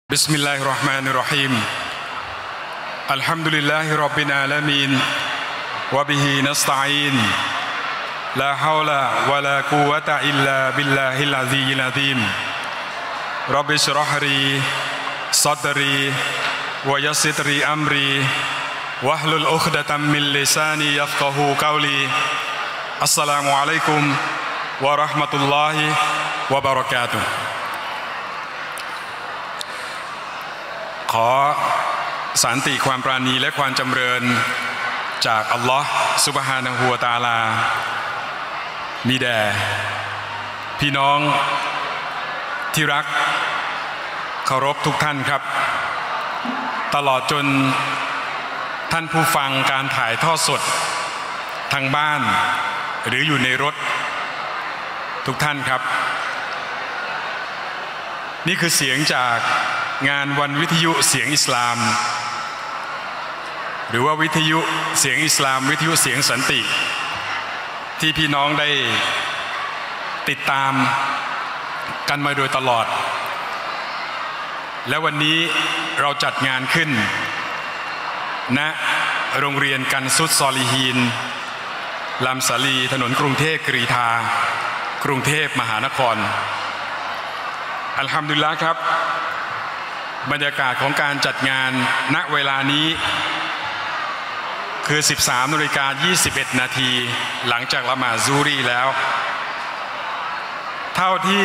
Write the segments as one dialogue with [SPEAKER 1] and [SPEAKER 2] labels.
[SPEAKER 1] بسم الله الرحمن الرحيم الحمد لله رب العالمين وبه نستعين لا حول ولا قوة إلا بالله العلي العظيم رب اشرح لي صدري ويسر لي أمري واحلل عقدة من لساني يفقهوا قولي السلام عليكم ورحمة الله وبركاتهขอสันติความปราณีและความจำเริญจากอัลลอฮ์ซุบฮานะฮูวะตะอาลามีแด่พี่น้องที่รักเคารพทุกท่านครับตลอดจนท่านผู้ฟังการถ่ายทอดสดทางบ้านหรืออยู่ในรถทุกท่านครับนี่คือเสียงจากงานวันวิทยุเสียงอิสลามหรือว่าวิทยุเสียงอิสลามวิทยุเสียงสันติที่พี่น้องได้ติดตามกันมาโดยตลอดและวันนี้เราจัดงานขึ้นณโรงเรียนกันซุดซอลิฮีนลำสาลีถนนกรุงเทพกรีฑากรุงเทพมหานครอัลฮัมดุลิลละห์ครับบรรยากาศของการจัดงานณเวลานี้คือ 13:21 นาทีหลังจากละหมาดซูรีแล้วเท่าที่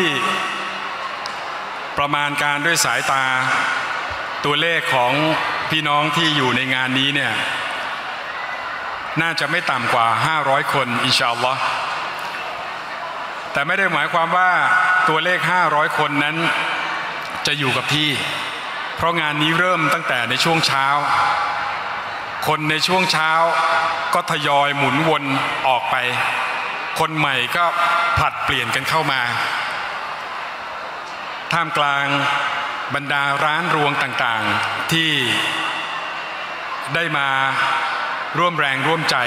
[SPEAKER 1] ประมาณการด้วยสายตาตัวเลขของพี่น้องที่อยู่ในงานนี้เนี่ยน่าจะไม่ต่ำกว่า500คนอินชาอัลลอฮ์แต่ไม่ได้หมายความว่าตัวเลข500คนนั้นจะอยู่กับที่เพราะงานนี้เริ่มตั้งแต่ในช่วงเช้าคนในช่วงเช้าก็ทยอยหมุนวนออกไปคนใหม่ก็ผลัดเปลี่ยนกันเข้ามาท่ามกลางบรรดาร้านรวงต่างๆที่ได้มาร่วมแรงร่วมใจ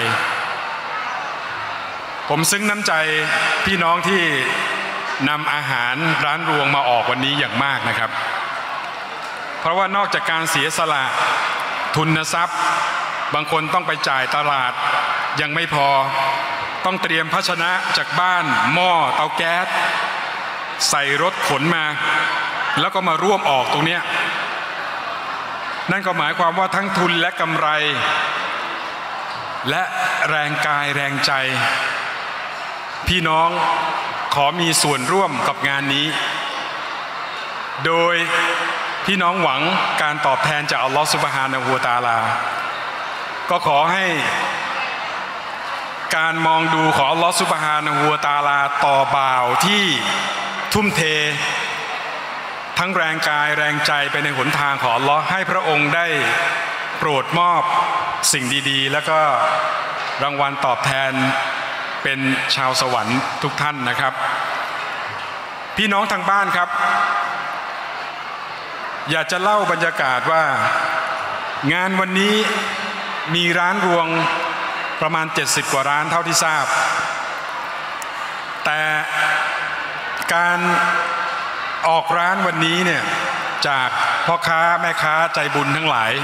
[SPEAKER 1] ผมซึ้งน้ำใจพี่น้องที่นำอาหารร้านรวงมาออกวันนี้อย่างมากนะครับเพราะว่านอกจากการเสียสละทุนทรัพย์บางคนต้องไปจ่ายตลาดยังไม่พอต้องเตรียมภาชนะจากบ้านหม้อเตาแก๊สใส่รถขนมาแล้วก็มาร่วมออกตรงนี้นั่นก็หมายความว่าทั้งทุนและกำไรและแรงกายแรงใจพี่น้องขอมีส่วนร่วมกับงานนี้โดยพี่น้องหวังการตอบแทนจากอัลลอฮฺซุบฮานะฮูวะตะอาลาก็ขอให้การมองดูของอัลลอฮฺซุบฮานะฮูวะตะอาลาต่อบ่าวที่ทุ่มเททั้งแรงกายแรงใจไปในหนทางของอัลลอฮฺให้พระองค์ได้โปรดมอบสิ่งดีๆแล้วก็รางวัลตอบแทนเป็นชาวสวรรค์ทุกท่านนะครับพี่น้องทางบ้านครับอยากจะเล่าบรรยากาศว่างานวันนี้มีร้านรวงประมาณ70กว่าร้านเท่าที่ทราบแต่การออกร้านวันนี้เนี่ยจากพ่อค้าแม่ค้าใจบุญทั้งหลาย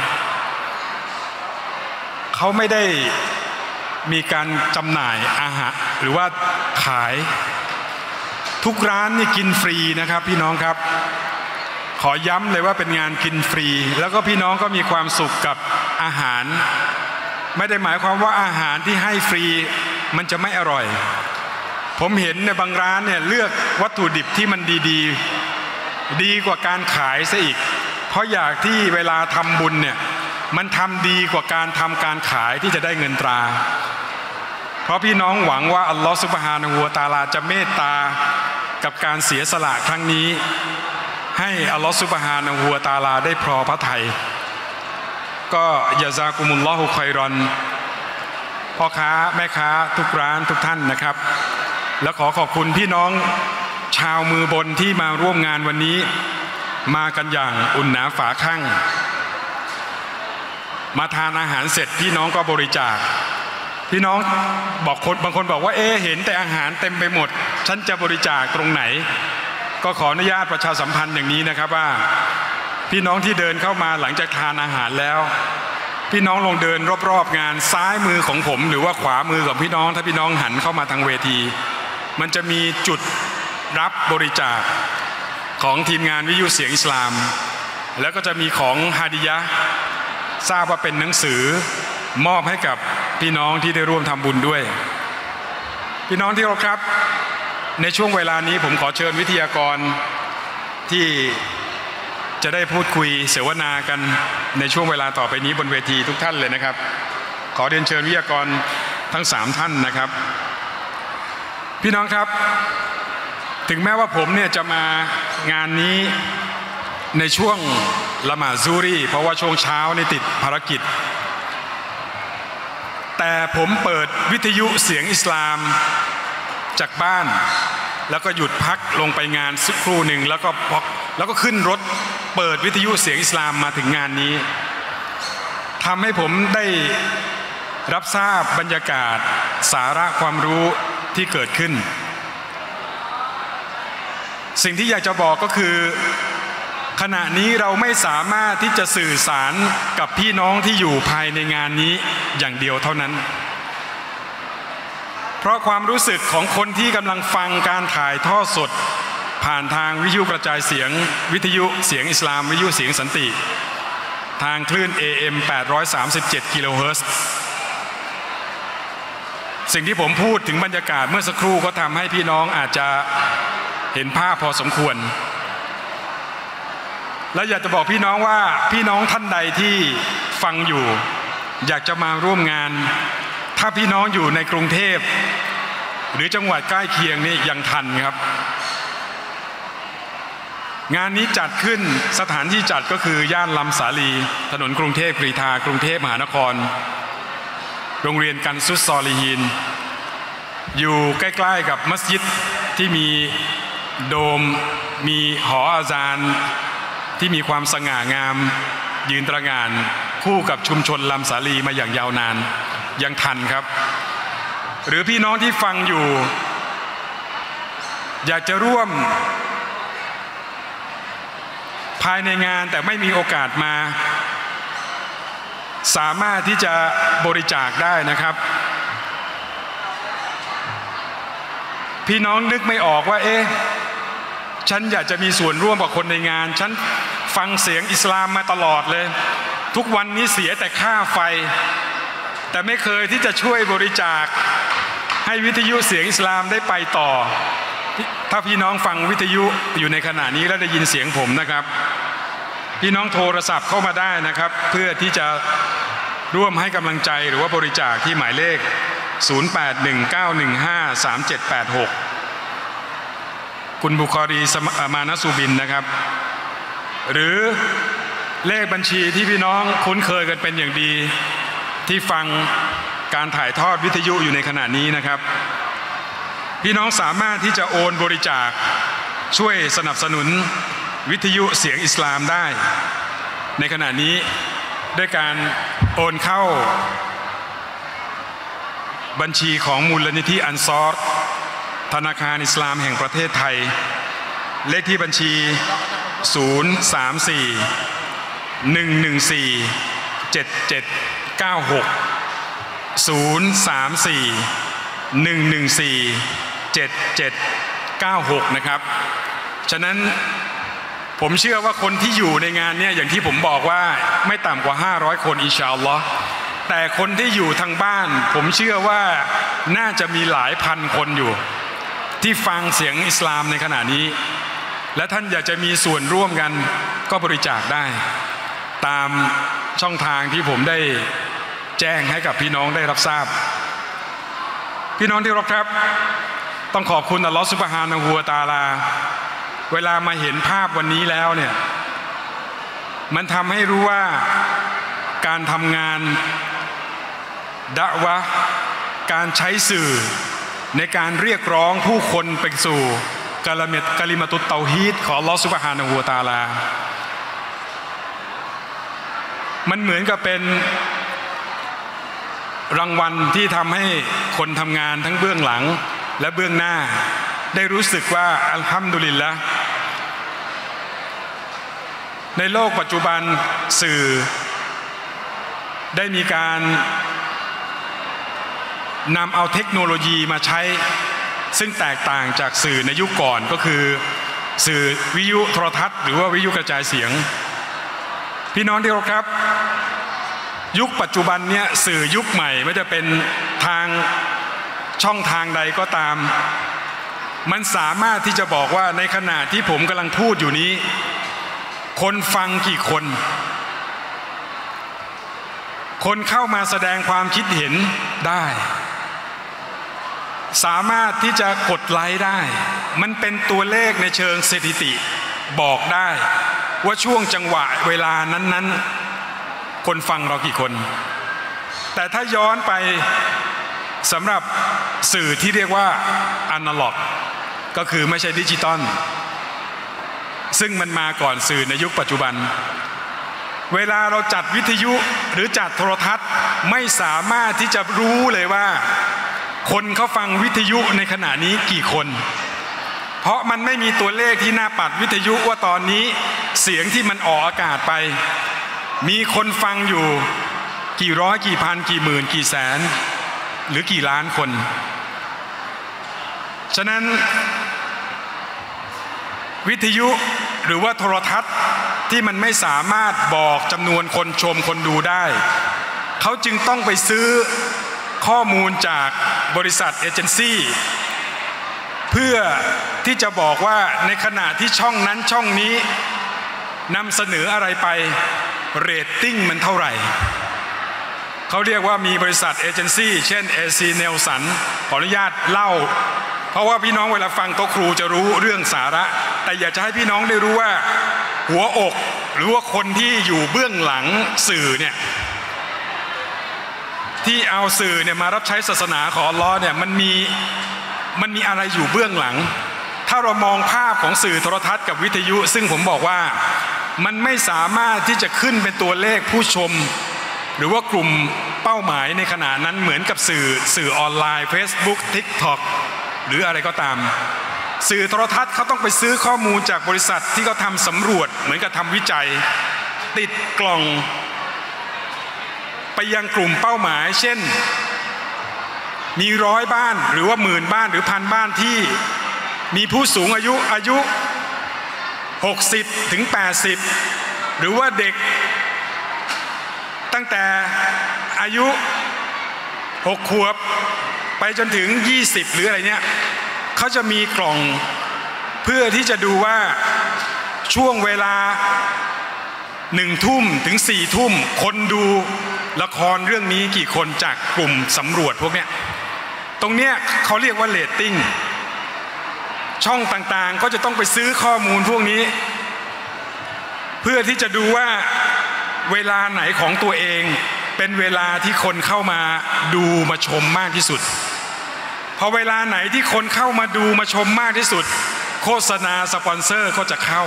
[SPEAKER 1] เขาไม่ได้มีการจำหน่ายอาหารหรือว่าขายทุกร้านนี่กินฟรีนะครับพี่น้องครับขอย้ำเลยว่าเป็นงานกินฟรีแล้วก็พี่น้องก็มีความสุขกับอาหารไม่ได้หมายความว่าอาหารที่ให้ฟรีมันจะไม่อร่อยผมเห็นในบางร้านเนี่ยเลือกวัตถุดิบที่มันดีกว่าการขายซะอีกเพราะอยากที่เวลาทำบุญเนี่ยมันทำดีกว่าการทำการขายที่จะได้เงินตราเพราะพี่น้องหวังว่าอัลลอฮฺซุบฮานะฮูวะตะอาลาจะเมตตากับการเสียสละครั้งนี้ให้อัลลอฮฺซุบฮานะฮูวะตะอาลาได้พอพระทัยก็ยะซากุมุลลอฮุค็อยรอนพ่อค้าแม่ค้าทุกร้านทุกท่านนะครับและขอขอบคุณพี่น้องชาวมือบนที่มาร่วมงานวันนี้มากันอย่างอุ่นหนาฝาข้างมาทานอาหารเสร็จพี่น้องก็บริจาคพี่น้องบอกบางคนบอกว่าเห็นแต่อาหารเต็มไปหมดฉันจะบริจาคตรงไหนก็ขออนุญาตประชาสัมพันธ์อย่างนี้นะครับว่าพี่น้องที่เดินเข้ามาหลังจากทานอาหารแล้วพี่น้องลองเดินรอบๆงานซ้ายมือของผมหรือว่าขวามือของพี่น้องถ้าพี่น้องหันเข้ามาทางเวทีมันจะมีจุดรับบริจาคของทีมงานวิทยุเสียงอิสลามแล้วก็จะมีของฮาดิยะห์ทราบว่าเป็นหนังสือมอบให้กับพี่น้องที่ได้ร่วมทำบุญด้วยพี่น้องที่เคารพครับในช่วงเวลานี้ผมขอเชิญวิทยากรที่จะได้พูดคุยเสวนากันในช่วงเวลาต่อไปนี้บนเวทีทุกท่านเลยนะครับขอเรียนเชิญวิทยากรทั้ง3ท่านนะครับพี่น้องครับถึงแม้ว่าผมเนี่ยจะมางานนี้ในช่วงละหมาดซูรีเพราะว่าช่วงเช้านี่ติดภารกิจแต่ผมเปิดวิทยุเสียงอิสลามจากบ้านแล้วก็หยุดพักลงไปงานสักครู่หนึ่งแล้วก็ขึ้นรถเปิดวิทยุเสียงอิสลามมาถึงงานนี้ทำให้ผมได้รับทราบบรรยากาศสาระความรู้ที่เกิดขึ้นสิ่งที่อยากจะบอกก็คือขณะนี้เราไม่สามารถที่จะสื่อสารกับพี่น้องที่อยู่ภายในงานนี้อย่างเดียวเท่านั้นเพราะความรู้สึกของคนที่กำลังฟังการถ่ายทอดสดผ่านทางวิทยุกระจายเสียงวิทยุเสียงอิสลามวิทยุเสียงสันติทางคลื่น AM 837 กิโลเฮิรตซ์สิ่งที่ผมพูดถึงบรรยากาศเมื่อสักครู่ก็ทำให้พี่น้องอาจจะเห็นภาพพอสมควรและอยากจะบอกพี่น้องว่าพี่น้องท่านใดที่ฟังอยู่อยากจะมาร่วมงานถ้าพี่น้องอยู่ในกรุงเทพหรือจังหวัดใกล้เคียงนี่ยังทันครับงานนี้จัดขึ้นสถานที่จัดก็คือย่านลำสาลีถนนกรุงเทพกรีฑากรุงเทพมหานครโรงเรียนกันซุสซอลีฮีนอยู่ใกล้ๆกับมัสยิดที่มีโดมมีหออาซานที่มีความสง่างามยืนตระหง่านคู่กับชุมชนลำสาลีมาอย่างยาวนานยังทันครับหรือพี่น้องที่ฟังอยู่อยากจะร่วมภายในงานแต่ไม่มีโอกาสมาสามารถที่จะบริจาคได้นะครับพี่น้องนึกไม่ออกว่าฉันอยากจะมีส่วนร่วมกับคนในงานฉันฟังเสียงอิสลามมาตลอดเลยทุกวันนี้เสียแต่ค่าไฟแต่ไม่เคยที่จะช่วยบริจาคให้วิทยุเสียงอิสลามได้ไปต่อถ้าพี่น้องฟังวิทยุอยู่ในขณะนี้แล้วได้ยินเสียงผมนะครับพี่น้องโทรศัพท์เข้ามาได้นะครับเพื่อที่จะร่วมให้กำลังใจหรือว่าบริจาคที่หมายเลข0819153786คุณบุคอรีมานะซูบินนะครับหรือเลขบัญชีที่พี่น้องคุ้นเคยกันเป็นอย่างดีที่ฟังการถ่ายทอดวิทยุอยู่ในขณะนี้นะครับพี่น้องสามารถที่จะโอนบริจาคช่วยสนับสนุนวิทยุเสียงอิสลามได้ในขณะนี้ด้วยการโอนเข้าบัญชีของมูลนิธิอันซอรธนาคารอิสลามแห่งประเทศไทยเลขที่บัญชี034-114-7796 นะครับฉะนั้นผมเชื่อว่าคนที่อยู่ในงานเนี่ยอย่างที่ผมบอกว่าไม่ต่ำกว่า500คนอินชาอัลลอฮ์แต่คนที่อยู่ทางบ้านผมเชื่อว่าน่าจะมีหลายพันคนอยู่ที่ฟังเสียงอิสลามในขณะนี้และท่านอยากจะมีส่วนร่วมกันก็บริจาคได้ตามช่องทางที่ผมได้แจ้งให้กับพี่น้องได้รับทราบพี่น้องที่รักครับต้องขอบคุณอัลลอฮฺซุบฮานะฮูวะตะอาลาเวลามาเห็นภาพวันนี้แล้วเนี่ยมันทำให้รู้ว่าการทำงานดะวะห์การใช้สื่อในการเรียกร้องผู้คนไปสู่กะลิมะตุตเตาฮีดของอัลลอฮฺซุบฮานะฮูวะตะอาลามันเหมือนกับเป็นรางวัลที่ทำให้คนทำงานทั้งเบื้องหลังและเบื้องหน้าได้รู้สึกว่าอัลฮัมดุลิลละห์ในโลกปัจจุบันสื่อได้มีการนำเอาเทคโนโลยีมาใช้ซึ่งแตกต่างจากสื่อในยุคก่อนก็คือสื่อวิทยุโทรทัศน์หรือว่าวิทยุกระจายเสียงพี่น้องที่เคารพครับยุคปัจจุบันเนี่ยสื่อยุคใหม่ไม่ว่าจะเป็นทางช่องทางใดก็ตามมันสามารถที่จะบอกว่าในขณะที่ผมกำลังพูดอยู่นี้คนฟังกี่คนคนเข้ามาแสดงความคิดเห็นได้สามารถที่จะกดไลค์ได้มันเป็นตัวเลขในเชิงสถิติบอกได้ว่าช่วงจังหวะเวลานั้นๆคนฟังเรากี่คนแต่ถ้าย้อนไปสำหรับสื่อที่เรียกว่าอนาล็อกก็คือไม่ใช่ดิจิตอลซึ่งมันมาก่อนสื่อในยุคปัจจุบันเวลาเราจัดวิทยุหรือจัดโทรทัศน์ไม่สามารถที่จะรู้เลยว่าคนเขาฟังวิทยุในขณะนี้กี่คนเพราะมันไม่มีตัวเลขที่หน้าปัดวิทยุว่าตอนนี้เสียงที่มันออกอากาศไปมีคนฟังอยู่กี่ร้อยกี่พันกี่หมื่นกี่แสนหรือกี่ล้านคนฉะนั้นวิทยุหรือว่าโทรทัศน์ที่มันไม่สามารถบอกจำนวนคนชมคนดูได้เขาจึงต้องไปซื้อข้อมูลจากบริษัทเอเจนซี่เพื่อที่จะบอกว่าในขณะที่ช่องนั้นช่องนี้นำเสนออะไรไปเรตติ้งมันเท่าไหร่เขาเรียกว่ามีบริษัทเอเจนซี่เช่น AC Nielsen ขออนุญาตเล่าเพราะว่าพี่น้องเวลาฟังโต๊ะครูจะรู้เรื่องสาระแต่อยากจะให้พี่น้องได้รู้ว่าหัวอกหรือว่าคนที่อยู่เบื้องหลังสื่อเนี่ยที่เอาสื่อเนี่ยมารับใช้ศาสนาของอัลเลาะห์เนี่ยมันมีอะไรอยู่เบื้องหลังถ้าเรามองภาพของสื่อโทรทัศน์กับวิทยุซึ่งผมบอกว่ามันไม่สามารถที่จะขึ้นเป็นตัวเลขผู้ชมหรือว่ากลุ่มเป้าหมายในขณะนั้นเหมือนกับสื่อออนไลน์ Facebook TikTok หรืออะไรก็ตามสื่อโทรทัศน์เขาต้องไปซื้อข้อมูลจากบริษัทที่เขาทำสำรวจเหมือนกับทำวิจัยติดกล่องไปยังกลุ่มเป้าหมายเช่นมี100 บ้านหรือว่า10,000 บ้านหรือ 1,000 บ้านที่มีผู้สูงอายุ60 ถึง 80หรือว่าเด็กตั้งแต่อายุ6 ขวบไปจนถึง20หรืออะไรเนี่ยเขาจะมีกล่องเพื่อที่จะดูว่าช่วงเวลา1 ทุ่มถึง4 ทุ่มคนดูละครเรื่องนี้กี่คนจากกลุ่มสำรวจพวกเนี้ยตรงเนี้ยเขาเรียกว่าเรตติ้งช่องต่างๆก็จะต้องไปซื้อข้อมูลพวกนี้เพื่อที่จะดูว่าเวลาไหนของตัวเองเป็นเวลาที่คนเข้ามาดูมาชมมากที่สุดพอเวลาไหนที่คนเข้ามาดูมาชมมากที่สุดโฆษณาสปอนเซอร์ก็จะเข้า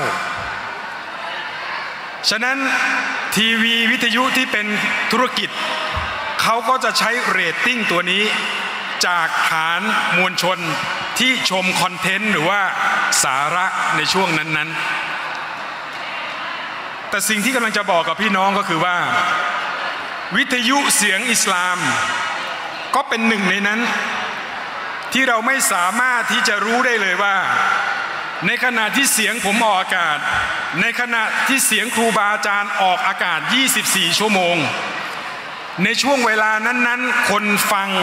[SPEAKER 1] ฉะนั้นทีวีวิทยุที่เป็นธุรกิจเขาก็จะใช้เรตติ้งตัวนี้จากฐานมวลชนที่ชมคอนเทนต์หรือว่าสาระในช่วงนั้นๆแต่สิ่งที่กำลังจะบอกกับพี่น้องก็คือว่าวิทยุเสียงอิสลามก็เป็นหนึ่งในนั้นที่เราไม่สามารถที่จะรู้ได้เลยว่าในขณะที่เสียงผมออกอากาศในขณะที่เสียงครูบาอาจารย์ออกอากาศ24 ชั่วโมงในช่วงเวลานั้นๆคนฟัง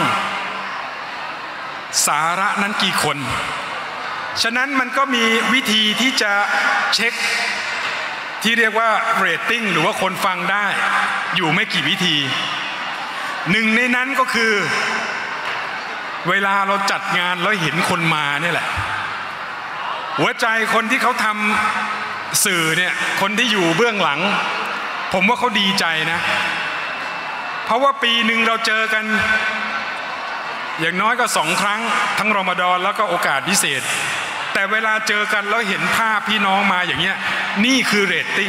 [SPEAKER 1] สาระนั้นกี่คนฉะนั้นมันก็มีวิธีที่จะเช็คที่เรียกว่าเรตติ้งหรือว่าคนฟังได้อยู่ไม่กี่วิธีหนึ่งในนั้นก็คือเวลาเราจัดงานแล้วเห็นคนมาเนี่ยแหละหัวใจคนที่เขาทำสื่อเนี่ยคนที่อยู่เบื้องหลังผมว่าเขาดีใจนะเพราะว่าปีหนึ่งเราเจอกันอย่างน้อยก็2 ครั้งทั้งรอมฎอนแล้วก็โอกาสพิเศษแต่เวลาเจอกันแล้วเห็นภาพพี่น้องมาอย่างเงี้ยนี่คือเรตติ้ง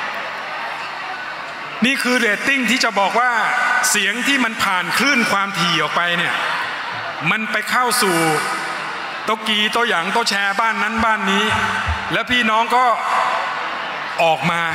[SPEAKER 1] นี่คือเรตติ้งที่จะบอกว่าเสียงที่มันผ่านคลื่นความถี่ออกไปเนี่ยมันไปเข้าสู่โต๊ะกีโต๊ะหยางโต๊ะแชร์บ้านนั้นบ้านนี้แล้วพี่น้องก็ออกมา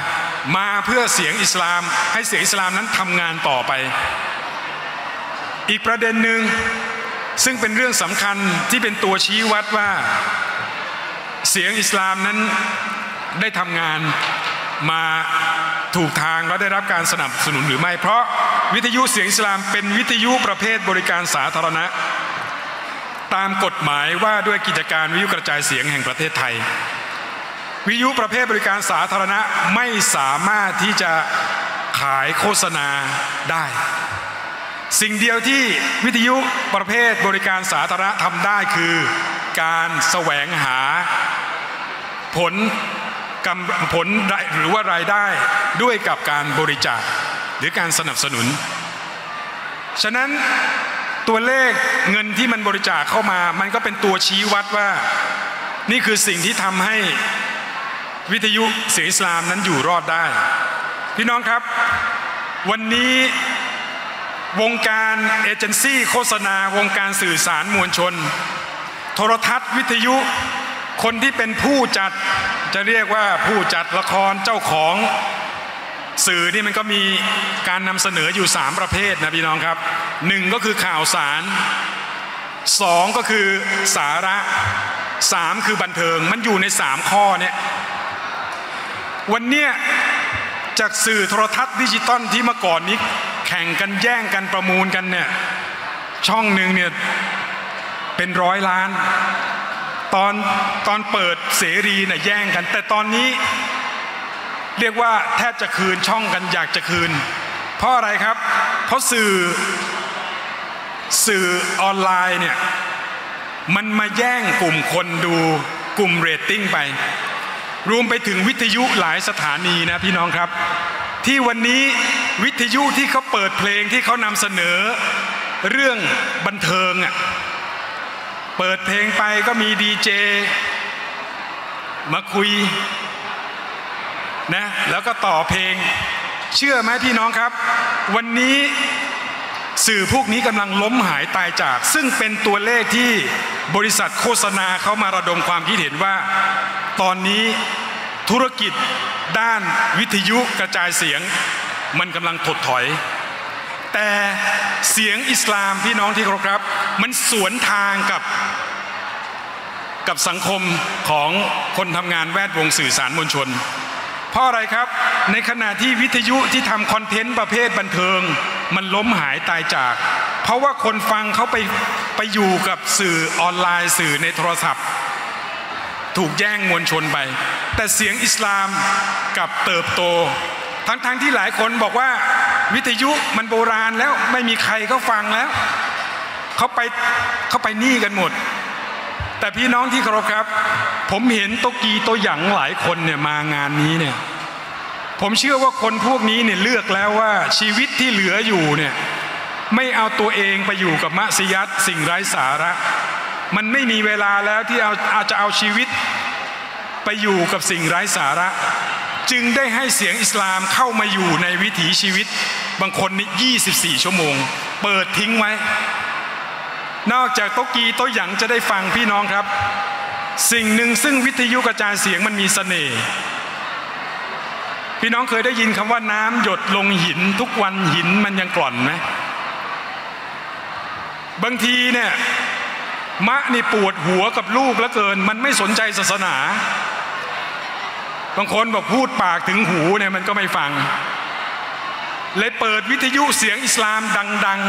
[SPEAKER 1] มาเพื่อเสียงอิสลามให้เสียงอิสลามนั้นทำงานต่อไปอีกประเด็นหนึ่งซึ่งเป็นเรื่องสำคัญที่เป็นตัวชี้วัดว่าเสียงอิสลามนั้นได้ทำงานมาถูกทางและได้รับการสนับสนุนหรือไม่เพราะวิทยุเสียงอิสลามเป็นวิทยุประเภทบริการสาธารณะตามกฎหมายว่าด้วยกิจการวิทยุกระจายเสียงแห่งประเทศไทยวิทยุประเภทบริการสาธารณะไม่สามารถที่จะขายโฆษณาได้สิ่งเดียวที่วิทยุประเภทบริการสาธารณะทำได้คือการแสวงหาผลหรือว่ารายได้ด้วยกับการบริจาคหรือการสนับสนุนฉะนั้นตัวเลขเงินที่มันบริจาคเข้ามามันก็เป็นตัวชี้วัดว่านี่คือสิ่งที่ทำให้วิทยุเสียงอิสลามนั้นอยู่รอดได้พี่น้องครับวันนี้วงการเอเจนซี่โฆษณาวงการสื่อสารมวลชนโทรทัศน์วิทยุคนที่เป็นผู้จัดจะเรียกว่าผู้จัดละครเจ้าของสื่อนี่มันก็มีการนำเสนออยู่3ประเภทนะพี่น้องครับ1ก็คือข่าวสาร2ก็คือสาระ3คือบันเทิงมันอยู่ใน3ข้อเนี่ยวันเนี้ยจากสื่อโทรทัศน์ดิจิตอลที่เมื่อก่อนนี้แข่งกันแย่งกันประมูลกันเนี่ยช่องหนึ่งเนี่ยเป็น100 ล้านตอนเปิดเสรีเนี่ยแย่งกันแต่ตอนนี้เรียกว่าแทบจะคืนช่องกันอยากจะคืนเพราะอะไรครับเพราะสื่อออนไลน์เนี่ยมันมาแย่งกลุ่มคนดูกลุ่มเรตติ้งไปรวมไปถึงวิทยุหลายสถานีนะพี่น้องครับที่วันนี้วิทยุที่เขาเปิดเพลงที่เขานำเสนอเรื่องบันเทิงอ่ะเปิดเพลงไปก็มีดีเจมาคุยนะแล้วก็ต่อเพลงเชื่อไหมพี่น้องครับวันนี้สื่อพวกนี้กำลังล้มหายตายจากซึ่งเป็นตัวเลขที่บริษัทโฆษณาเขามาระดมความคิดเห็นว่าตอนนี้ธุรกิจด้านวิทยุกระจายเสียงมันกำลังถดถอยแต่เสียงอิสลามพี่น้องที่เคารพครับมันสวนทางกับสังคมของคนทำงานแวดวงสื่อสารมวลชนเพราะอะไรครับในขณะที่วิทยุที่ทำคอนเทนต์ประเภทบันเทิงมันล้มหายตายจากเพราะว่าคนฟังเขาไปอยู่กับสื่อออนไลน์สื่อในโทรศัพท์ถูกแย่งมวลชนไปแต่เสียงอิสลามกับเติบโตทั้งที่หลายคนบอกว่าวิทยุมันโบราณแล้วไม่มีใครเขาฟังแล้วเขาไปนี่กันหมดแต่พี่น้องที่เคารพครับผมเห็นตัวอย่างหลายคนเนี่ยมางานนี้เนี่ยผมเชื่อว่าคนพวกนี้เนี่ยเลือกแล้วว่าชีวิตที่เหลืออยู่เนี่ยไม่เอาตัวเองไปอยู่กับมัสยิดสิ่งไร้สาระมันไม่มีเวลาแล้วที่อาจจะเอาชีวิตไปอยู่กับสิ่งไร้สาระจึงได้ให้เสียงอิสลามเข้ามาอยู่ในวิถีชีวิตบางคนนี่24 ชั่วโมงเปิดทิ้งไว้นอกจากโต๊ะหยังจะได้ฟังพี่น้องครับสิ่งหนึ่งซึ่งวิทยุกระจายเสียงมันมีเสน่ห์พี่น้องเคยได้ยินคำว่าน้ำหยดลงหินทุกวันหินมันยังกร่อนไหมบางทีเนี่ยมะนี่ปวดหัวกับลูกเหลือเกินมันไม่สนใจศาสนาบางคนบอกพูดปากถึงหูเนี่ยมันก็ไม่ฟังเลยเปิดวิทยุเสียงอิสลามดัง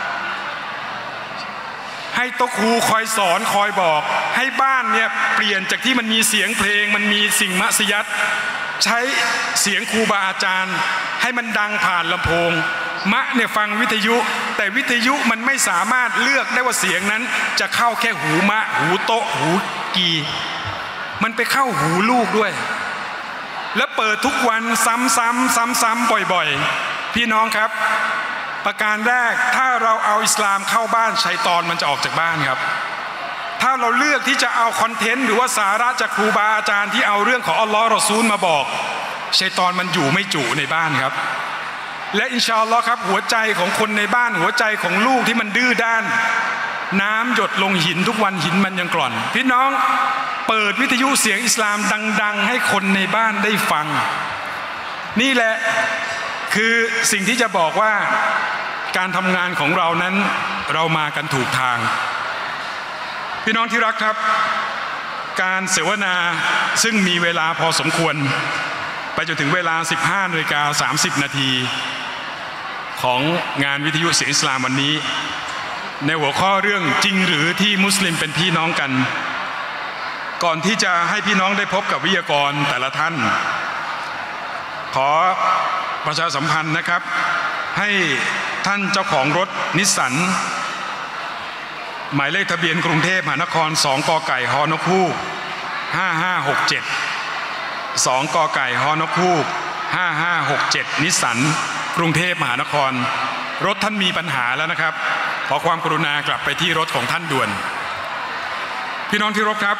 [SPEAKER 1] ๆให้โต๊ะครูคอยสอนคอยบอกให้บ้านเนี่ยเปลี่ยนจากที่มันมีเสียงเพลงมันมีสิ่งมัสยิดใช้เสียงครูบาอาจารย์ให้มันดังผ่านลำโพงมะเนี่ยฟังวิทยุแต่วิทยุมันไม่สามารถเลือกได้ว่าเสียงนั้นจะเข้าแค่หูมะหูโต๊ะหูกีมันไปเข้าหูลูกด้วยและเปิดทุกวันซ้ำบ่อยๆพี่น้องครับประการแรกถ้าเราเอาอิสลามเข้าบ้านชัยฏอนมันจะออกจากบ้านครับถ้าเราเลือกที่จะเอาคอนเทนต์หรือว่าสาระจากครูบาอาจารย์ที่เอาเรื่องของอัลลอฮ์รอซูลมาบอกชัยฏอนมันอยู่ไม่จุในบ้านครับและอินชาอัลลอฮ์ครับหัวใจของคนในบ้านหัวใจของลูกที่มันดื้อด้านน้ำหยดลงหินทุกวันหินมันยังกร่อนพี่น้องเปิดวิทยุเสียงอิสลามดังๆให้คนในบ้านได้ฟังนี่แหละคือสิ่งที่จะบอกว่าการทำงานของเรานั้นเรามากันถูกทางพี่น้องที่รักครับการเสวนาซึ่งมีเวลาพอสมควรไปจนถึงเวลา 15:30 น.ของงานวิทยุเสียงอิสลามวันนี้ในหัวข้อเรื่องจริงหรือที่มุสลิมเป็นพี่น้องกันก่อนที่จะให้พี่น้องได้พบกับวิทยากรแต่ละท่านขอประชาสัมพันธ์นะครับให้ท่านเจ้าของรถนิสสันหมายเลขทะเบียนกรุงเทพมหานคร2 กไก่ฮนกฮูก5567 2 กไก่ฮนกฮูก5567นิสสันกรุงเทพมหานครรถท่านมีปัญหาแล้วนะครับขอความกรุณากลับไปที่รถของท่านด่วนพี่น้องที่รักครับ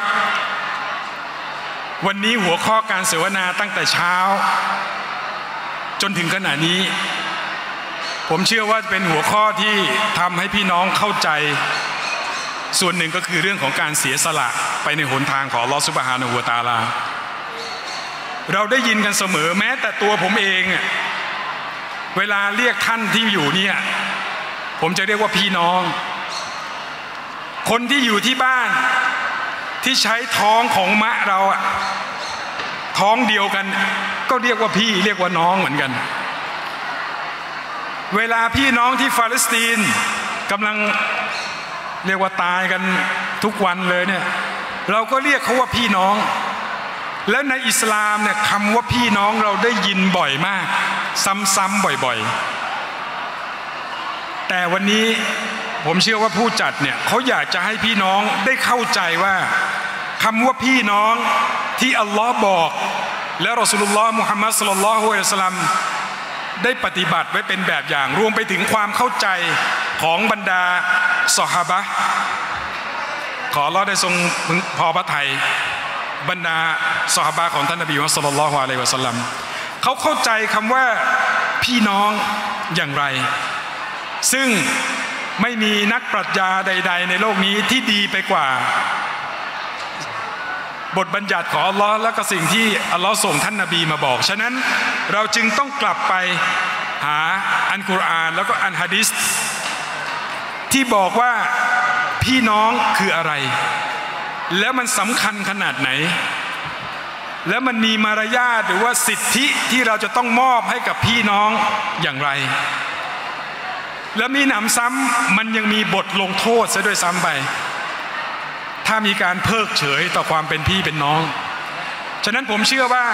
[SPEAKER 1] วันนี้หัวข้อการเสวนาตั้งแต่เช้าจนถึงขณะนี้ผมเชื่อว่าเป็นหัวข้อที่ทำให้พี่น้องเข้าใจส่วนหนึ่งก็คือเรื่องของการเสียสละไปในหนทางของอัลเลาะห์ซุบฮานะฮูวะตะอาลาเราได้ยินกันเสมอแม้แต่ตัวผมเองเวลาเรียกท่านที่อยู่เนี่ยผมจะเรียกว่าพี่น้องคนที่อยู่ที่บ้านที่ใช้ท้องของมะเราท้องเดียวกันก็เรียกว่าพี่เรียกว่าน้องเหมือนกันเวลาพี่น้องที่ปาเลสไตน์กำลังเรียกว่าตายกันทุกวันเลยเนี่ยเราก็เรียกเขาว่าพี่น้องแล้วในอิสลามเนี่ยคำว่าพี่น้องเราได้ยินบ่อยมากซ้ำๆบ่อยๆแต่วันนี้ผมเชื่อว่าผู้จัดเนี่ยเขาอยากจะให้พี่น้องได้เข้าใจว่าคำว่าพี่น้องที่อัลลอฮ์บอกและรอซูลุลลอฮ์มุฮัมมัดศ็อลลัลลอฮุอะลัยฮิวะซัลลัมได้ปฏิบัติไว้เป็นแบบอย่างรวมไปถึงความเข้าใจของบรรดาซอฮาบะห์ขออัลเลาะห์ได้ทรงพอพระทัยบรรดาซอฮาบะห์ของท่านนบีมุฮัมมัดศ็อลลัลลอฮุอะลัยฮิวะซัลลัมเขาเข้าใจคำว่าพี่น้องอย่างไรซึ่งไม่มีนักปรัชญาใดๆในโลกนี้ที่ดีไปกว่าบทบัญญัติของอัลลอฮ์และก็สิ่งที่อัลลอฮ์ส่งท่านนบีมาบอกฉะนั้นเราจึงต้องกลับไปหาอัลกุรอานแล้วก็อัลหะดีษที่บอกว่าพี่น้องคืออะไรแล้วมันสำคัญขนาดไหนแล้วมันมีมารยาทหรือว่าสิทธิที่เราจะต้องมอบให้กับพี่น้องอย่างไรและมีหนำซ้ำมันยังมีบทลงโทษซะด้วยซ้ำไปถ้ามีการเพิกเฉยต่อความเป็นพี่เป็นน้องฉะนั้นผมเชื่อว่า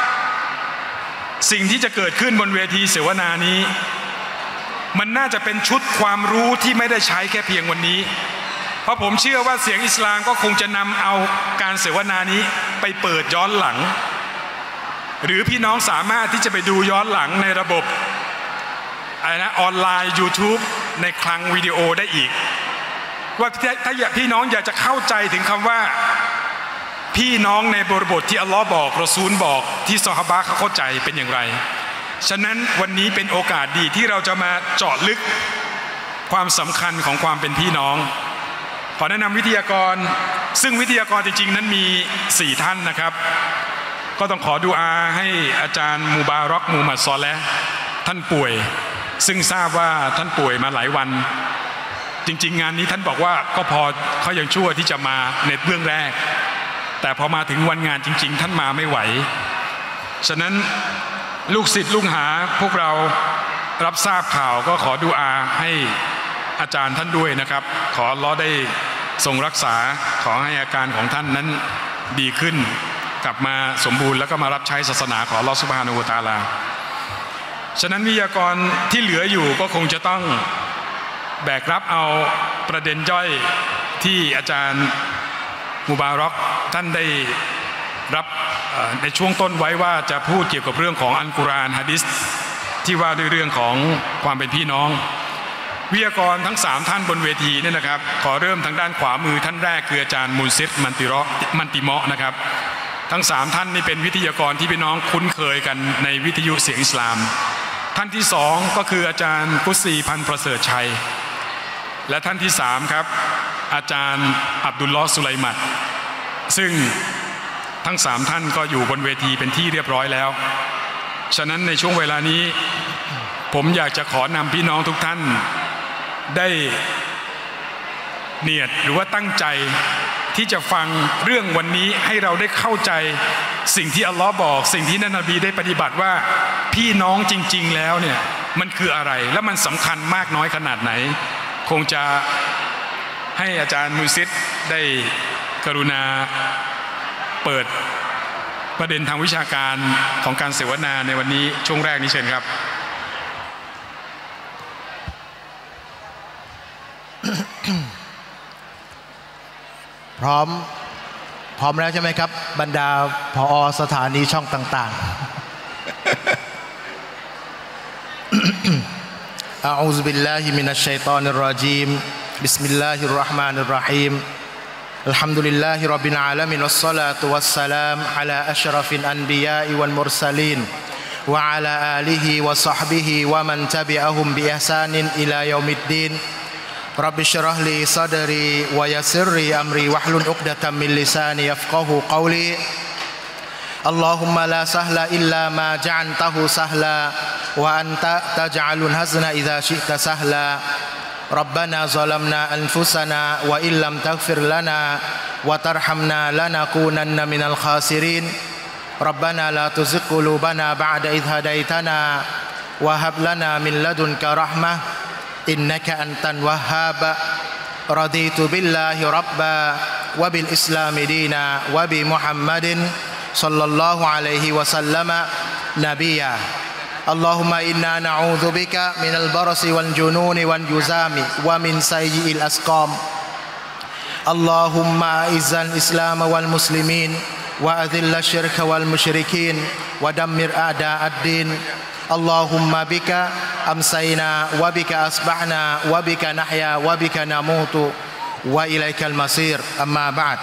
[SPEAKER 1] สิ่งที่จะเกิดขึ้นบนเวทีเสวนานี้มันน่าจะเป็นชุดความรู้ที่ไม่ได้ใช้แค่เพียงวันนี้เพราะผมเชื่อว่าเสียงอิสลามก็คงจะนำเอาการเสวนานี้ไปเปิดย้อนหลังหรือพี่น้องสามารถที่จะไปดูย้อนหลังในระบบออนไลน์ YouTube ในคลังวิดีโอได้อีกว่าถ้าพี่น้องอยากจะเข้าใจถึงคำว่าพี่น้องในบริบทที่อัลลอฮ์บอกรอซูลบอกที่ซอฮาบะห์เขาเข้าใจเป็นอย่างไรฉะนั้นวันนี้เป็นโอกาสดีที่เราจะมาเจาะลึกความสำคัญของความเป็นพี่น้องขอแนะนำวิทยากรซึ่งวิทยากรจริงๆนั้นมี4ท่านนะครับก็ต้องขอดุอาให้อาจารย์มูบารอกมูฮัมหมัดซอเลห์ท่านป่วยซึ่งทราบว่าท่านป่วยมาหลายวันจริงๆงานนี้ท่านบอกว่าก็พอเขายังชั่วที่จะมาในเบื้องแรกแต่พอมาถึงวันงานจริงๆท่านมาไม่ไหวฉะนั้นลูกศิษย์ลูกหาพวกเรารับทราบข่าวก็ขอดุอาให้อาจารย์ท่านด้วยนะครับขออัลเลาะห์ได้ทรงรักษาขอให้อาการของท่านนั้นดีขึ้นกลับมาสมบูรณ์แล้วก็มารับใช้ศาสนาของอัลเลาะห์ซุบฮานะฮูวะตะอาลาฉะนั้นวิทยากรที่เหลืออยู่ก็คงจะต้องแบกรับเอาประเด็นย่อยที่อาจารย์มูบารอกท่านได้รับในช่วงต้นไว้ว่าจะพูดเกี่ยวกับเรื่องของอัลกุรอานหะดีษที่ว่าด้วยเรื่องของความเป็นพี่น้องวิทยากรทั้ง3ท่านบนเวทีนี่นะครับขอเริ่มทางด้านขวามือท่านแรกคืออาจารย์มุนซิรมันติเมาะนะครับทั้ง3ท่านนี่เป็นวิทยากรที่พี่น้องคุ้นเคยกันในวิทยุเสียงอิสลามท่านที่2ก็คืออาจารย์กุซีพันธ์ประเสริฐชัยและท่านที่3ครับอาจารย์อับดุลลอฮ์สุไลมัดซึ่งทั้ง3ท่านก็อยู่บนเวทีเป็นที่เรียบร้อยแล้วฉะนั้นในช่วงเวลานี้ผมอยากจะขอนำพี่น้องทุกท่านได้เนียดหรือว่าตั้งใจที่จะฟังเรื่องวันนี้ให้เราได้เข้าใจสิ่งที่อัลลอฮ์บอกสิ่งที่ท่านนบีได้ปฏิบัติว่าพี่น้องจริงๆแล้วเนี่ยมันคืออะไรและมันสำคัญมากน้อยขนาดไหนคงจะให้อาจารย์มุซิดได้กรุณาเปิดประเด็นทางวิชาการของการเสวนาในวันนี้ช่วงแรกนี้เชิญครับ
[SPEAKER 2] พร้อมแล้วใช่ไหมครับบรรดาผอ.สถานีช่องต่างๆ อะอูซุบิลลาฮิมินัชชัยฏอนิรเราะญีมบิสมิลลาฮิรเราะห์มานิรเราะฮีมอัลฮัมดุลิลลาฮิร็อบบิลอาลามีนวัสศอลาตุวัสสลามอะลาอัชรฟิลอันบิยาอิวัลมุรซะลีนวะอะลาอาลิฮิวะศอฮบิฮิวะมันตะบิอะฮุมบิอิห์ซานินอิลายอมิดดีนرب اشرح لي صدري ويسر لي أمري واحلل عقدة من لساني يفقهوا قولي اللهم لا سهل إلا ما جعلته سهلا وأنت تجعل الحزن إذا شئت سهلا ربنا ظلمنا أنفسنا وإن لم تغفر لنا وترحمنا لنكونن من الخاسرين ربنا لا تزغ قلوبنا بعد إذ هديتنا وهب لنا من لدنك رحمة إنك أنت الوهاب رضيت بالله ربا وبالإسلام دينا وبمحمد صلى الله عليه وسلم نبيا اللهم إنا نعوذ بك من البرص والجنون والجذام ومن سيء الأسقام اللهم أعز الإسلام والمسلمين وأذل الشرك والمشركين ودمر أعداء الدين اللهم بك أمسينا وبك أصبحنا وبك نحيا وبك نموت وإليك المصير أما بعد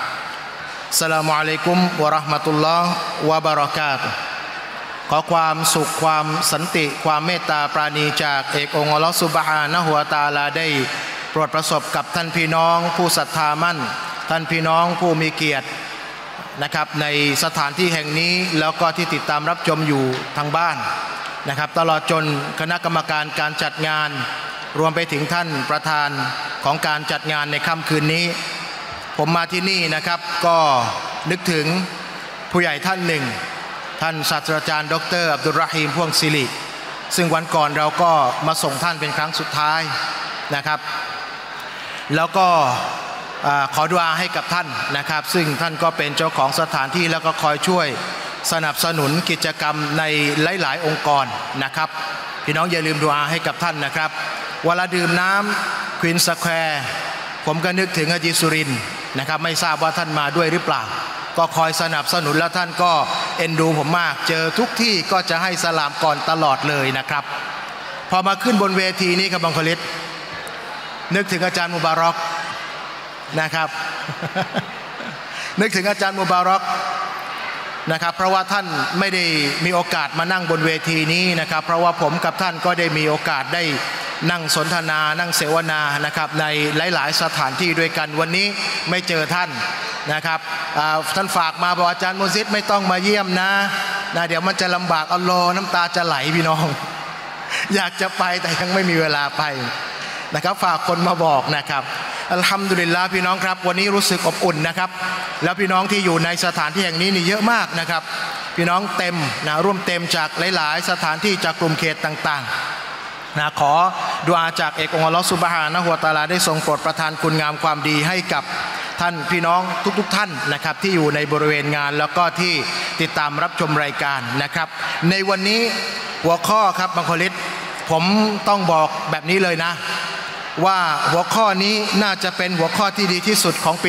[SPEAKER 2] السلام عليكم ورحمة الله وبركاته ขอความสุขความสันติความเมตตาปราณีจากเอกองค์อัลเลาะห์ซุบฮานะฮูวะตะอาลาได้โปรดประสบกับท่านพี่น้องผู้ศรัทธามั่นท่านพี่น้องผู้มีเกียรตินะครับในสถานที่แห่งนี้แล้วก็ที่ติดตามรับชมอยู่ทางบ้านนะครับตลอดจนคณะกรรมการการจัดงานรวมไปถึงท่านประธานของการจัดงานในค่ำคืนนี้ผมมาที่นี่นะครับก็นึกถึงผู้ใหญ่ท่านหนึ่งท่านศาสตราจารย์ดร.อับดุลรอฮีมพ่วงศิริซึ่งวันก่อนเราก็มาส่งท่านเป็นครั้งสุดท้ายนะครับแล้วก็ขอดุอาให้กับท่านนะครับซึ่งท่านก็เป็นเจ้าของสถานที่แล้วก็คอยช่วยสนับสนุนกิจกรรมในหลายๆองค์กรนะครับพี่น้องอย่าลืมดุอาให้กับท่านนะครับเวลาดื่มน้ำควีนสแควร์ผมก็นึกถึงฮะจีสุรินนะครับไม่ทราบว่าท่านมาด้วยหรือเปล่าก็คอยสนับสนุนแล้วท่านก็เอ็นดูผมมากเจอทุกที่ก็จะให้สลามก่อนตลอดเลยนะครับพอมาขึ้นบนเวทีนี้ครับบังคลิตนึกถึงอาจารย์มุบารอกนะครับ นึกถึงอาจารย์มุบารอกนะครับเพราะว่าท่านไม่ได้มีโอกาสมานั่งบนเวทีนี้นะครับเพราะว่าผมกับท่านก็ได้มีโอกาสได้นั่งสนทนานั่งเสวนานะครับในหลายๆสถานที่ด้วยกันวันนี้ไม่เจอท่านนะครับท่านฝากมาบอกอาจารย์มุซิดไม่ต้องมาเยี่ยมนะเดี๋ยวมันจะลำบากอัลลอฮ์น้ำตาจะไหลพี่น้อง อยากจะไปแต่ยังไม่มีเวลาไปนะครับฝากคนมาบอกนะครับอัลฮัมดุลิลลาห์พี่น้องครับวันนี้รู้สึกอบอุ่นนะครับแล้วพี่น้องที่อยู่ในสถานที่แห่งนี้นี่เยอะมากนะครับพี่น้องเต็มนะร่วมเต็มจากหลายๆสถานที่จากกลุ่มเขตต่างๆนะขอดุอาจากเอกองค์อัลเลาะห์ซุบฮานะฮูวะตะอาลาได้ทรงโปรดประทานคุณงามความดีให้กับท่านพี่น้องทุกท่านนะครับที่อยู่ในบริเวณงานแล้วก็ที่ติดตามรับชมรายการนะครับในวันนี้หัวข้อครับบังคลิตผมต้องบอกแบบนี้เลยนะว่าหัวข้อนี้น่าจะเป็นหัวข้อที่ดีที่สุดของปี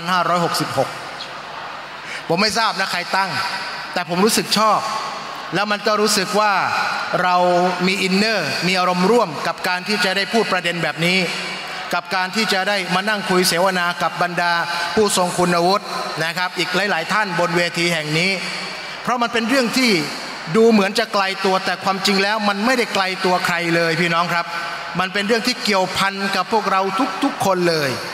[SPEAKER 2] 2566 ผมไม่ทราบนะใครตั้งแต่ผมรู้สึกชอบแล้วมันก็รู้สึกว่าเรามีอินเนอร์มีอารมณ์ร่วมกับการที่จะได้พูดประเด็นแบบนี้กับการที่จะได้มานั่งคุยเสวนากับบรรดาผู้ทรงคุณวุฒินะครับอีกหลายๆท่านบนเวทีแห่งนี้เพราะมันเป็นเรื่องที่ดูเหมือนจะไกลตัวแต่ความจริงแล้วมันไม่ได้ไกลตัวใครเลยพี่น้องครับมันเป็นเรื่องที่เกี่ยวพันกับพวกเราทุกๆคนเลย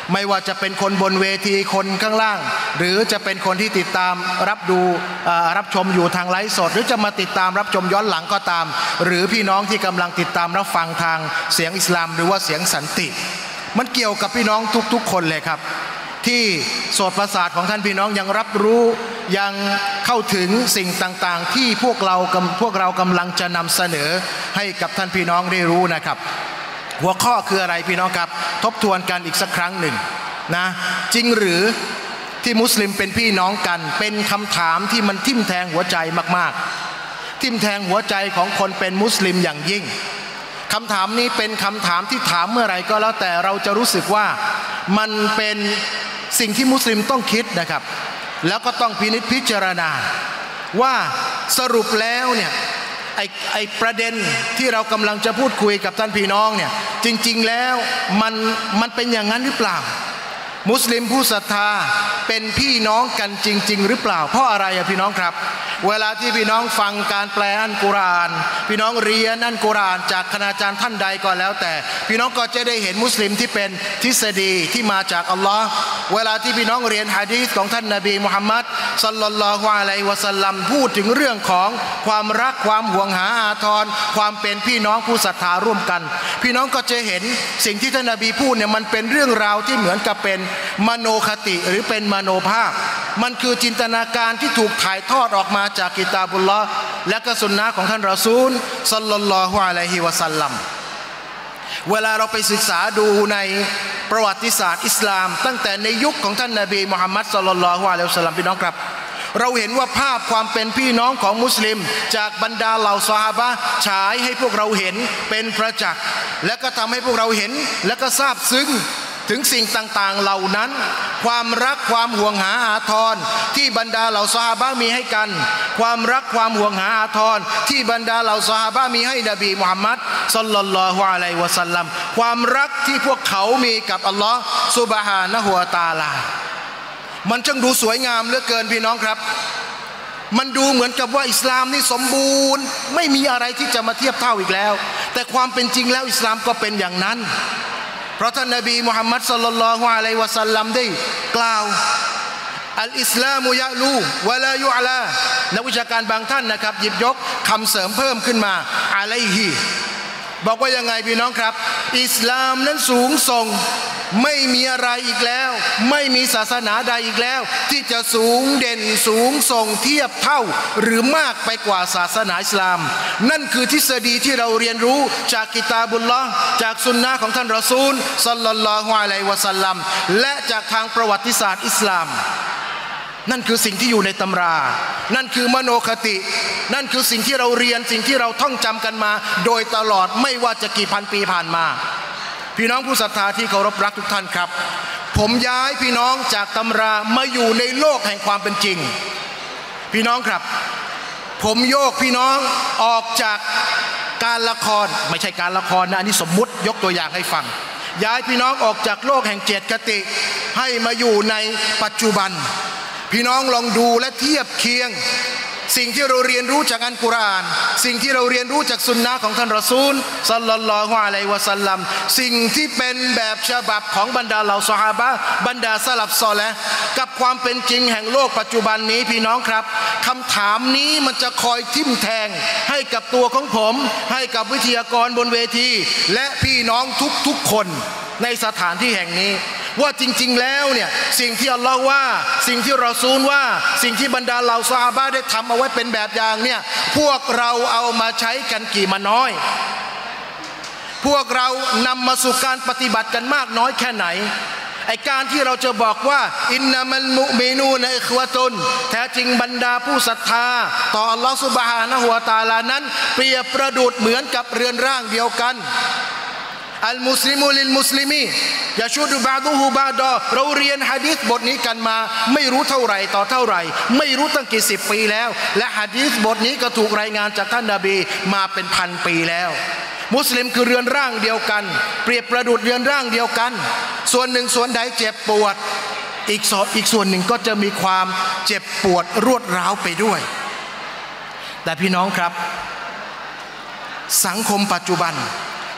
[SPEAKER 2] ไม่ว่าจะเป็นคนบนเวทีคนข้างล่างหรือจะเป็นคนที่ติดตามรับชมอยู่ทางไลฟ์สดหรือจะมาติดตามรับชมย้อนหลังก็ตามหรือพี่น้องที่กำลังติดตามรับฟังทางเสียงอิสลามหรือว่าเสียงสันติมันเกี่ยวกับพี่น้องทุกๆคนเลยครับที่โสตประสาทของท่านพี่น้องยังรับรู้ยังเข้าถึงสิ่งต่างๆที่พวกเรากำลังจะนำเสนอให้กับท่านพี่น้องได้รู้นะครับหัวข้อคืออะไรพี่น้องครับทบทวนกันอีกสักครั้งหนึ่งนะจริงหรือที่มุสลิมเป็นพี่น้องกันเป็นคำถามที่มันทิ่มแทงหัวใจมากๆทิ่มแทงหัวใจของคนเป็นมุสลิมอย่างยิ่งคำถามนี้เป็นคำถามที่ถามเมื่อไหร่ก็แล้วแต่เราจะรู้สึกว่ามันเป็นสิ่งที่มุสลิมต้องคิดนะครับแล้วก็ต้องพินิจพิจารณาว่าสรุปแล้วเนี่ยไอ้ประเด็นที่เรากำลังจะพูดคุยกับท่านพี่น้องเนี่ยจริงๆแล้วมันเป็นอย่างนั้นหรือเปล่ามุสลิมผู้ศรัทธาเป็นพี่น้องกันจริงๆหรือเปล่าเพราะอะไรพี่น้องครับเวลาที่พี่น้องฟังการแปลอัลกุรอานพี่น้องเรียนอัลกุรอานจากคณาจารย์ท่านใดก็แล้วแต่พี่น้องก็จะได้เห็นมุสลิมที่เป็นทฤษฎีที่มาจากอัลลอฮ์เวลาที่พี่น้องเรียนหะดีษของท่านนบีมุฮัมมัดศ็อลลัลลอฮุอะลัยฮิวะซัลลัมพูดถึงเรื่องของความรักความห่วงหาอาทรความเป็นพี่น้องผู้ศรัทธาร่วมกันพี่น้องก็จะเห็นสิ่งที่ท่านนบีพูดเนี่ยมันเป็นเรื่องราวที่เหมือนกับเป็นมโนคติหรือเป็นมโนภาพมันคือจินตนาการที่ถูกถ่ายทอดออกมาจากกิตาบุลลอฮ์และก็สุนนะของท่านรอซูลศ็อลลัลลอฮุอะลัยฮิวะซัลลัมเวลาเราไปศึกษาดูในประวัติศาสตร์อิสลามตั้งแต่ในยุคของท่านนบีมุฮัมมัดศ็อลลัลลอฮุอะลัยฮิวะซัลลัมพี่น้องครับเราเห็นว่าภาพความเป็นพี่น้องของมุสลิมจากบรรดาเหล่าซอฮาบะห์ฉายให้พวกเราเห็นเป็นประจักษ์และก็ทำให้พวกเราเห็นและก็ซาบซึ้งถึงสิ่งต่างๆเหล่านั้นความรักความห่วงหาอาทรที่บรรดาเหล่าซอฮาบะห์มีให้กันความรักความห่วงหาอาทรที่บรรดาเหล่าซอฮาบะห์มีให้นบีมุฮัมมัดศ็อลลัลลอฮุอะลัยฮิวะซัลลัมความรักที่พวกเขามีกับอัลลอฮ์ซุบฮานะฮูวะตะอาลามันช่างดูสวยงามเหลือเกินพี่น้องครับมันดูเหมือนกับว่าอิสลามนี่สมบูรณ์ไม่มีอะไรที่จะมาเทียบเท่าอีกแล้วแต่ความเป็นจริงแล้วอิสลามก็เป็นอย่างนั้นเพราะท่านนบีมุฮัมมัดศ็อลลัลลอฮุอะลัยฮิวะซัลลัมได้กล่าวอัลอิสลามุยะลูวะลายุอะลานักวิชาการบางท่านนะครับหยิบยกคำเสริมเพิ่มขึ้นมาอะลัยฮิบอกว่ายังไงพี่น้องครับอิสลามนั้นสูงส่งไม่มีอะไรอีกแล้วไม่มีศาสนาใดอีกแล้วที่จะสูงเด่นสูงส่งเทียบเท่าหรือมากไปกว่าศาสนาอิสลามนั่นคือทฤษฎีที่เราเรียนรู้จากกิตาบุลลอฮ์จากสุนนะของท่านรอซูลศ็อลลัลลอฮุอะลัยฮิวะซัลลัมและจากทางประวัติศาสตร์อิสลามนั่นคือสิ่งที่อยู่ในตำรานั่นคือมโนคตินั่นคือสิ่งที่เราเรียนสิ่งที่เราท่องจำกันมาโดยตลอดไม่ว่าจะกี่พันปีผ่านมาพี่น้องผู้ศรัทธาที่เคารพรักทุกท่านครับผมย้ายพี่น้องจากตำรามาอยู่ในโลกแห่งความเป็นจริงพี่น้องครับผมโยกพี่น้องออกจากการละครไม่ใช่การละครนะอันนี้สมมุติยกตัวอย่างให้ฟังย้ายพี่น้องออกจากโลกแห่งเจตคติให้มาอยู่ในปัจจุบันพี่น้องลองดูและเทียบเคียงสิ่งที่เราเรียนรู้จากอัลกุรอานสิ่งที่เราเรียนรู้จากสุนนะของท่านรอซูลศ็อลลัลลอฮุอะลัยฮิวะซัลลัมสิ่งที่เป็นแบบฉบับของบรรดาเหล่าซอฮาบะห์บรรดาสลับซอลิห์กับความเป็นจริงแห่งโลกปัจจุบันนี้พี่น้องครับคำถามนี้มันจะคอยทิ่มแทงให้กับตัวของผมให้กับวิทยากรบนเวทีและพี่น้องทุกๆคนในสถานที่แห่งนี้ว่าจริงๆแล้วเนี่ยสิ่งที่อัลลอฮ์ว่าสิ่งที่รอซูลว่าสิ่งที่บรรดาเหล่าซอฮาบะห์ได้ทำเอาไว้เป็นแบบอย่างเนี่ยพวกเราเอามาใช้กันกี่มาน้อยพวกเรานำมาสู่การปฏิบัติกันมากน้อยแค่ไหนไอการที่เราจะบอกว่าอินนามัลมุมินูนอิควะตุนแท้จริงบรรดาผู้ศรัทธาต่ออัลลอฮ์ซุบฮานะฮูวะตะอาลานั้นเปรียบประดุจเหมือนกับเรือนร่างเดียวกันอัลมุสลิมูลิลมุสลิมียะชูดุบะดุฮูบะดอเราเรียนหะดีษบทนี้กันมาไม่รู้เท่าไหร่ต่อเท่าไหร่ไม่รู้ตั้งกี่สิบปีแล้วและหะดีษบทนี้ก็ถูกรายงานจากท่านนบีมาเป็นพันปีแล้วมุสลิมคือเรือนร่างเดียวกันเปรียบประดุจเรือนร่างเดียวกันส่วนหนึ่งส่วนใดเจ็บปวดอีกส่วนหนึ่งก็จะมีความเจ็บปวดรวดร้าวไปด้วยแต่พี่น้องครับสังคมปัจจุบัน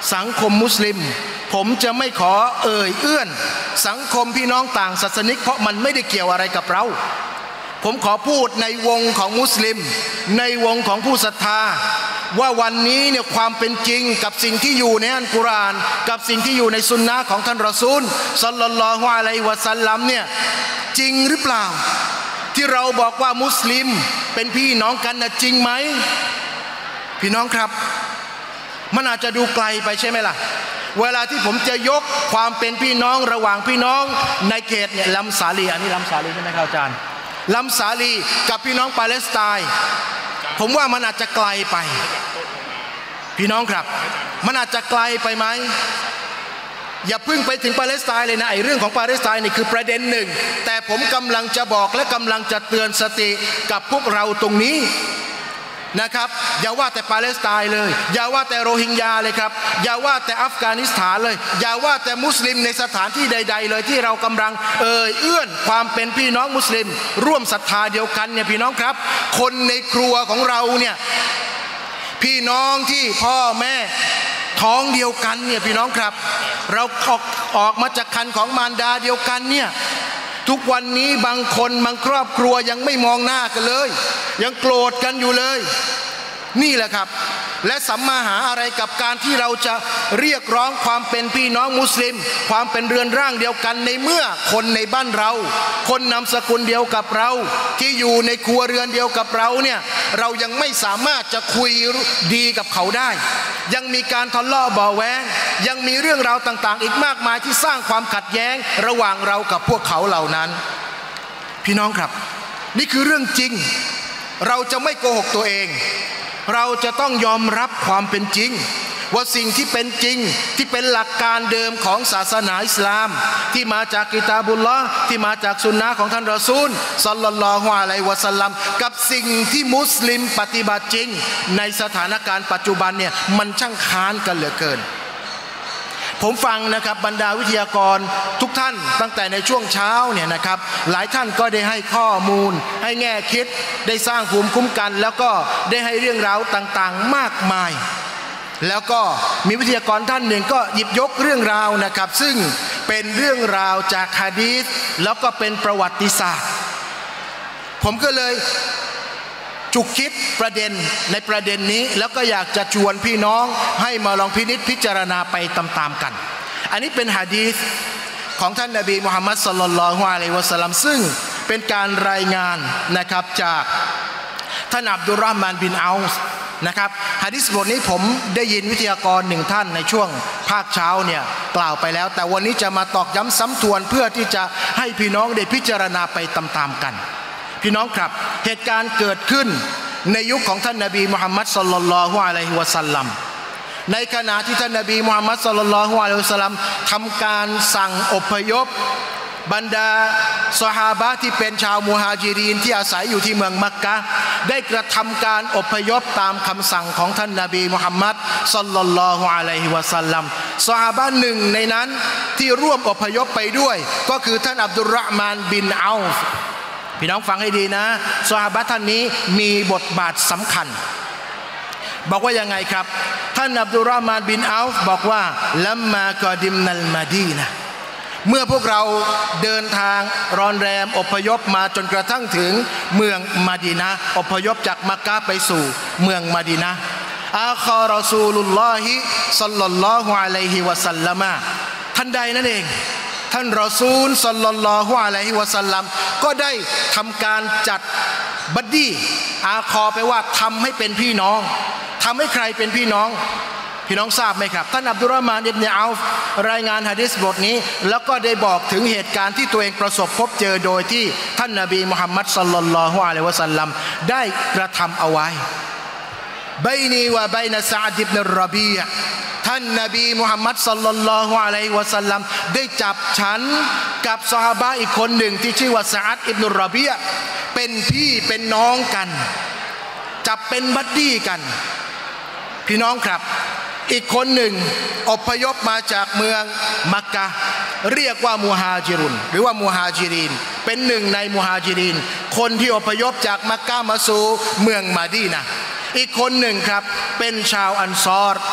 [SPEAKER 2] สังคมมุสลิมผมจะไม่ขอเอื้อนสังคมพี่น้องต่างศาสนิกเพราะมันไม่ได้เกี่ยวอะไรกับเราผมขอพูดในวงของมุสลิมในวงของผู้ศรัทธาว่าวันนี้เนี่ยความเป็นจริงกับสิ่งที่อยู่ในอัลกุรอานกับสิ่งที่อยู่ในสุนนะของท่านรอซูลศ็อลลัลลอฮุอะลัยฮิวะซัลลัมเนี่ยจริงหรือเปล่าที่เราบอกว่ามุสลิมเป็นพี่น้องกันนะจริงไหมพี่น้องครับมันอาจจะดูไกลไปใช่ไหมล่ะเวลาที่ผมจะยกความเป็นพี่น้องระหว่างพี่น้องในเขตเนี่ยลัมซาลีอันนี้ลัมซาลีใช่ไหมครับอาจารย์ลัมซาลีกับพี่น้องปาเลสไตน์ผมว่ามันอาจจะไกลไปพี่น้องครับมันอาจจะไกลไปไหมอย่าเพิ่งไปถึงปาเลสไตน์เลยนะไอ้เรื่องของปาเลสไตน์นี่คือประเด็นหนึ่งแต่ผมกำลังจะบอกและกำลังจะเตือนสติกับพวกเราตรงนี้นะครับอย่าว่าแต่ปาเลสไตน์เลยอย่าว่าแต่โรฮิงญาเลยครับอย่าว่าแต่อัฟกานิสถานเลยอย่าว่าแต่มุสลิมในสถานที่ใดๆเลยที่เรากำลังเอื้อนความเป็นพี่น้องมุสลิมร่วมศรัทธาเดียวกันเนี่ยพี่น้องครับคนในครัวของเราเนี่ยพี่น้องที่พ่อแม่ท้องเดียวกันเนี่ยพี่น้องครับเราออกมาจากคันของมารดาเดียวกันเนี่ยทุกวันนี้บางคนบางครอบครัวยังไม่มองหน้ากันเลยยังโกรธกันอยู่เลยนี่แหละครับและสัมมาหาอะไรกับการที่เราจะเรียกร้องความเป็นพี่น้องมุสลิมความเป็นเรือนร่างเดียวกันในเมื่อคนในบ้านเราคนนามสกุลเดียวกับเราที่อยู่ในครัวเรือนเดียวกับเราเนี่ยเรายังไม่สามารถจะคุยดีกับเขาได้ยังมีการทะเลาะเบาะแว้งยังมีเรื่องราวต่างๆอีกมากมายที่สร้างความขัดแย้งระหว่างเรากับพวกเขาเหล่านั้นพี่น้องครับนี่คือเรื่องจริงเราจะไม่โกหกตัวเองเราจะต้องยอมรับความเป็นจริงว่าสิ่งที่เป็นจริงที่เป็นหลักการเดิมของศาสนาอิสลามที่มาจากกิตาบุลลอฮ์ที่มาจากสุนนะของท่านรอซูลศ็อลลัลลอฮุอะลัยฮิวะซัลลัมกับสิ่งที่มุสลิมปฏิบัติจริงในสถานการณ์ปัจจุบันเนี่ยมันช่างค้านกันเหลือเกินผมฟังนะครับบรรดาวิทยากรทุกท่านตั้งแต่ในช่วงเช้าเนี่ยนะครับหลายท่านก็ได้ให้ข้อมูลให้แง่คิดได้สร้างภูมิคุ้มกันแล้วก็ได้ให้เรื่องราวต่างๆมากมายแล้วก็มีวิทยากรท่านหนึ่งก็หยิบยกเรื่องราวนะครับซึ่งเป็นเรื่องราวจากหะดีษแล้วก็เป็นประวัติศาสตร์ผมก็เลยจุกคิดประเด็นในประเด็นนี้แล้วก็อยากจะชวนพี่น้องให้มาลองพินิจพิจารณาไปตามๆกันอันนี้เป็นหะดีษของท่านนบีมุฮัมมัดศ็อลลัลลอฮุอะลัยฮิวะซัลลัมซึ่งเป็นการรายงานนะครับจากท่านอับดุลเราะห์มานบินเอาฟนะครับหะดีษบทนี้ผมได้ยินวิทยากรหนึ่งท่านในช่วงภาคเช้าเนี่ยกล่าวไปแล้วแต่วันนี้จะมาตอกย้ำซ้ำทวนเพื่อที่จะให้พี่น้องได้พิจารณาไปตามๆกันพี่น้องครับเหตุการณ์เกิดขึ้นในยุคของท่านนบีมุฮัมมัดศ็อลลัลลอฮุอะลัยฮิวะซัลลัมในขณะที่ท่านนบีมุฮัมมัดศ็อลลัลลอฮุอะลัยฮิวะซัลลัมทำการสั่งอพยพบรรดาซอฮาบะห์ที่เป็นชาวมุฮาญิรินที่อาศัยอยู่ที่เมืองมักกะฮ์ได้กระทำการอพยพตามคำสั่งของท่านนบีมุฮัมมัดศ็อลลัลลอฮุอะลัยฮิวะซัลลัมซอฮาบะห์หนึ่งในนั้นที่ร่วมอพยพไปด้วยก็คือท่านอับดุลเราะห์มานบินเอาฟพี่น้องฟังให้ดีนะซอฮาบะห์ท่านนี้มีบทบาทสำคัญบอกว่ายังไงครับท่านอับดุลเราะห์มานบินเอาฟบอกว่าลัมมากอดิมนัลมะดีนะห์เมื่อพวกเราเดินทางรอนแรมอพยพมาจนกระทั่งถึงเมืองมะดีนะห์อพยพจากมักกะฮ์ไปสู่เมืองมะดีนะห์อาคารอซูลุลลอฮิศ็อลลัลลอฮุอะลัยฮิวะซัลลัมท่านใดนั่นเองท่านรอซูลศ็อลลัลลอฮุอะลัยฮิวะซัลลัมก็ได้ทำการจัดบัดดี้อาคอไปว่าทำให้เป็นพี่น้องทำให้ใครเป็นพี่น้องพี่น้องทราบไหมครับท่านอับดุลเราะห์มานอิบนุเอาฟรายงานหะดีษบทนี้แล้วก็ได้บอกถึงเหตุการณ์ที่ตัวเองประสบพบเจอโดยที่ท่านนบีมุฮัมมัดศ็อลลัลลอฮุอะลัยฮิวะซัลลัมได้กระทำเอาไว้บัยนีวะบัยนะซะอ์ดอิบนุรรอบีอะห์ท่านนบีมุฮัมมัดศ็อลลัลลอฮุอะลัยฮิวะซัลลัมได้จับฉันกับซอฮาบะห์อีกคนหนึ่งที่ชื่อว่าซะอ์ดอิบนุรรอบีอะห์เป็นพี่เป็นน้องกันจับเป็นบัดดี้กันพี่น้องครับอีกคนหนึ่งอพยพมาจากเมืองมักกะฮ์เรียกว่ามุฮาจิรุนหรือว่ามุฮาจิรินเป็นหนึ่งในมุฮาจิรินคนที่อพยพจากมักกะฮ์มาสู่เมืองมะดีนะห์อีกคนหนึ่งครับเป็นชาวอันซอร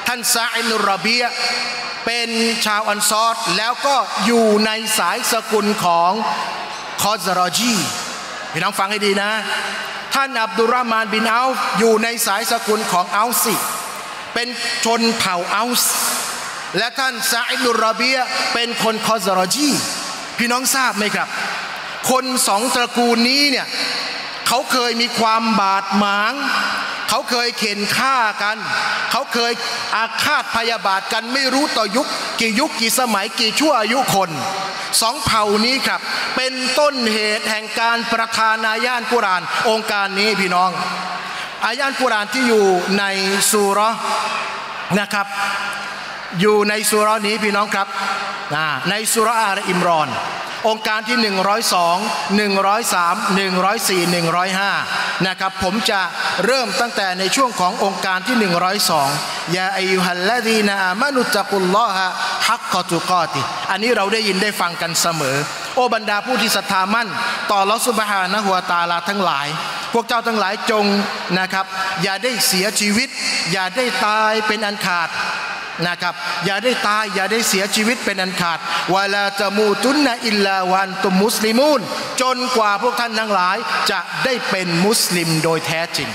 [SPEAKER 2] ท่านซาอิด รอบียะห์เป็นชาวอันซอรแล้วก็อยู่ในสายสกุลของคอซรอจีพี่น้องฟังให้ดีนะท่านอับดุลเราะห์มานบินเอาฟอยู่ในสายสกุลของเอาซีเป็นชนเผ่าเอาส์และท่านซาอิด รอบียะห์เป็นคนคอซรอจีพี่น้องทราบไหมครับคนสองตระกูลนี้เนี่ยเขาเคยมีความบาดหมางเขาเคยเข็นฆ่ากันเขาเคยอาฆาตพยาบาทกันไม่รู้ต่อยุคกี่สมัยกี่ชั่วอายุคนสองเผ่านี้ครับเป็นต้นเหตุแห่งการประทานอายะห์กุรอานองค์การนี้พี่น้องอายะห์กุรอานที่อยู่ในซูเราะห์นะครับอยู่ในซูเราะห์นี้พี่น้องครับในซูเราะห์อาลอิมรอนองค์การที่102 103 104 105นะครับผมจะเริ่มตั้งแต่ในช่วงขององค์การที่102ยาอัยยูฮัลลาดีนอามานุตักุลลอฮะฮักกะตุกอติอันนี้เราได้ยินได้ฟังกันเสมอโอบรรดาผู้ที่ศรัทธามั่นต่ออัลเลาะห์ซุบฮานะฮูวะตะอาลาทั้งหลายพวกเจ้าทั้งหลายจงนะครับอย่าได้เสียชีวิตอย่าได้ตายเป็นอันขาดนะครับอย่าได้ตายอย่าได้เสียชีวิตเป็นอันขาดวะลาตะมูตุนนะอิลลาวันตุมมุสลิมูนจนกว่าพวกท่านทั้งหลายจะได้เป็นมุสลิมโดยแท้จริง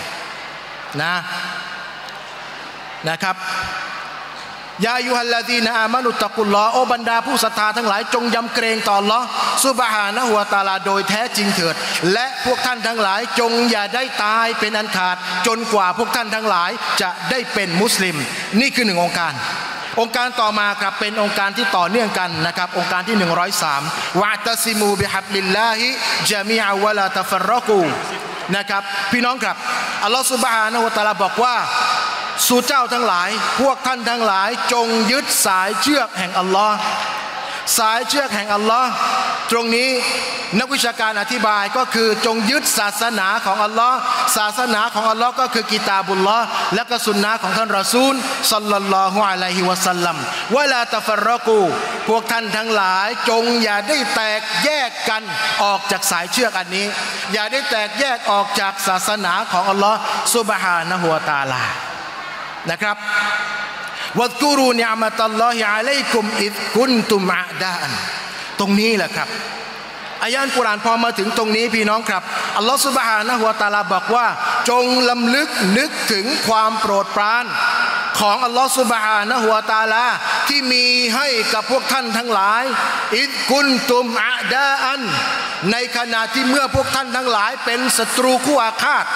[SPEAKER 2] นะครับยาอัยยูฮัลลาซีนอามานุตักุลลอฮ์โอบรรดาผู้ศรัทธาทั้งหลายจงยำเกรงต่ออัลเลาะห์ซุบฮานะฮูวะตะอาลาโดยแท้จริงเถิดและพวกท่านทั้งหลายจงอย่าได้ตายเป็นอันขาดจนกว่าพวกท่านทั้งหลายจะได้เป็นมุสลิมนี่คือหนึ่งองค์การต่อมาครับเป็นองค์การที่ต่อเนื่องกันนะครับองค์การที่103วะตะซิมูบิฮับลิลลาฮิญะมีอะวะลาตะฟัรรกูนะครับพี่น้องครับอัลเลาะห์ซุบฮานะฮูวะตะอาลาบอกว่าสู่เจ้าทั้งหลายพวกท่านทั้งหลายจงยึดสายเชือกแห่งอัลลอฮ์สายเชือกแห่งอัลลอฮ์ตรงนี้นักวิชาการอธิบายก็คือจงยึดศาสนาของอัลลอฮ์ศาสนาของอัลลอฮ์ก็คือกิตาบุลลอฮ์และก็สุนนะของท่านรอซูลศ็อลลัลลอฮุอะลัยฮิวะซัลลัมวะลาตะฟัรรกูพวกท่านทั้งหลายจงอย่าได้แตกแยกกันออกจากสายเชือกอันนี้อย่าได้แตกแยกออกจากศาสนาของอัลลอฮ์ซุบฮานะฮูวะตะอาลานะครับวัซกุรูนิอ์มะตัลลอฮิอะลัยกุมอิซกุนตุมอะดาอันตรงนี้แหละครับอายะห์กุรอานพอมาถึงตรงนี้พี่น้องครับอัลลอฮฺซุบฮานะฮูวะตะอาลาบอกว่าจงลำลึกนึกถึงความโปรดปรานของอัลลอฮฺซุบฮานะฮูวะตะอาลาที่มีให้กับพวกท่านทั้งหลายอิซกุนตุมอะดาอันในขณะที่เมื่อพวกท่านทั้งหลายเป็นศัตรูคู่อาฆาต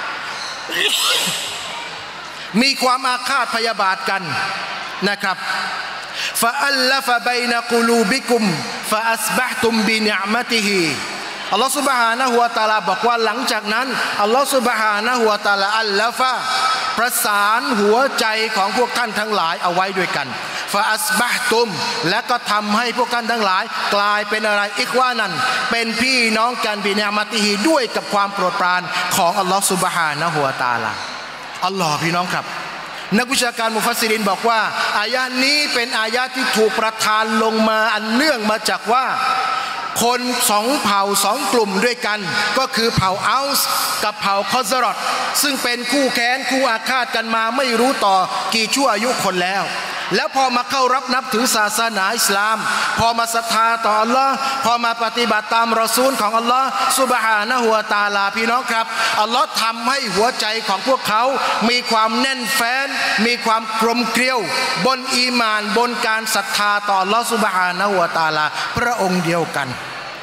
[SPEAKER 2] มีความอาฆาตพยาบาทกันนะครับฟะอัลลฟะบัยนะกุลูบิกุมฟะอัสบะฮตุมบินิอ์มะติฮิอัลลอฮฺซุบฮานะฮูวะตะอาลาบอกว่าหลังจากนั้นอัลลอฮฺซุบฮานะฮูวะตะอาลาอัลลฟะประสานหัวใจของพวกท่านทั้งหลายเอาไว้ด้วยกันฟะอัสบะฮตุมและก็ทำให้พวกท่านทั้งหลายกลายเป็นอะไรอิควานันเป็นพี่น้องกันบินิอ์มะติฮิด้วยกับความโปรดปรานของอัลลอฮฺซุบฮานะฮูวะตะอาลาอัลลอฮ์พี่น้องครับนักวิชาการมุฟัสซิรินบอกว่าอายะห์นี้เป็นอายะห์ที่ถูกประทานลงมาอันเนื่องมาจากว่าคนสองเผ่าสองกลุ่มด้วยกันก็คือเผ่าอัลส์กับเผ่าคอซรอตซึ่งเป็นคู่แค้นคู่อาฆาตกันมาไม่รู้ต่อกี่ชั่วอายุคนแล้วพอมาเข้ารับนับถือศาสนาอิสลามพอมาศรัทธาต่ออัลลอฮ์พอมาปฏิบัติตามรอซูลของอัลลอฮ์ซุบฮานะฮูวะตะอาลาพี่น้องครับอัลลอฮ์ทำให้หัวใจของพวกเขามีความแน่นแฟ้นมีความกลมเกลียวบนอีหม่านบนการศรัทธาต่ออัลลอฮ์ซุบฮานะฮูวะตะอาลาพระองค์เดียวกัน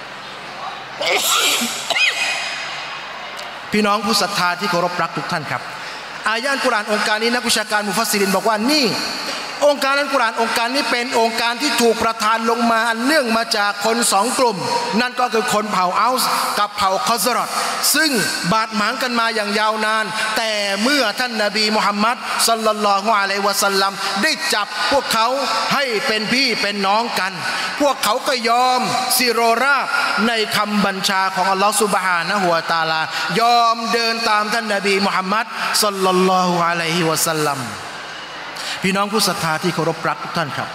[SPEAKER 2] พี่น้องผู้ศรัทธาที่เคารพรักทุกท่านครับอายะห์กุรอานองค์การนี้นักวิชาการมุฟัสซิรินบอกว่านี่องค์การอัลกุรอานองค์การนี้เป็นองค์การที่ถูกประทานลงมาอันเนื่องมาจากคนสองกลุ่มนั่นก็คือคนเผ่าอัลส์กับเผ่าคอซรอตซึ่งบาดหมางกันมาอย่างยาวนานแต่เมื่อท่านนบีมุฮัมมัดศ็อลลัลลอฮุอะลัยฮิวะซัลลัมได้จับพวกเขาให้เป็นพี่เป็นน้องกันพวกเขาก็ยอมสิโรราบในคำบัญชาของอัลลอฮฺซุบฮานะฮูวะตะอาลายอมเดินตามท่านนบีมุฮัมมัดศ็อลลัลลอฮุอะลัยฮิวะซัลลัมพี่น้องผู้ศรัทธาที่เคารพรักทุกท่านครับ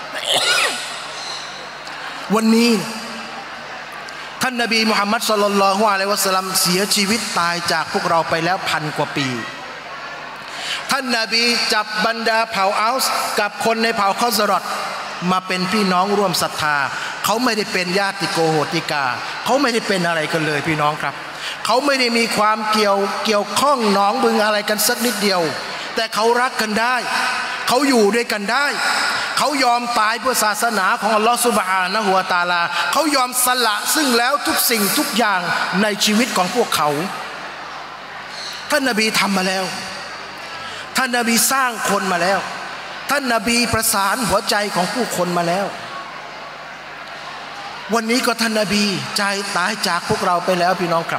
[SPEAKER 2] วันนี้ท่านนบีมุฮัมมัดศ็อลลัลลอฮุอะลัยฮิวะซัลลัมเสียชีวิตตายจากพวกเราไปแล้ว1,000 กว่าปีท่านนบีจับบรรดาเผ่าอัลส์กับคนในเผ่าคอซรอตมาเป็นพี่น้องร่วมศรัทธาเขาไม่ได้เป็นญาติโกโหติกาเขาไม่ได้เป็นอะไรกันเลยพี่น้องครับเขาไม่ได้มีความเกี่ยวข้องหนองบึงอะไรกันสักนิดเดียวแต่เขารักกันได้เขาอยู่ด้วยกันได้เขายอมตายเพื่อศาสนาของอัลลอฮฺซุบฮานะฮูวะตะอาลาเขายอมสละซึ่งแล้วทุกสิ่งทุกอย่างในชีวิตของพวกเขาท่านนบีทำมาแล้วท่านนบีสร้างคนมาแล้วท่านนบีประสานหัวใจของผู้คนมาแล้ววันนี้ก็ท่านนบีใจตายจากพวกเราไปแล้วพี่น้องครับ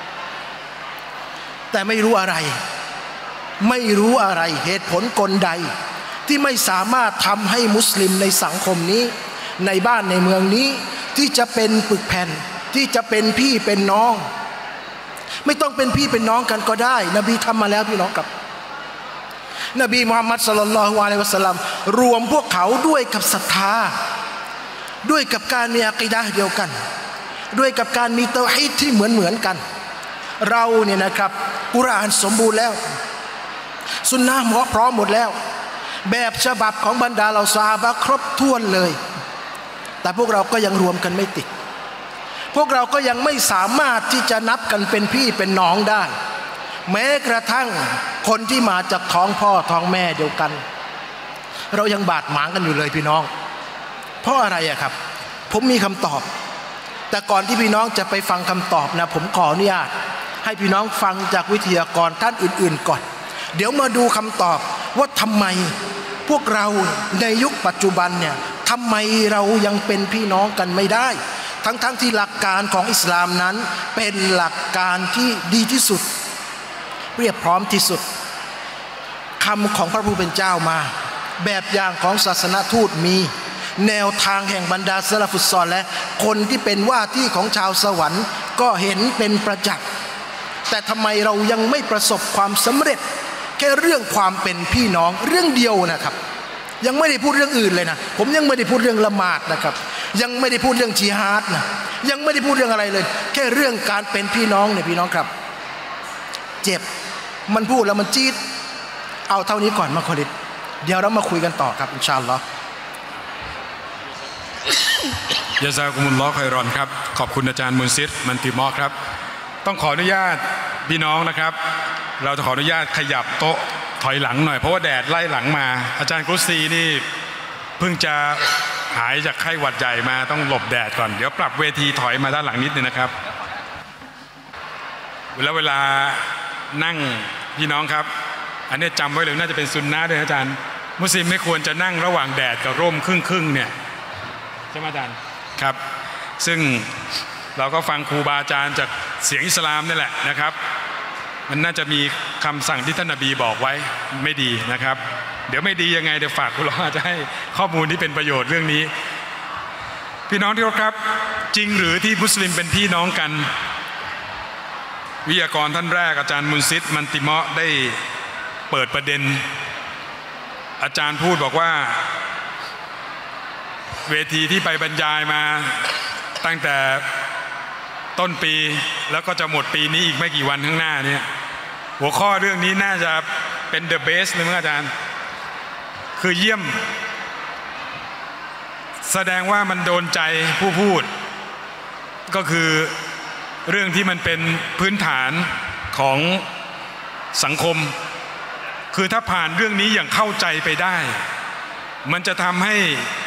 [SPEAKER 2] แต่ไม่รู้อะไรเหตุผลกลใดที่ไม่สามารถทำให้มุสลิมในสังคมนี้ในบ้านในเมืองนี้ที่จะเป็นปึกแผ่นที่จะเป็นพี่เป็นน้องไม่ต้องเป็นพี่เป็นน้องกันก็ได้นบีทำมาแล้วพี่น้องครับนบีมุฮัมมัดศ็อลลัลลอฮุอะลัยฮิวะซัลลัมรวมพวกเขาด้วยกับศรัทธาด้วยกับการมีอะกีดะห์เดียวกันด้วยกับการมีเตาฮีดที่เหมือนกันเราเนี่ยนะครับกุรอานสมบูรณ์แล้วซุนนะห์พร้อมหมดแล้วแบบฉบับของบรรดาเหล่าซอฮาบะห์ครบถ้วนเลยแต่พวกเราก็ยังรวมกันไม่ติดพวกเราก็ยังไม่สามารถที่จะนับกันเป็นพี่เป็นน้องได้แม้กระทั่งคนที่มาจากท้องพ่อท้องแม่เดียวกันเรายังบาดหมางกันอยู่เลยพี่น้องเพราะอะไรอะครับผมมีคำตอบแต่ก่อนที่พี่น้องจะไปฟังคำตอบนะผมขออนุญาตให้พี่น้องฟังจากวิทยากรท่านอื่นๆก่อนเดี๋ยวมาดูคำตอบว่าทำไมพวกเราในยุคปัจจุบันเนี่ยทำไมเรายังเป็นพี่น้องกันไม่ได้ทั้งที่หลักการของอิสลามนั้นเป็นหลักการที่ดีที่สุดเรียบพร้อมที่สุดคำของพระผู้เป็นเจ้ามาแบบอย่างของศาสนทูตมีแนวทางแห่งบรรดาซะลาฟุสซอลและคนที่เป็นว่าที่ของชาวสวรรค์ก็เห็นเป็นประจักษ์แต่ทำไมเรายังไม่ประสบความสำเร็จแค่เรื่องความเป็นพี่น้องเรื่องเดียวนะครับยังไม่ได้พูดเรื่องอื่นเลยนะผมยังไม่ได้พูดเรื่องละหมาดนะครับยังไม่ได้พูดเรื่องจิฮาดนะยังไม่ได้พูดเรื่องอะไรเลยแค่เรื่องการเป็นพี่น้องเนี่ยพี่น้องครับเจ็บมันพูดแล้วมันจี๊ดเอาเท่านี้ก่อนมาคอลิดเดี๋ยวเรามาคุยกันต่อครับอินชาอัลลอฮ์
[SPEAKER 1] ยะซากุมุลลอฮ์ค็อยรอนครับขอบคุณอาจารย์มุนซิรมันติมอครับต้องขออนุญาตพี่น้องนะครับเราจะขออนุญาตขยับโต๊ะถอยหลังหน่อยเพราะว่าแดดไล่หลังมาอาจารย์กุซีนี่เพิ่งจะหายจากไข้หวัดใหญ่มาต้องหลบแดดก่อนเดี๋ยวปรับเวทีถอยมาด้านหลังนิดนึงนะครับแล้วเวลานั่งพี่น้องครับอันนี้จำไว้เลยน่าจะเป็นซุนนะห์ด้วยอาจารย์มุสลิมไม่ควรจะนั่งระหว่างแดดกับร่มครึ่งเนี่ยใช่ไหมอาจารย์ครับซึ่งเราก็ฟังครูบาอาจารย์จากเสียงอิสลามนี่แหละนะครับมันน่าจะมีคำสั่งที่ท่านนบีบอกไว้ไม่ดีนะครับเดี๋ยวไม่ดียังไงเดี๋ยวฝากคุณรอจะให้ข้อมูลที่เป็นประโยชน์เรื่องนี้พี่น้องที่รักครับจริงหรือที่มุสลิมเป็นพี่น้องกันวิทยากรท่านแรกอาจารย์มุนซิรมันติมะได้เปิดประเด็นอาจารย์พูดบอกว่าเวทีที่ไปบรรยายมาตั้งแต่ต้นปีแล้วก็จะหมดปีนี้อีกไม่กี่วันข้างหน้าเนี่ยหัวข้อเรื่องนี้น่าจะเป็นเดอะเบสเลยมั้งอาจารย์คือเยี่ยมแสดงว่ามันโดนใจผู้พูดก็คือเรื่องที่มันเป็นพื้นฐานของสังคมคือถ้าผ่านเรื่องนี้อย่างเข้าใจไปได้มันจะทำให้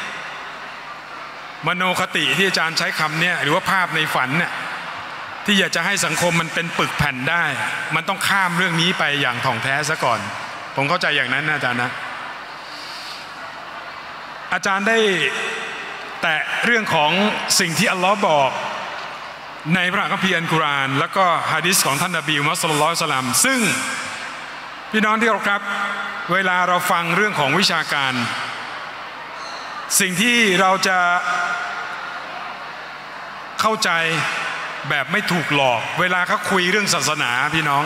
[SPEAKER 1] มโนคติที่อาจารย์ใช้คำเนี่ยหรือว่าภาพในฝันเนี่ยที่อยากจะให้สังคมมันเป็นปึกแผ่นได้มันต้องข้ามเรื่องนี้ไปอย่างถ่องแท้ซะก่อนผมเข้าใจอย่างนั้นนะอาจารย์นะอาจารย์ได้แตะเรื่องของสิ่งที่อัลลอฮ์บอกในพระคัมภีร์อัลกุรอานแล้วก็หะดีษของท่านนบีมุฮัมมัด ศ็อลลัลลอฮุอะลัยฮิวะซัลลัมซึ่งพี่น้องที่เคารพครับเวลาเราฟังเรื่องของวิชาการสิ่งที่เราจะเข้าใจแบบไม่ถูกหลอกเวลาเขาคุยเรื่องศาสนาพี่น้อง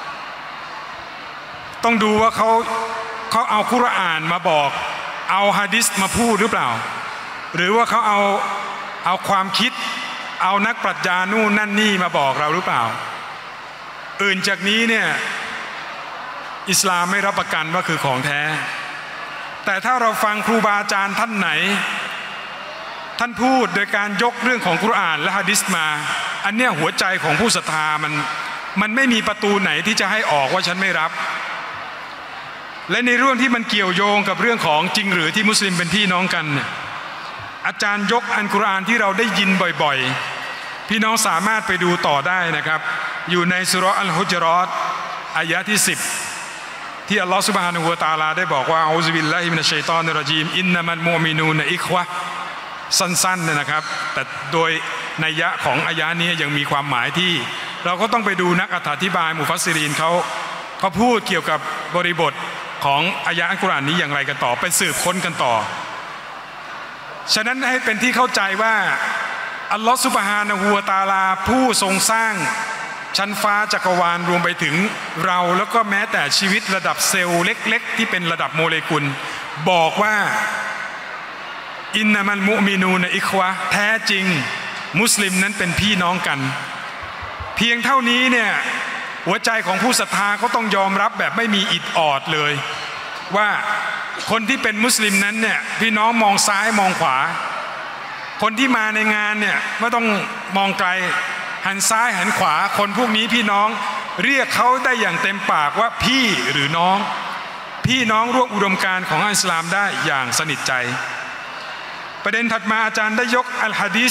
[SPEAKER 1] ต้องดูว่าเขาเอากุรอานมาบอกเอาหะดีษมาพูดหรือเปล่าหรือว่าเขาเอาความคิดเอานักปรัชญานู่นนั่นนี่มาบอกเราหรือเปล่าอื่นจากนี้เนี่ยอิสลามไม่รับประกันว่าคือของแท้แต่ถ้าเราฟังครูบาอาจารย์ท่านไหนท่านพูดโดยการยกเรื่องของกุรอานและหะดีษมาอันเนี้ยหัวใจของผู้ศรัทธามันไม่มีประตูไหนที่จะให้ออกว่าฉันไม่รับและในเรื่องที่มันเกี่ยวโยงกับเรื่องของจริงหรือที่มุสลิมเป็นพี่น้องกันเนี่ยอาจารย์ยกอัลกุรอานที่เราได้ยินบ่อยๆพี่น้องสามารถไปดูต่อได้นะครับอยู่ในซูเราะห์อัลฮุจเราะห์อายะที่10ที่อัลลอฮฺซุบฮานะฮูวะตะอาลาได้บอกว่าอูซุบิลลาฮิมินัชชัยฏอนิรเราะญีมอินนัมัลมุอ์มินูนอิควะสั้นๆนะครับแต่โดยนัยยะของอายะนี้ยังมีความหมายที่เราก็ต้องไปดูนักอธิบายมุฟัสซิรีนเขาพูดเกี่ยวกับบริบทของอายะอัลกุรอานนี้อย่างไรกันต่อไปสืบค้นกันต่อฉะนั้นให้เป็นที่เข้าใจว่าอัลลอฮฺซุบฮานะฮูวะตะอาลาผู้ทรงสร้างชั้นฟ้าจักรวาลรวมไปถึงเราแล้วก็แม้แต่ชีวิตระดับเซลล์เล็กๆที่เป็นระดับโมเลกุลบอกว่าอินนามัลมุอ์มินูนอิควะแท้จริงมุสลิมนั้นเป็นพี่น้องกันเพียงเท่านี้เนี่ยหัวใจของผู้ศรัทธาเขาต้องยอมรับแบบไม่มีอิดออดเลยว่าคนที่เป็นมุสลิมนั้นเนี่ยพี่น้องมองซ้ายมองขวาคนที่มาในงานเนี่ยไม่ต้องมองไกลหันซ้ายหันขวาคนพวกนี้พี่น้องเรียกเขาได้อย่างเต็มปากว่าพี่หรือน้องพี่น้องร่วมอุดมการณ์ของอิสลามได้อย่างสนิทใจประเด็นถัดมาอาจารย์ได้ยกอัลฮะดีษ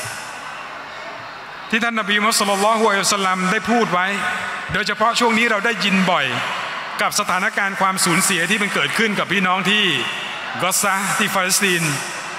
[SPEAKER 1] ที่ท่านนบีมุฮัมมัดศ็อลลัลลอฮุอะลัยฮิวะซัลลัมได้พูดไว้โดยเฉพาะช่วงนี้เราได้ยินบ่อยกับสถานการณ์ความสูญเสียที่มันเกิดขึ้นกับพี่น้องที่กอซาที่ฟาเลสไตน์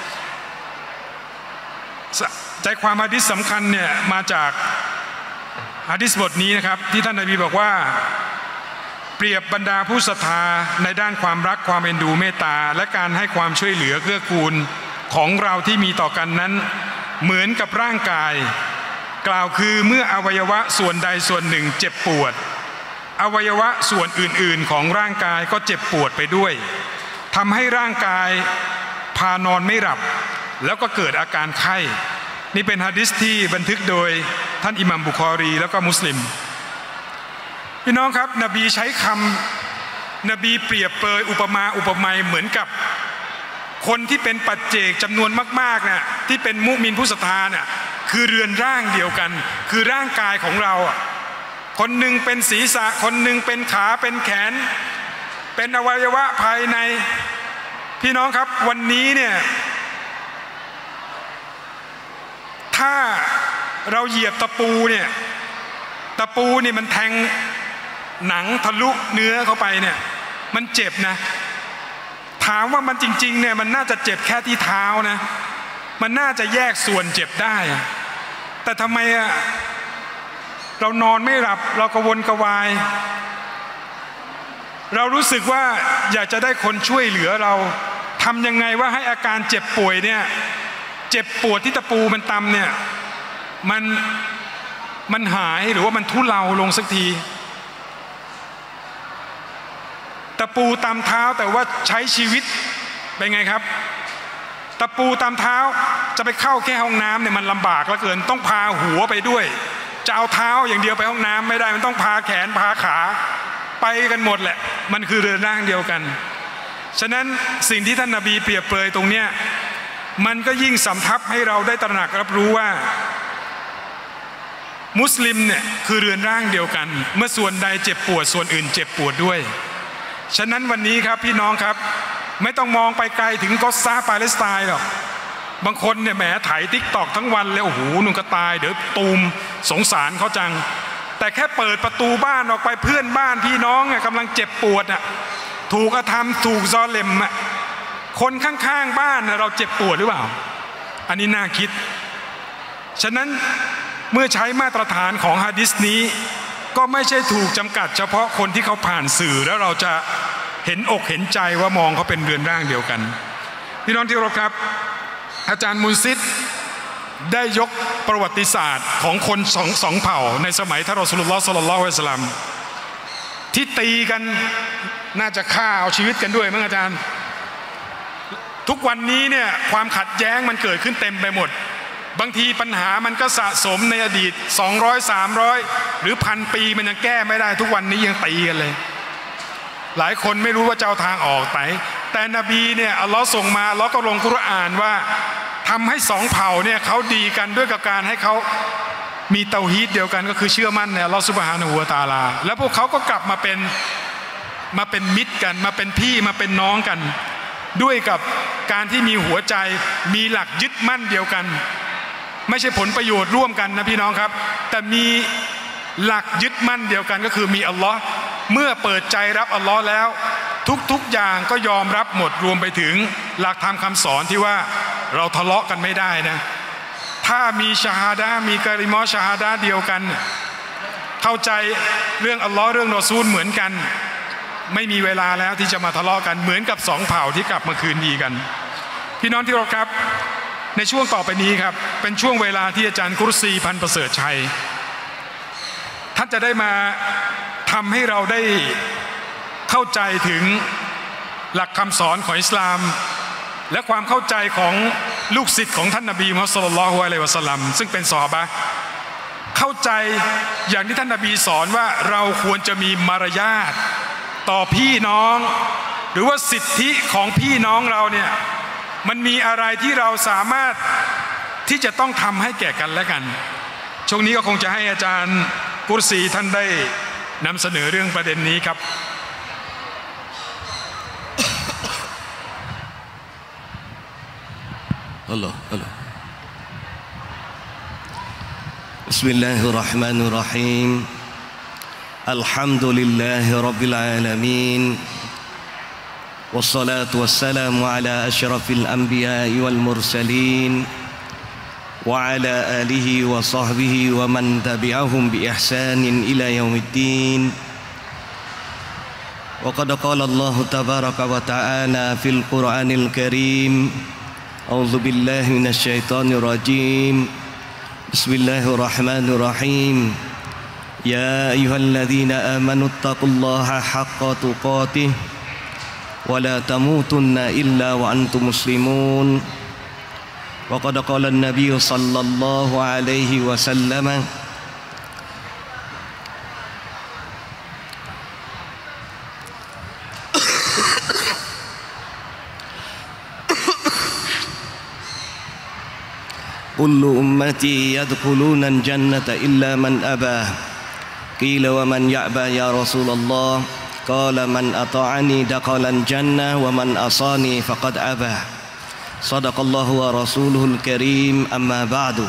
[SPEAKER 1] ใจความหะดีษสำคัญเนี่ยมาจากหะดีษบทนี้นะครับที่ท่านนบีบอกว่าเปรียบบรรดาผู้ศรัทธาในด้านความรักความเอ็นดูเมตตาและการให้ความช่วยเหลือเกื้อกูลของเราที่มีต่อกันนั้นเหมือนกับร่างกายกล่าวคือเมื่ออวัยวะส่วนใดส่วนหนึ่งเจ็บปวดอวัยวะส่วนอื่นๆของร่างกายก็เจ็บปวดไปด้วยทำให้ร่างกายพานอนไม่หลับแล้วก็เกิดอาการไข้นี่เป็นหะดีษที่บันทึกโดยท่านอิหม่ามบุคอรีแล้วก็มุสลิมพี่น้องครับนบีใช้คำนบีเปรียบเปรยอุปมาอุปไมยเหมือนกับคนที่เป็นปัจเจกจำนวนมากๆเนี่ยที่เป็นมุมินผู้ศรัทธาเนี่ยคือเรือนร่างเดียวกันคือร่างกายของเราคนหนึ่งเป็นศีรษะคนหนึ่งเป็นขาเป็นแขนเป็นอวัยวะภายในพี่น้องครับวันนี้เนี่ยถ้าเราเหยียบตะปูเนี่ยตะปูนี่มันแทงหนังทะลุเนื้อเข้าไปเนี่ยมันเจ็บนะถามว่ามันจริงๆเนี่ยมันน่าจะเจ็บแค่ที่เท้านะมันน่าจะแยกส่วนเจ็บได้แต่ทำไมเรานอนไม่หลับเรากระวนกระวายเรารู้สึกว่าอยากจะได้คนช่วยเหลือเราทำยังไงว่าให้อาการเจ็บป่วยเนี่ยเจ็บปวดที่ตะปูมันตำเนี่ยมันหายหรือว่ามันทุเลาลงสักทีตะปูตำเท้าแต่ว่าใช้ชีวิตเป็นไงครับตะปูตำเท้าจะไปเข้าแค่ห้องน้ำเนี่ยมันลำบากเหลือเกินต้องพาหัวไปด้วยจะเอาเท้าอย่างเดียวไปห้องน้ำไม่ได้มันต้องพาแขนพาขาไปกันหมดแหละมันคือเรือนร่างเดียวกันฉะนั้นสิ่งที่ท่านนบีเปรียบเปรยตรงเนี้ยมันก็ยิ่งสำทับให้เราได้ตระหนักรับรู้ว่ามุสลิมเนี่ยคือเรือนร่างเดียวกันเมื่อส่วนใดเจ็บปวดส่วนอื่นเจ็บปวดด้วยฉะนั้นวันนี้ครับพี่น้องครับไม่ต้องมองไปไกลถึงกอซาปาเลสไตน์หรอกบางคนเนี่ยแหมถ่ายติ๊กตอกทั้งวันเลยโอ้โหนุ่งก็ตายเดี๋ยวตูมสงสารเขาจังแต่แค่เปิดประตูบ้านออกไปเพื่อนบ้านพี่น้องกำลังเจ็บปวดถูกกระทำถูกซอเลมคนข้างๆบ้านเราเจ็บปวดหรือเปล่าอันนี้น่าคิดฉะนั้นเมื่อใช้มาตรฐานของหะดีษนี้ก็ไม่ใช่ถูกจำกัดเฉพาะคนที่เขาผ่านสื่อแล้วเราจะเห็นอกเห็นใจว่ามองเขาเป็นเรือนร่างเดียวกันพี่น้องที่เคารพครับอาจารย์มุนซิดได้ยกประวัติศาสตร์ของคนสองเผ่าในสมัยท่านรอซูลุลลอฮ์ ศ็อลลัลลอฮุอะลัยฮิวะซัลลัมที่ตีกันน่าจะฆ่าเอาชีวิตกันด้วยมั้งอาจารย์ทุกวันนี้เนี่ยความขัดแย้งมันเกิดขึ้นเต็มไปหมดบางทีปัญหามันก็สะสมในอดีต200 300หรือ1,000 ปีมันยังแก้ไม่ได้ทุกวันนี้ยังตีกันเลยหลายคนไม่รู้ว่าจะเอาทางออกไหนแต่นบีเนี่ยอัลลอฮ์ส่งมาอัลลอฮ์ก็ลงกุรอานว่าทำให้สองเผ่าเนี่ยเขาดีกันด้วยกับการให้เขามีเตาฮีดเดียวกันก็คือเชื่อมั่นในอัลลอฮ์ซุบฮานะฮูวะตะอาลาแล้วพวกเขาก็กลับมาเป็นมิตรกันมาเป็นพี่มาเป็นน้องกันด้วยกับการที่มีหัวใจมีหลักยึดมั่นเดียวกันไม่ใช่ผลประโยชน์ร่วมกันนะพี่น้องครับแต่มีหลักยึดมั่นเดียวกันก็คือมีอัลลอฮ์เมื่อเปิดใจรับอัลลอฮ์แล้วทุกอย่างก็ยอมรับหมดรวมไปถึงหลักธรรมคำสอนที่ว่าเราทะเลาะกันไม่ได้นะถ้ามีชะฮาดะห์มีกะลิมะห์ชะฮาดะห์เดียวกันเข้าใจเรื่องอัลลอฮ์เรื่องรอซูลเหมือนกันไม่มีเวลาแล้วที่จะมาทะเลาะกันเหมือนกับสองเผ่าที่กลับมาคืนดีกันพี่น้องที่รักครับในช่วงต่อไปนี้ครับเป็นช่วงเวลาที่อาจารย์กุรซีพันธ์ประเสริฐชัยท่านจะได้มาทำให้เราได้เข้าใจถึงหลักคำสอนของอิสลามและความเข้าใจของลูกศิษย์ของท่านนบีมุฮัมมัดศ็อลลัลลอฮุอะลัยฮิวะซัลลัมซึ่งเป็นซอฮาบะห์เข้าใจอย่างที่ท่านนบีสอนว่าเราควรจะมีมารยาทต่อพี่น้องหรือว่าสิทธิของพี่น้องเราเนี่ยมันมีอะไรที่เราสามารถที่จะต้องทำให้แก่กันและกันช่วงนี้ก็คงจะให้อาจารย์กุรซีท่านได้นำเสนอเรื่องประเด็นนี้ครับ
[SPEAKER 3] Allah Bismillahirrahmanirrahim Alhamdulillahi Rabbil Alamin Wassalatu wassalamu ala ashrafil anbiya'i wal mursalin Wa ala alihi wa sahbihi wa man tabi'ahum bi ihsanin ila yaumiddin Wa qad qala Allah tabaraka wa ta'ala fil Qur'anil Karim A'udzu billahi minasy syaithanir rajim Bismillahirrahmanirrahim Ya ayyuhalladzina amanu taqullaha haqqa tuqatih wa la tamutunna illa wa antum muslimun wa qad qala an-nabiy sallallahu alaihi wasallam Kullu ummati yadkhuluna al-jannata illa man abah Qila wa man ya'ba ya Rasulullah Qala man ata'ani dakhala al-jannah wa man asani faqad abah Sadaqallahu wa rasuluhul karim amma ba'du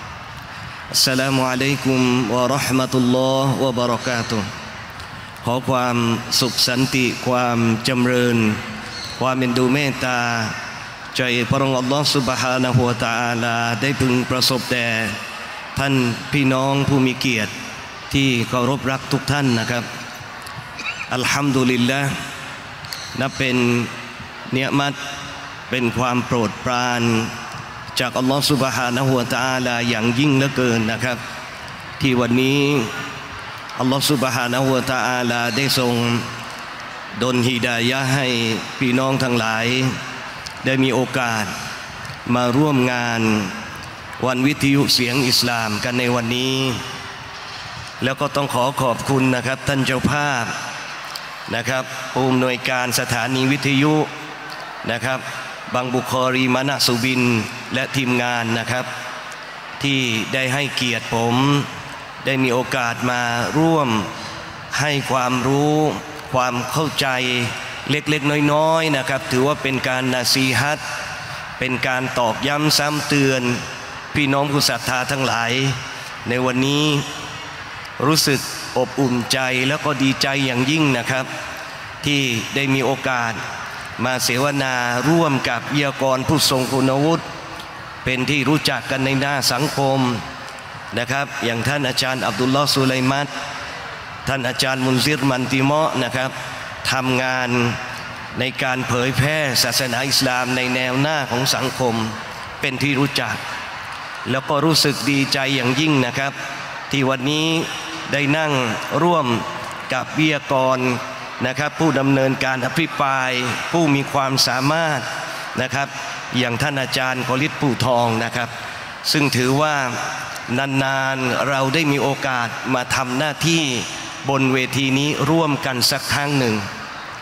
[SPEAKER 3] Assalamualaikum warahmatullahi wabarakatuh ขอความสุขสันติความจำเริญความเมตดูเมตตาใจพระองค์อัลลอฮฺซุบฮานะฮูวะตะอาลาได้พึงประสบแด่ท่านพี่น้องผู้มีเกียรติที่เคารพรักทุกท่านนะครับอัลฮัมดุลิลละห์นับเป็นเนียมัตเป็นความโปรดปรานจากอัลลอฮฺซุบฮานะฮูวะตะอาลาอย่างยิ่งเหลือเกินนะครับที่วันนี้อัลลอฮฺซุบฮานะฮูวะตะอาลาได้ทรงดลฮิดายะห์ให้พี่น้องทั้งหลายได้มีโอกาสมาร่วมงานวันวิทยุเสียงอิสลามกันในวันนี้แล้วก็ต้องขอบคุณนะครับท่านเจ้าภาพนะครับผู้อำนวยการสถานีวิทยุนะครับบังบุคอรีมานะสุบินและทีมงานนะครับที่ได้ให้เกียรติผมได้มีโอกาสมาร่วมให้ความรู้ความเข้าใจเล็กๆน้อยๆนะครับถือว่าเป็นการนาซีฮัตเป็นการตอกย้ำซ้ำเตือนพี่น้องผู้ศรัทธาทั้งหลายในวันนี้รู้สึกอบอุ่นใจแล้วก็ดีใจอย่างยิ่งนะครับที่ได้มีโอกาสมาเสวนาร่วมกับวิทยากรผู้ทรงคุณวุฒิเป็นที่รู้จักกันในหน้าสังคมนะครับอย่างท่านอาจารย์อับดุลลอฮ์สุไลมัตท่านอาจารย์มุนซิรมันติมะนะครับทำงานในการเผยแพร่ศาสนาอิสลามในแนวหน้าของสังคมเป็นที่รู้จักแล้วก็รู้สึกดีใจอย่างยิ่งนะครับที่วันนี้ได้นั่งร่วมกับวิทยากรนะครับผู้ดำเนินการอภิปรายผู้มีความสามารถนะครับอย่างท่านอาจารย์กฤษผู้ทองนะครับซึ่งถือว่านานๆเราได้มีโอกาสมาทำหน้าที่บนเวทีนี้ร่วมกันสักครั้งหนึ่ง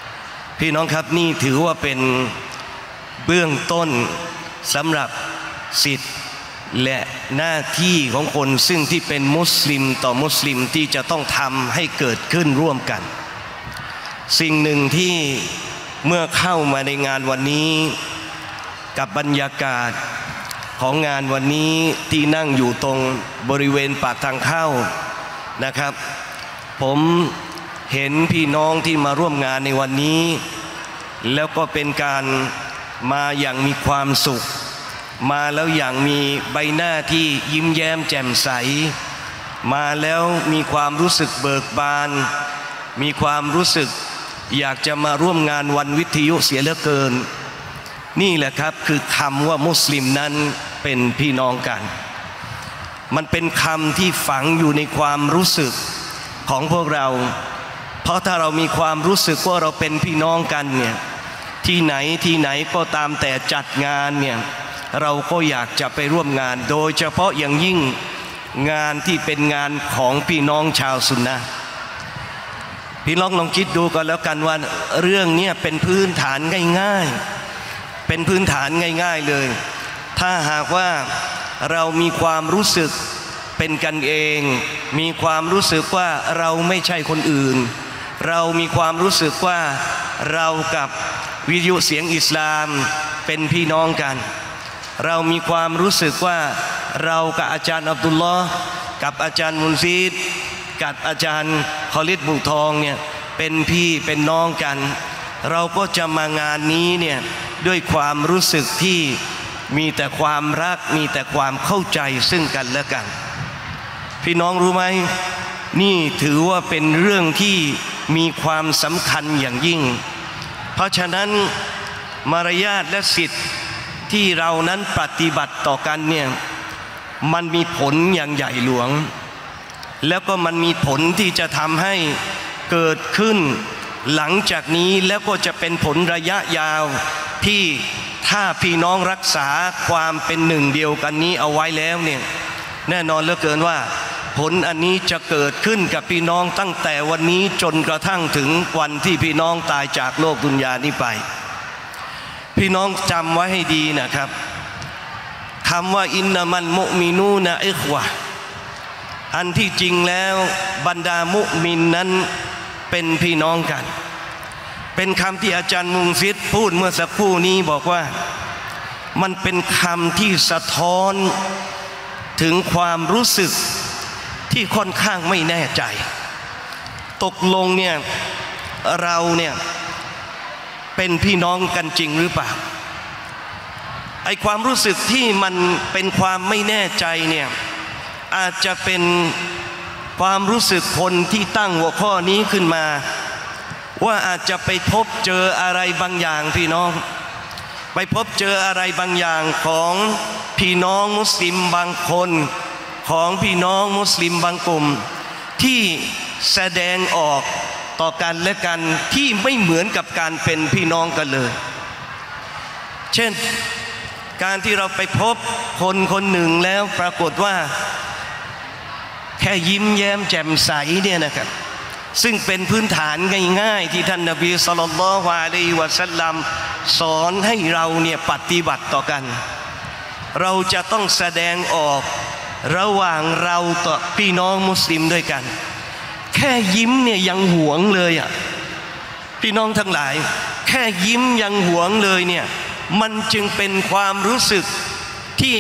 [SPEAKER 3] พี่น้องครับนี่ถือว่าเป็นเบื้องต้นสำหรับสิทธิ์และหน้าที่ของคนซึ่งที่เป็นมุสลิมต่อมุสลิมที่จะต้องทำให้เกิดขึ้นร่วมกันสิ่งหนึ่งที่เมื่อเข้ามาในงานวันนี้กับบรรยากาศของงานวันนี้ที่นั่งอยู่ตรงบริเวณปากทางเข้านะครับผมเห็นพี่น้องที่มาร่วมงานในวันนี้แล้วก็เป็นการมาอย่างมีความสุขมาแล้วอย่างมีใบหน้าที่ยิ้มแย้มแจ่มใสมาแล้วมีความรู้สึกเบิกบานมีความรู้สึกอยากจะมาร่วมงานวันวิทยุเสียเหลือเกินนี่แหละครับคือคำว่ามุสลิมนั้นเป็นพี่น้องกันมันเป็นคำที่ฝังอยู่ในความรู้สึกของพวกเราเพราะถ้าเรามีความรู้สึกว่าเราเป็นพี่น้องกันเนี่ยที่ไหนก็ตามแต่จัดงานเนี่ยเราก็อยากจะไปร่วมงานโดยเฉพาะอย่างยิ่งงานที่เป็นงานของพี่น้องชาวซุนนะห์พี่น้องลองคิดดูกันแล้วกันว่าเรื่องนี้เป็นพื้นฐานง่ายๆเป็นพื้นฐานง่ายๆเลยถ้าหากว่าเรามีความรู้สึกเป็นกันเองมีความรู้สึกว่าเราไม่ใช่คนอื่นเรามีความรู้สึกว่าเรากับวิทยุเสียงอิสลามเป็นพี่น้องกันเรามีความรู้สึกว่าเรากับอาจารย์อับดุลลอฮ์กับอาจารย์มุนซีดกับอาจารย์คอลิดบุกทองเนี่ยเป็นพี่เป็นน้องกันเราก็จะมางานนี้เนี่ยด้วยความรู้สึกที่มีแต่ความรักมีแต่ความเข้าใจซึ่งกันและกันพี่น้องรู้ไหมนี่ถือว่าเป็นเรื่องที่มีความสำคัญอย่างยิ่งเพราะฉะนั้นมารยาทและสิทธิ์ที่เรานั้นปฏิบัติต่อกันเนี่ยมันมีผลอย่างใหญ่หลวงแล้วก็มันมีผลที่จะทำให้เกิดขึ้นหลังจากนี้แล้วก็จะเป็นผลระยะยาวที่ถ้าพี่น้องรักษาความเป็นหนึ่งเดียวกันนี้เอาไว้แล้วเนี่ยแน่นอนเหลือเกินว่าผลอันนี้จะเกิดขึ้นกับพี่น้องตั้งแต่วันนี้จนกระทั่งถึงวันที่พี่น้องตายจากโลกดุนยานี้ไปพี่น้องจำไว้ให้ดีนะครับคำว่าอินนามันมุมินูนะอิควะอันที่จริงแล้วบรรดามุมินนั้นเป็นพี่น้องกันเป็นคำที่อาจารย์มุงฟิดพูดเมื่อสักครู่นี้บอกว่ามันเป็นคำที่สะท้อนถึงความรู้สึกที่ค่อนข้างไม่แน่ใจตกลงเนี่ยเราเนี่ยเป็นพี่น้องกันจริงหรือเปล่าไอ้ความรู้สึกที่มันเป็นความไม่แน่ใจเนี่ยอาจจะเป็นความรู้สึกคนที่ตั้งหัวข้อนี้ขึ้นมาว่าอาจจะไปพบเจออะไรบางอย่างพี่น้องไปพบเจออะไรบางอย่างของพี่น้องมุสลิมบางคนของพี่น้องมุสลิมบางกลุ่มที่แสดงออกต่อกันและกันที่ไม่เหมือนกับการเป็นพี่น้องกันเลยเช่นการที่เราไปพบคนคนหนึ่งแล้วปรากฏว่าแค่ยิ้มแย้มแจ่มใสเนี่ยนะครับซึ่งเป็นพื้นฐานง่ายๆที่ท่านนบีศ็อลลัลลอฮุอะลัยฮิวะซัลลัมสอนให้เราเนี่ยปฏิบัติต่อกันเราจะต้องแสดงออกระหว่างเราต่อพี่น้องมุสลิมด้วยกันแค่ยิ้มเนี่ยยังหวงเลยอ่ะพี่น้องทั้งหลายแค่ยิ้มยังหวงเลยเนี่ยมันจึงเป็นความรู้สึกที่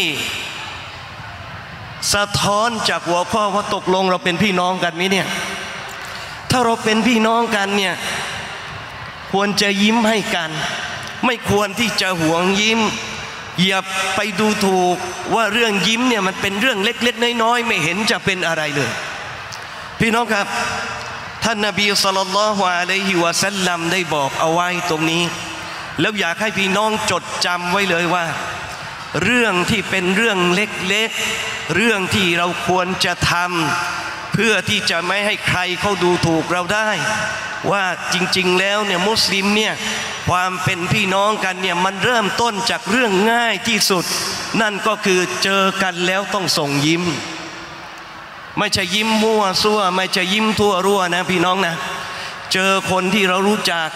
[SPEAKER 3] สะท้อนจากหัวข้อว่าตกลงเราเป็นพี่น้องกันไหมเนี่ยถ้าเราเป็นพี่น้องกันเนี่ยควรจะยิ้มให้กันไม่ควรที่จะหวงยิ้มอย่าไปดูถูกว่าเรื่องยิ้มเนี่ยมันเป็นเรื่องเล็กๆน้อยๆไม่เห็นจะเป็นอะไรเลยพี่น้องครับท่านนบีศ็อลลัลลอฮุอะลัยฮิวะซัลลัมได้บอกเอาไว้ตรงนี้แล้วอยากให้พี่น้องจดจำไว้เลยว่าเรื่องที่เป็นเรื่องเล็กๆเรื่องที่เราควรจะทำเพื่อที่จะไม่ให้ใครเขาดูถูกเราได้ว่าจริงๆแล้วเนี่ยมุสลิมเนี่ยความเป็นพี่น้องกันเนี่ยมันเริ่มต้นจากเรื่องง่ายที่สุดนั่นก็คือเจอกันแล้วต้องส่งยิ้มไม่ใช่ยิ้มมั่วซั่วไม่ใช่ยิ้มทั่วรั่วนะพี่น้องนะเจอคนที่เรารู้จัก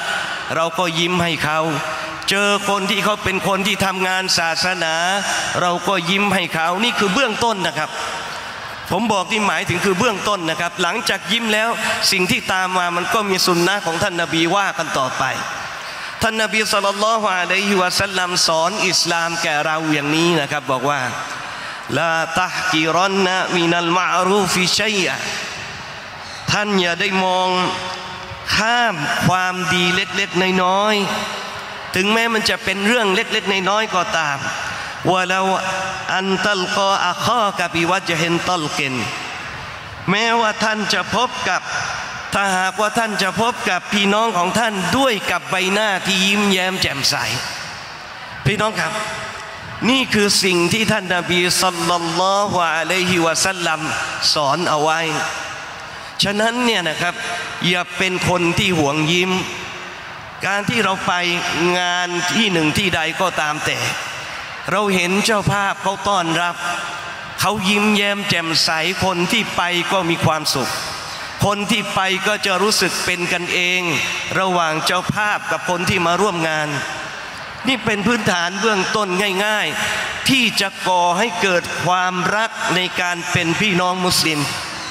[SPEAKER 3] เราก็ยิ้มให้เขาเจอคนที่เขาเป็นคนที่ทำงานศาสนาเราก็ยิ้มให้เขานี่คือเบื้องต้นนะครับผมบอกที่หมายถึงคือเบื้องต้นนะครับหลังจากยิ้มแล้วสิ่งที่ตามมามันก็มีสุนนะของท่านนบีว่ากันต่อไปท่านนบีศ็อลลัลลอฮุอะลัยฮิวะซัลลัมสอนอิสลามแก่เราอย่างนี้นะครับบอกว่าลาตะฮกิรันนะมินัลมะอรูฟิชัยอะท่านอย่าได้มองข้ามความดีเล็กๆน้อยๆถึงแม้มันจะเป็นเรื่องเล็กๆน้อยๆก็ตามว่าเราอันตัลกออะคอกะบิวัจฮินตัลกินแม้ว่าท่านจะพบกับถ้าหากว่าท่านจะพบกับพี่น้องของท่านด้วยกับใบหน้าที่ยิ้มแย้มแจ่มใสพี่น้องครับนี่คือสิ่งที่ท่านนบีศ็อลลัลลอฮุอะลัยฮิวะซัลลัมสอนเอาไว้ฉะนั้นเนี่ยนะครับอย่าเป็นคนที่หวงยิ้มการที่เราไปงานที่หนึ่งที่ใดก็ตามแต่เราเห็นเจ้าภาพเขาต้อนรับเขายิ้มแย้มแจ่มใสคนที่ไปก็มีความสุขคนที่ไปก็จะรู้สึกเป็นกันเองระหว่างเจ้าภาพกับคนที่มาร่วมงานนี่เป็นพื้นฐานเบื้องต้นง่ายๆที่จะก่อให้เกิดความรักในการเป็นพี่น้องมุสลิม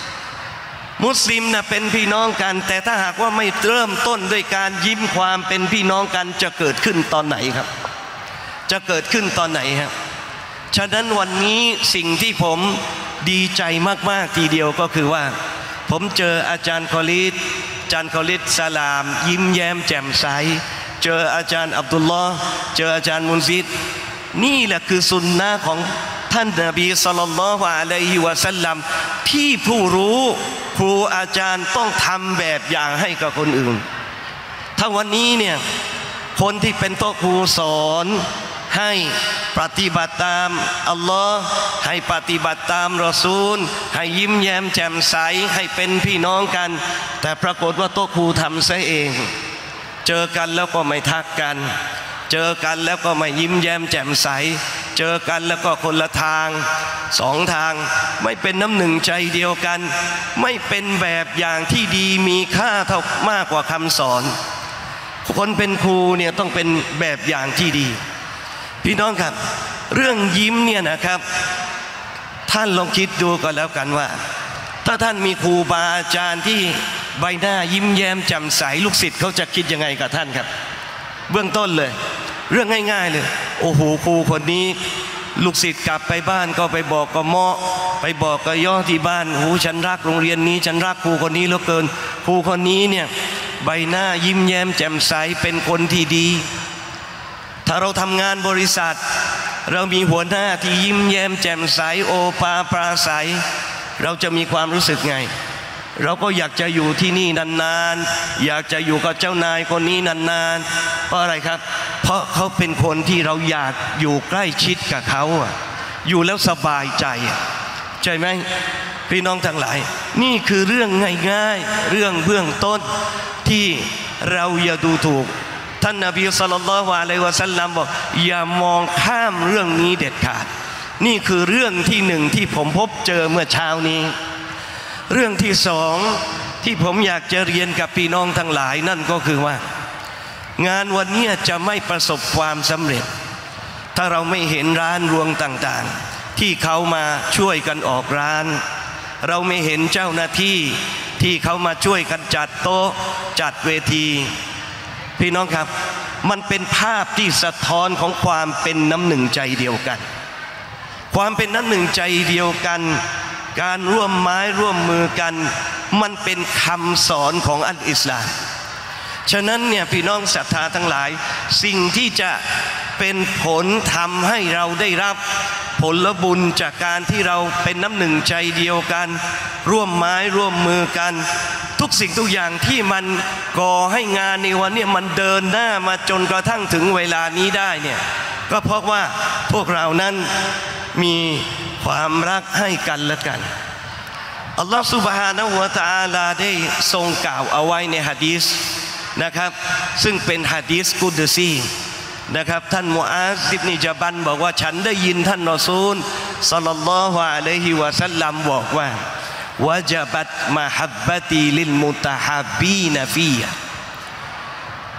[SPEAKER 3] นะเป็นพี่น้องกันแต่ถ้าหากว่าไม่เริ่มต้นด้วยการยิ้มความเป็นพี่น้องกันจะเกิดขึ้นตอนไหนครับจะเกิดขึ้นตอนไหนครับฉะนั้นวันนี้สิ่งที่ผมดีใจมากๆทีเดียวก็คือว่าผมเจออาจารย์คอลิดสลามยิ้มแย้มแจ่มใสเจออาจารย์อับดุลลอฮ์เจออาจารย์มุนซิดนี่แหละคือสุนนะของท่านนบีศ็อลลัลลอฮุอะลัยฮิวะซัลลัมที่ผู้รู้ครูอาจารย์ต้องทำแบบอย่างให้กับคนอื่นถ้าวันนี้เนี่ยคนที่เป็นโต๊ะครูสอนให้ปฏิบัติตามอัลลอฮ์ให้ปฏิบัติตามรอซูลให้ยิ้มแย้มแจ่มใสให้เป็นพี่น้องกันแต่ปรากฏว่าโต๊ะครูทำซะเองเจอกันแล้วก็ไม่ทักกันเจอกันแล้วก็ไม่ยิ้มแย้มแจ่มใสเจอกันแล้วก็คนละทางสองทางไม่เป็นน้ำหนึ่งใจเดียวกันไม่เป็นแบบอย่างที่ดีมีค่าเท่ามากกว่าคำสอนคนเป็นครูเนี่ยต้องเป็นแบบอย่างที่ดีพี่น้องครับเรื่องยิ้มเนี่ยนะครับท่านลองคิดดูก็แล้วกันว่าถ้าท่านมีครูบาอาจารย์ที่ใบหน้ายิ้มแย้มแจ่มใสลูกศิษย์เขาจะคิดยังไงกับท่านครับเบื้องต้นเลยเรื่องง่ายๆเลยโอ้โหครูคนนี้ลูกศิษย์กลับไปบ้านก็ไปบอกกับหมอไปบอกกับย่อที่บ้านโอ้ฉันรักโรงเรียนนี้ฉันรักครูคนนี้เหลือเกินครูคนนี้เนี่ยใบหน้ายิ้มแย้มแจ่มใสเป็นคนที่ดีถ้าเราทำงานบริษัทเรามีหัวหน้าที่ยิ้มแย้มแจ่มใสโอภาปราศัยเราจะมีความรู้สึกไงเราก็อยากจะอยู่ที่นี่นานๆอยากจะอยู่กับเจ้านายคนนี้นานๆเพราะอะไรครับเพราะเขาเป็นคนที่เราอยากอยู่ใกล้ชิดกับเขาอยู่แล้วสบายใจใช่ไหมพี่น้องทั้งหลายนี่คือเรื่องง่ายๆเรื่องเบื้องต้นที่เราอย่าดูถูกท่านนบีศ็อลลัลลอฮุอะลัยฮิวะซัลลัมบอกอย่ามองข้ามเรื่องนี้เด็ดขาดนี่คือเรื่องที่หนึ่งที่ผมพบเจอเมื่อเช้านี้เรื่องที่สองที่ผมอยากจะเรียนกับพี่น้องทั้งหลายนั่นก็คือว่างานวันนี้จะไม่ประสบความสำเร็จถ้าเราไม่เห็นร้านรวงต่างๆที่เขามาช่วยกันออกร้านเราไม่เห็นเจ้าหน้าที่ที่เขามาช่วยกันจัดโต๊ะจัดเวทีพี่น้องครับมันเป็นภาพที่สะท้อนของความเป็นน้ำหนึ่งใจเดียวกันความเป็นน้ำหนึ่งใจเดียวกันการร่วมไม้ร่วมมือกันมันเป็นคำสอนของอัลอิสลามฉะนั้นเนี่ยพี่น้องศรัทธาทั้งหลายสิ่งที่จะเป็นผลทำให้เราได้รับผลบุญจากการที่เราเป็นน้ำหนึ่งใจเดียวกันร่วมไม้ร่วมมือกันทุกสิ่งทุกอย่างที่มันก่อให้งานในวันนี้มันเดินหน้ามาจนกระทั่งถึงเวลานี้ได้เนี่ยก็เพราะว่าพวกเรานั้นมีความรักให้กันและกันอัลลอฮฺซุบฮานะฮูวะตะอาลาได้ทรงกล่าวเอาไว้ในหะดีษนะครับซึ่งเป็นหะดีษกุดซีนะครับท่านมุอาซ อิบนุญะบัลบอกว่าฉันได้ยินท่านรอซูลศ็อลลัลลอฮุอะลัยฮิวะซัลลัมบอกว่าวะญะบัตมะฮับบะตีลิลมุตะฮับบีนฟี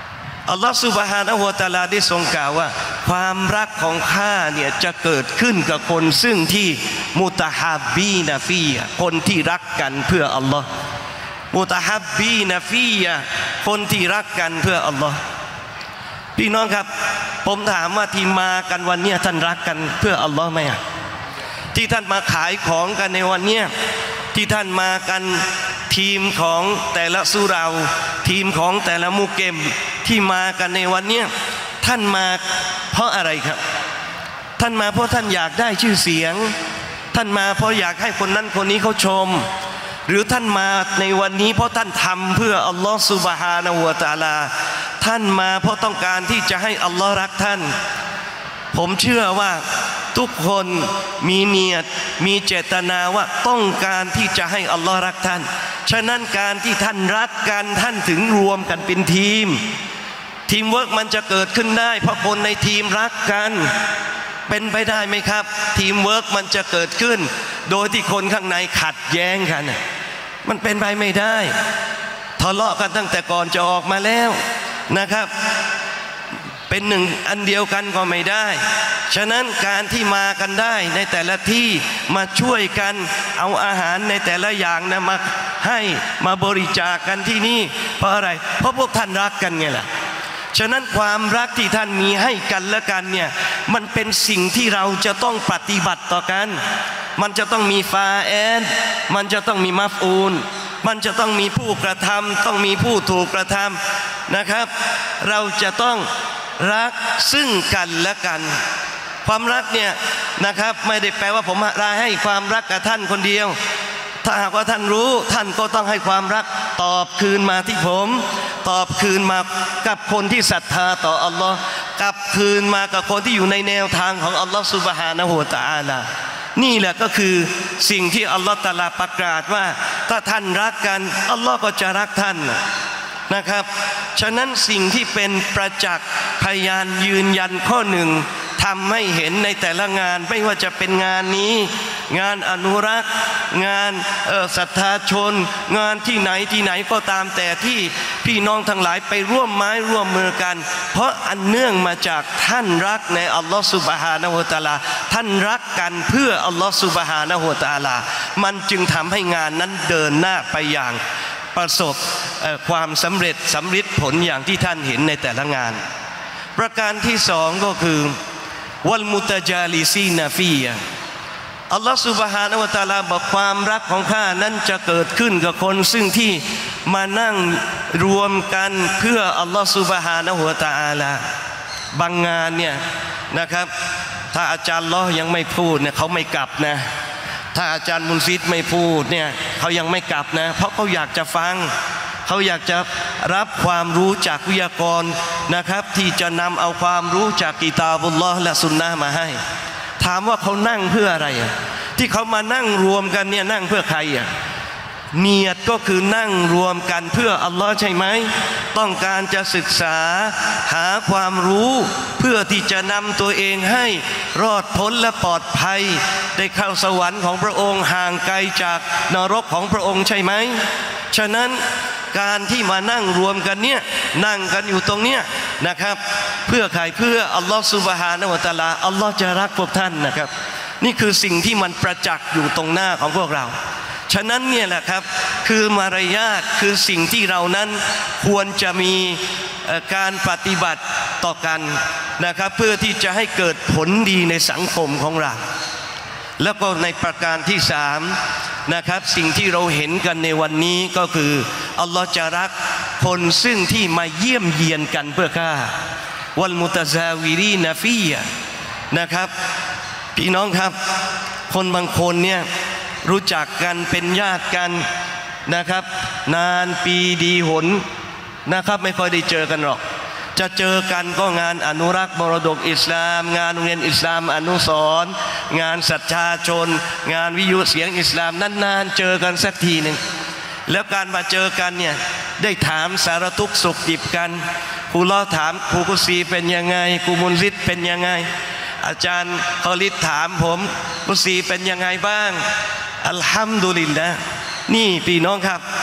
[SPEAKER 3] อัลลอฮฺซุบฮานะฮูวะตะอาลาได้ทรงกล่าวว่าความรักของข้าเนี่ยจะเกิดขึ้นกับคนซึ่งที่มุตะฮับบีนะฟีคนที่รักกันเพื่ออัลลอฮ์มุตะฮับบีนะฟีคนที่รักกันเพื่ออัลลอฮ์พี่น้องครับผมถามว่าที่มากันวันนี้ท่านรักกันเพื่ออัลลอฮ์ไหมที่ท่านมาขายของกันในวันนี้ที่ท่านมากันทีมของแต่ละสุเราทีมของแต่ละมุเกมที่มากันในวันนี้ท่านมาเพราะอะไรครับท่านมาเพราะท่านอยากได้ชื่อเสียงท่านมาเพราะอยากให้คนนั้นคนนี้เขาชมหรือท่านมาในวันนี้เพราะท่านทำเพื่ออัลลอฮฺซุบฮานะฮูวะตะอาลาท่านมาเพราะต้องการที่จะให้อัลลอฮฺรักท่านผมเชื่อว่าทุกคนมีเนียดมีเจตนาว่าต้องการที่จะให้อัลลอฮฺรักท่านฉะนั้นการที่ท่านรักกันท่านถึงรวมกันเป็นทีมเวิร์กมันจะเกิดขึ้นได้เพราะคนในทีมรักกันเป็นไปได้ไหมครับทีมเวิร์กมันจะเกิดขึ้นโดยที่คนข้างในขัดแย้งกันมันเป็นไปไม่ได้ทะเลาะกันตั้งแต่ก่อนจะออกมาแล้วนะครับเป็นหนึ่งอันเดียวกันก็ไม่ได้ฉะนั้นการที่มากันได้ในแต่ละที่มาช่วยกันเอาอาหารในแต่ละอย่างนะมาให้มาบริจาคกันที่นี่เพราะอะไรเพราะพวกท่านรักกันไงล่ะฉะนั้นความรักที่ท่านมีให้กันและกันเนี่ยมันเป็นสิ่งที่เราจะต้องปฏิบัติต่อกันมันจะต้องมีฟาแอนมันจะต้องมีมัฟอูลมันจะต้องมีผู้กระทำต้องมีผู้ถูกกระทำนะครับเราจะต้องรักซึ่งกันและกันความรักเนี่ยนะครับไม่ได้แปลว่าผมให้ความรักกับท่านคนเดียวถ้าหากว่าท่านรู้ท่านก็ต้องให้ความรักตอบคืนมาที่ผมตอบคืนมากับคนที่ศรัทธาต่ออัลลอฮ์กลับคืนมากับคนที่อยู่ในแนวทางของอัลลอฮ์ซุบฮานะฮูวะตะอาลานี่แหละก็คือสิ่งที่อัลลอฮ์ตะอาลาประกาศว่าถ้าท่านรักกันอัลลอฮ์ก็จะรักท่านนะครับฉะนั้นสิ่งที่เป็นประจักษ์พยานยืนยันข้อหนึ่งทำให้เห็นในแต่ละงานไม่ว่าจะเป็นงานนี้งานอนุรักษ์งานศรัทธาชนงานที่ไหนก็ตามแต่ที่พี่น้องทั้งหลายไปร่วมไม้ร่วมมือกันเพราะอันเนื่องมาจากท่านรักในอัลลอฮฺซุบฮานะฮูวะตะอาลาท่านรักกันเพื่ออัลลอฮฺซุบฮานะฮูวะตะอาลามันจึงทำให้งานนั้นเดินหน้าไปอย่างประสบความสำเร็จสำฤทธิ์ผลอย่างที่ท่านเห็นในแต่ละงานประการที่สองก็คือวัลมุตะจาลิซีนาฟียะอัลลอฮฺซุบฮานะฮูวะตะอาลาบอกความรักของข้านั้นจะเกิดขึ้นกับคนซึ่งที่มานั่งรวมกันเพื่ออัลลอฮฺซุบฮานะฮูวะตะอาลาบางงานเนี่ยนะครับถ้าอาจารย์ล้อยังไม่พูดเนี่ยเขาไม่กลับนะถ้าอาจารย์มุนฟิดไม่พูดเนี่ยเขายังไม่กลับนะเพราะเขาอยากจะฟังเขาอยากจะรับความรู้จากวิทยากรนะครับที่จะนำเอาความรู้จากกิตาบุลลอฮ์และสุนนะห์มาให้ถามว่าเขานั่งเพื่ออะไรที่เขามานั่งรวมกันเนี่ยนั่งเพื่อใครเนียดก็คือนั่งรวมกันเพื่ออัลลอฮ์ใช่ไหมต้องการจะศึกษาหาความรู้เพื่อที่จะนำตัวเองให้รอดพ้นและปลอดภัยได้เข้าสวรรค์ของพระองค์ห่างไกลจากนรกของพระองค์ใช่ไหมฉะนั้นการที่มานั่งรวมกันเนี่ยนั่งกันอยู่ตรงเนี้ยนะครับเพื่อใครเพื่ออัลลอฮฺซุบฮานะฮูวะตะอาลาอัลลอฮ์จะรักพวกท่านนะครับนี่คือสิ่งที่มันประจักษ์อยู่ตรงหน้าของพวกเราฉะนั้นเนี่ยแหละครับคือมารยาทคือสิ่งที่เรานั้นควรจะมีการปฏิบัติต่อกันนะครับเพื่อที่จะให้เกิดผลดีในสังคมของเราแล้วก็ในประการที่สามนะครับสิ่งที่เราเห็นกันในวันนี้ก็คืออัลลอฮ์จะรักคนซึ่งที่มาเยี่ยมเยียนกันเพื่อข้าวัลมุตะซาวิรีนาฟียะนะครับพี่น้องครับคนบางคนเนี่ยรู้จักกันเป็นญาติกันนะครับนานปีดีหนนะครับไม่ค่อยได้เจอกันหรอกจะเจอกันก็งานอนุรักษ์มรดกอิสลามงานโรงเรียนอิสลามอนุสรณ์งานศรัทธาชนงานวิทยุเสียงอิสลามนานๆเจอกันสักทีหนึ่งแล้วการมาเจอกันเนี่ยได้ถามสารทุกข์สุขดิบกันครูล้อถามครูกุซีเป็นยังไงครูมุนซิดเป็นยังไงอาจารย์คอลิดถามผมกุซีเป็นยังไงบ้างอัลฮัมดุลิลละห์นี่พี่น้องครับ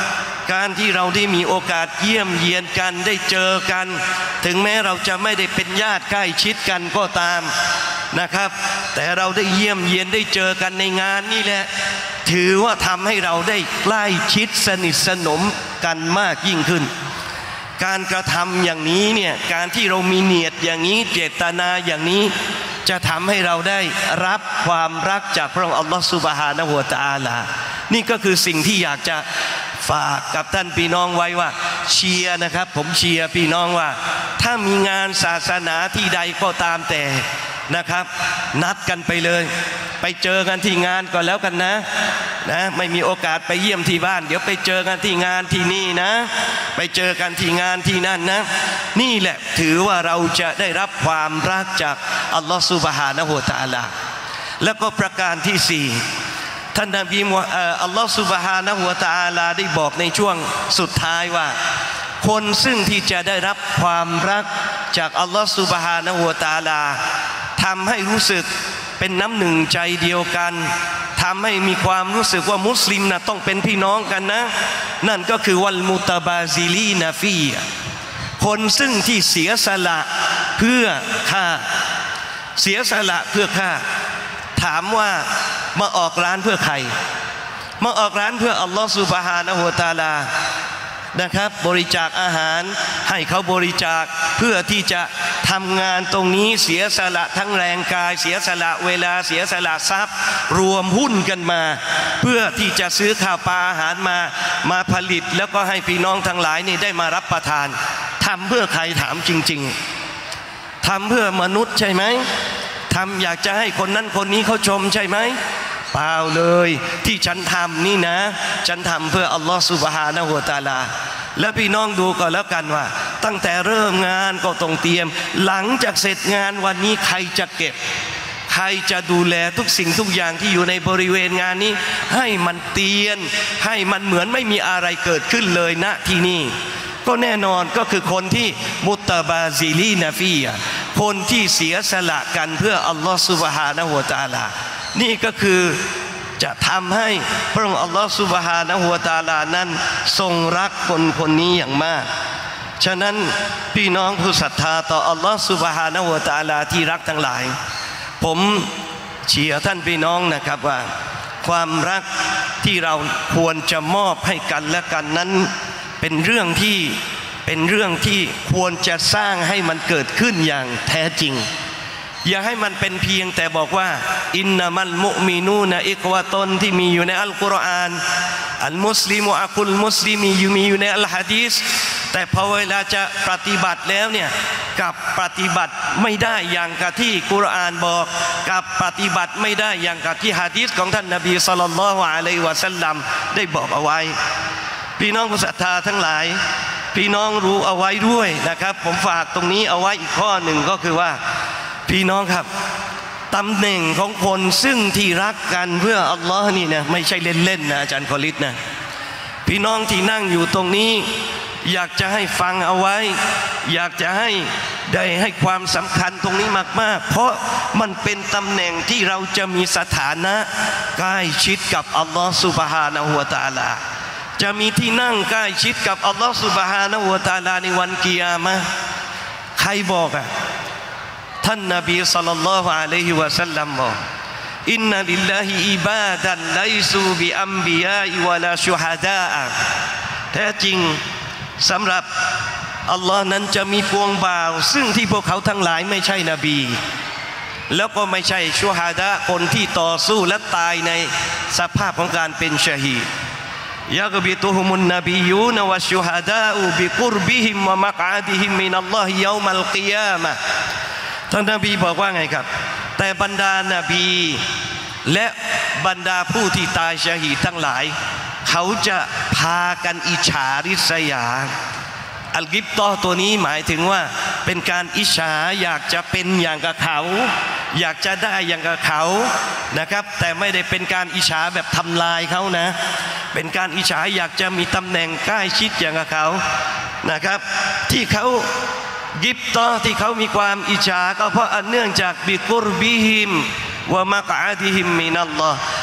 [SPEAKER 3] การที่เราได้มีโอกาสเยี่ยมเยียนกันได้เจอกันถึงแม้เราจะไม่ได้เป็นญาติใกล้ชิดกันก็ตามนะครับแต่เราได้เยี่ยมเยียนได้เจอกันในงานนี่แหละถือว่าทำให้เราได้ใกล้ชิดสนิทสนมกันมากยิ่งขึ้นการกระทำอย่างนี้เนี่ยการที่เรามีเนียดอย่างนี้เจตนาอย่างนี้จะทำให้เราได้รับความรักจากพระองค์อัลลอฮฺซุบฮานะฮูวะตะอาลานี่ก็คือสิ่งที่อยากจะฝากกับท่านพี่น้องไว้ว่าเชียร์นะครับผมเชียร์พี่น้องว่าถ้ามีงานศาสนาที่ใดก็ตามแต่นะครับนัดกันไปเลยไปเจอกันที่งานก็แล้วกันนะไม่มีโอกาสไปเยี่ยมที่บ้านเดี๋ยวไปเจอกันที่งานที่นี่นะไปเจอกันที่งานที่นั่นนะนี่แหละถือว่าเราจะได้รับความรักจากอัลลอฮฺซุบฮานะฮูวะตะอาลาแล้วก็ประการที่สี่ท่านนบีอัลลอฮฺซุบฮานะฮูวะตะอาลาได้บอกในช่วงสุดท้ายว่าคนซึ่งที่จะได้รับความรักจากอัลลอฮฺซุบฮานะฮูวะตะอาลาทำให้รู้สึกเป็นน้ำหนึ่งใจเดียวกันทำให้มีความรู้สึกว่ามุสลิมนะต้องเป็นพี่น้องกันนะนั่นก็คือวัลมุตบาซิลีนาฟีคนซึ่งที่เสียสละเพื่อข้าเสียสละเพื่อข้าถามว่ามาออกร้านเพื่อใครมาออกร้านเพื่ออัลลอฮฺซุบฮานะฮูวะตะอาลานะครับบริจาคอาหารให้เขาบริจาคเพื่อที่จะทำงานตรงนี้เสียสละทั้งแรงกายเสียสละเวลาเสียสละทรัพย์รวมหุ้นกันมาเพื่อที่จะซื้อข้าวปลาอาหารมาผลิตแล้วก็ให้พี่น้องทั้งหลายนี่ได้มารับประทานทำเพื่อใครถามจริงๆทำเพื่อมนุษย์ใช่ไหมทำอยากจะให้คนนั้นคนนี้เขาชมใช่ไหมเปล่าเลยที่ฉันทำนี่นะฉันทำเพื่ออัลลอฮฺซุบฮานะฮูวะตะอาลาและพี่น้องดูก็แล้วกันว่าตั้งแต่เริ่มงานก็ต้องเตรียมหลังจากเสร็จงานวันนี้ใครจะเก็บใครจะดูแลทุกสิ่งทุกอย่างที่อยู่ในบริเวณงานนี้ให้มันเตียนให้มันเหมือนไม่มีอะไรเกิดขึ้นเลยณที่นี่ก็แน่นอนก็คือคนที่มุตตบาซิลีนาฟีคนที่เสียสละกันเพื่ออัลลอฮฺซุบฮานะฮูวะตะอาลานี่ก็คือจะทำให้พระองค์อัลลอฮฺซุบฮานะฮูวะตะอาลานั้นทรงรักคนคนนี้อย่างมากฉะนั้นพี่น้องผู้ศรัทธาต่ออัลลอฮฺซุบฮานะฮูวะตะอาลาที่รักทั้งหลายผมเชียร์ท่านพี่น้องนะครับว่าความรักที่เราควรจะมอบให้กันและกันนั้นเป็นเรื่องที่ควรจะสร้างให้มันเกิดขึ้นอย่างแท้จริงอย่าให้มันเป็นเพียงแต่บอกว่าอินนามัลมุมินูนะอิกวะตนที่มีอยู่ในอัลกุรอานอัลมุสลิมุอะกุลมุสลิมีอยู่ในอัลฮะดีษแต่พอเวลาจะปฏิบัติแล้วเนี่ยกับปฏิบัติไม่ได้อย่างกับที่กุรอานบอกกับปฏิบัติไม่ได้อย่างกับที่หะดีษของท่านนบีศ็อลลัลลอฮุอะลัยฮิวะซัลลัมได้บอกเอาไว้พี่น้องผู้ศรัทธาทั้งหลายพี่น้องรู้เอาไว้ด้วยนะครับผมฝากตรงนี้เอาไว้อีกข้อหนึ่งก็คือว่าพี่น้องครับตำแหน่งของคนซึ่งที่รักกันเพื่ออัลลอฮ์นี่นะไม่ใช่เล่นๆนะอาจารย์คอลิดนะพี่น้องที่นั่งอยู่ตรงนี้อยากจะให้ฟังเอาไว้อยากจะให้ความสำคัญตรงนี้มากๆเพราะมันเป็นตำแหน่งที่เราจะมีสถานะใกล้ชิดกับอัลลอฮ์ซุบฮานะฮูวะตะอาลาจะมีที่นั่งใกล้ชิดกับอัลลอฮ์ซุบฮานะฮูวะตะอาลาในวันกิยามะห์ใครบอกอ่ะท่านนบีศ็อลลัลลอฮุอะลัยฮิวะซัลลัมบอกอินนัลิลลาฮิอิบาดันไลซูบิอัมบิยาอิวะลาชุฮะดาอะแท้จริงสำหรับอัลลอฮ์นั้นจะมีพวงบ่าวซึ่งที่พวกเขาทั้งหลายไม่ใช่นบีแล้วก็ไม่ใช่ชุฮะดาคนที่ต่อสู้และตายในสภาพของการเป็นชะฮีดยักบิตุฮุมุนนบียูนวะชุฮะดาอุบิกุรบิฮิมวะมักอาดิฮิมมินัลลอฮิยอมัลกิยามะห์ท่านนบีบอกว่าไงครับแต่บรรดานบีและบรรดาผู้ที่ตายชะฮีดทั้งหลายเขาจะพากันอิจฉาริษยาอัลกิบตอตัวนี้หมายถึงว่าเป็นการอิจฉาอยากจะเป็นอย่างกับเขาอยากจะได้อย่างกับเขานะครับแต่ไม่ได้เป็นการอิจฉาแบบทำลายเขานะเป็นการอิจฉาอยากจะมีตำแหน่งใกล้ชิดอย่างกับเขานะครับที่เขากิบตอที่เขามีความอิจฉาก็เพราะอันเนื่องจากบิกุรบิฮิมวะมักอาดิฮิมมินัลลอฮ์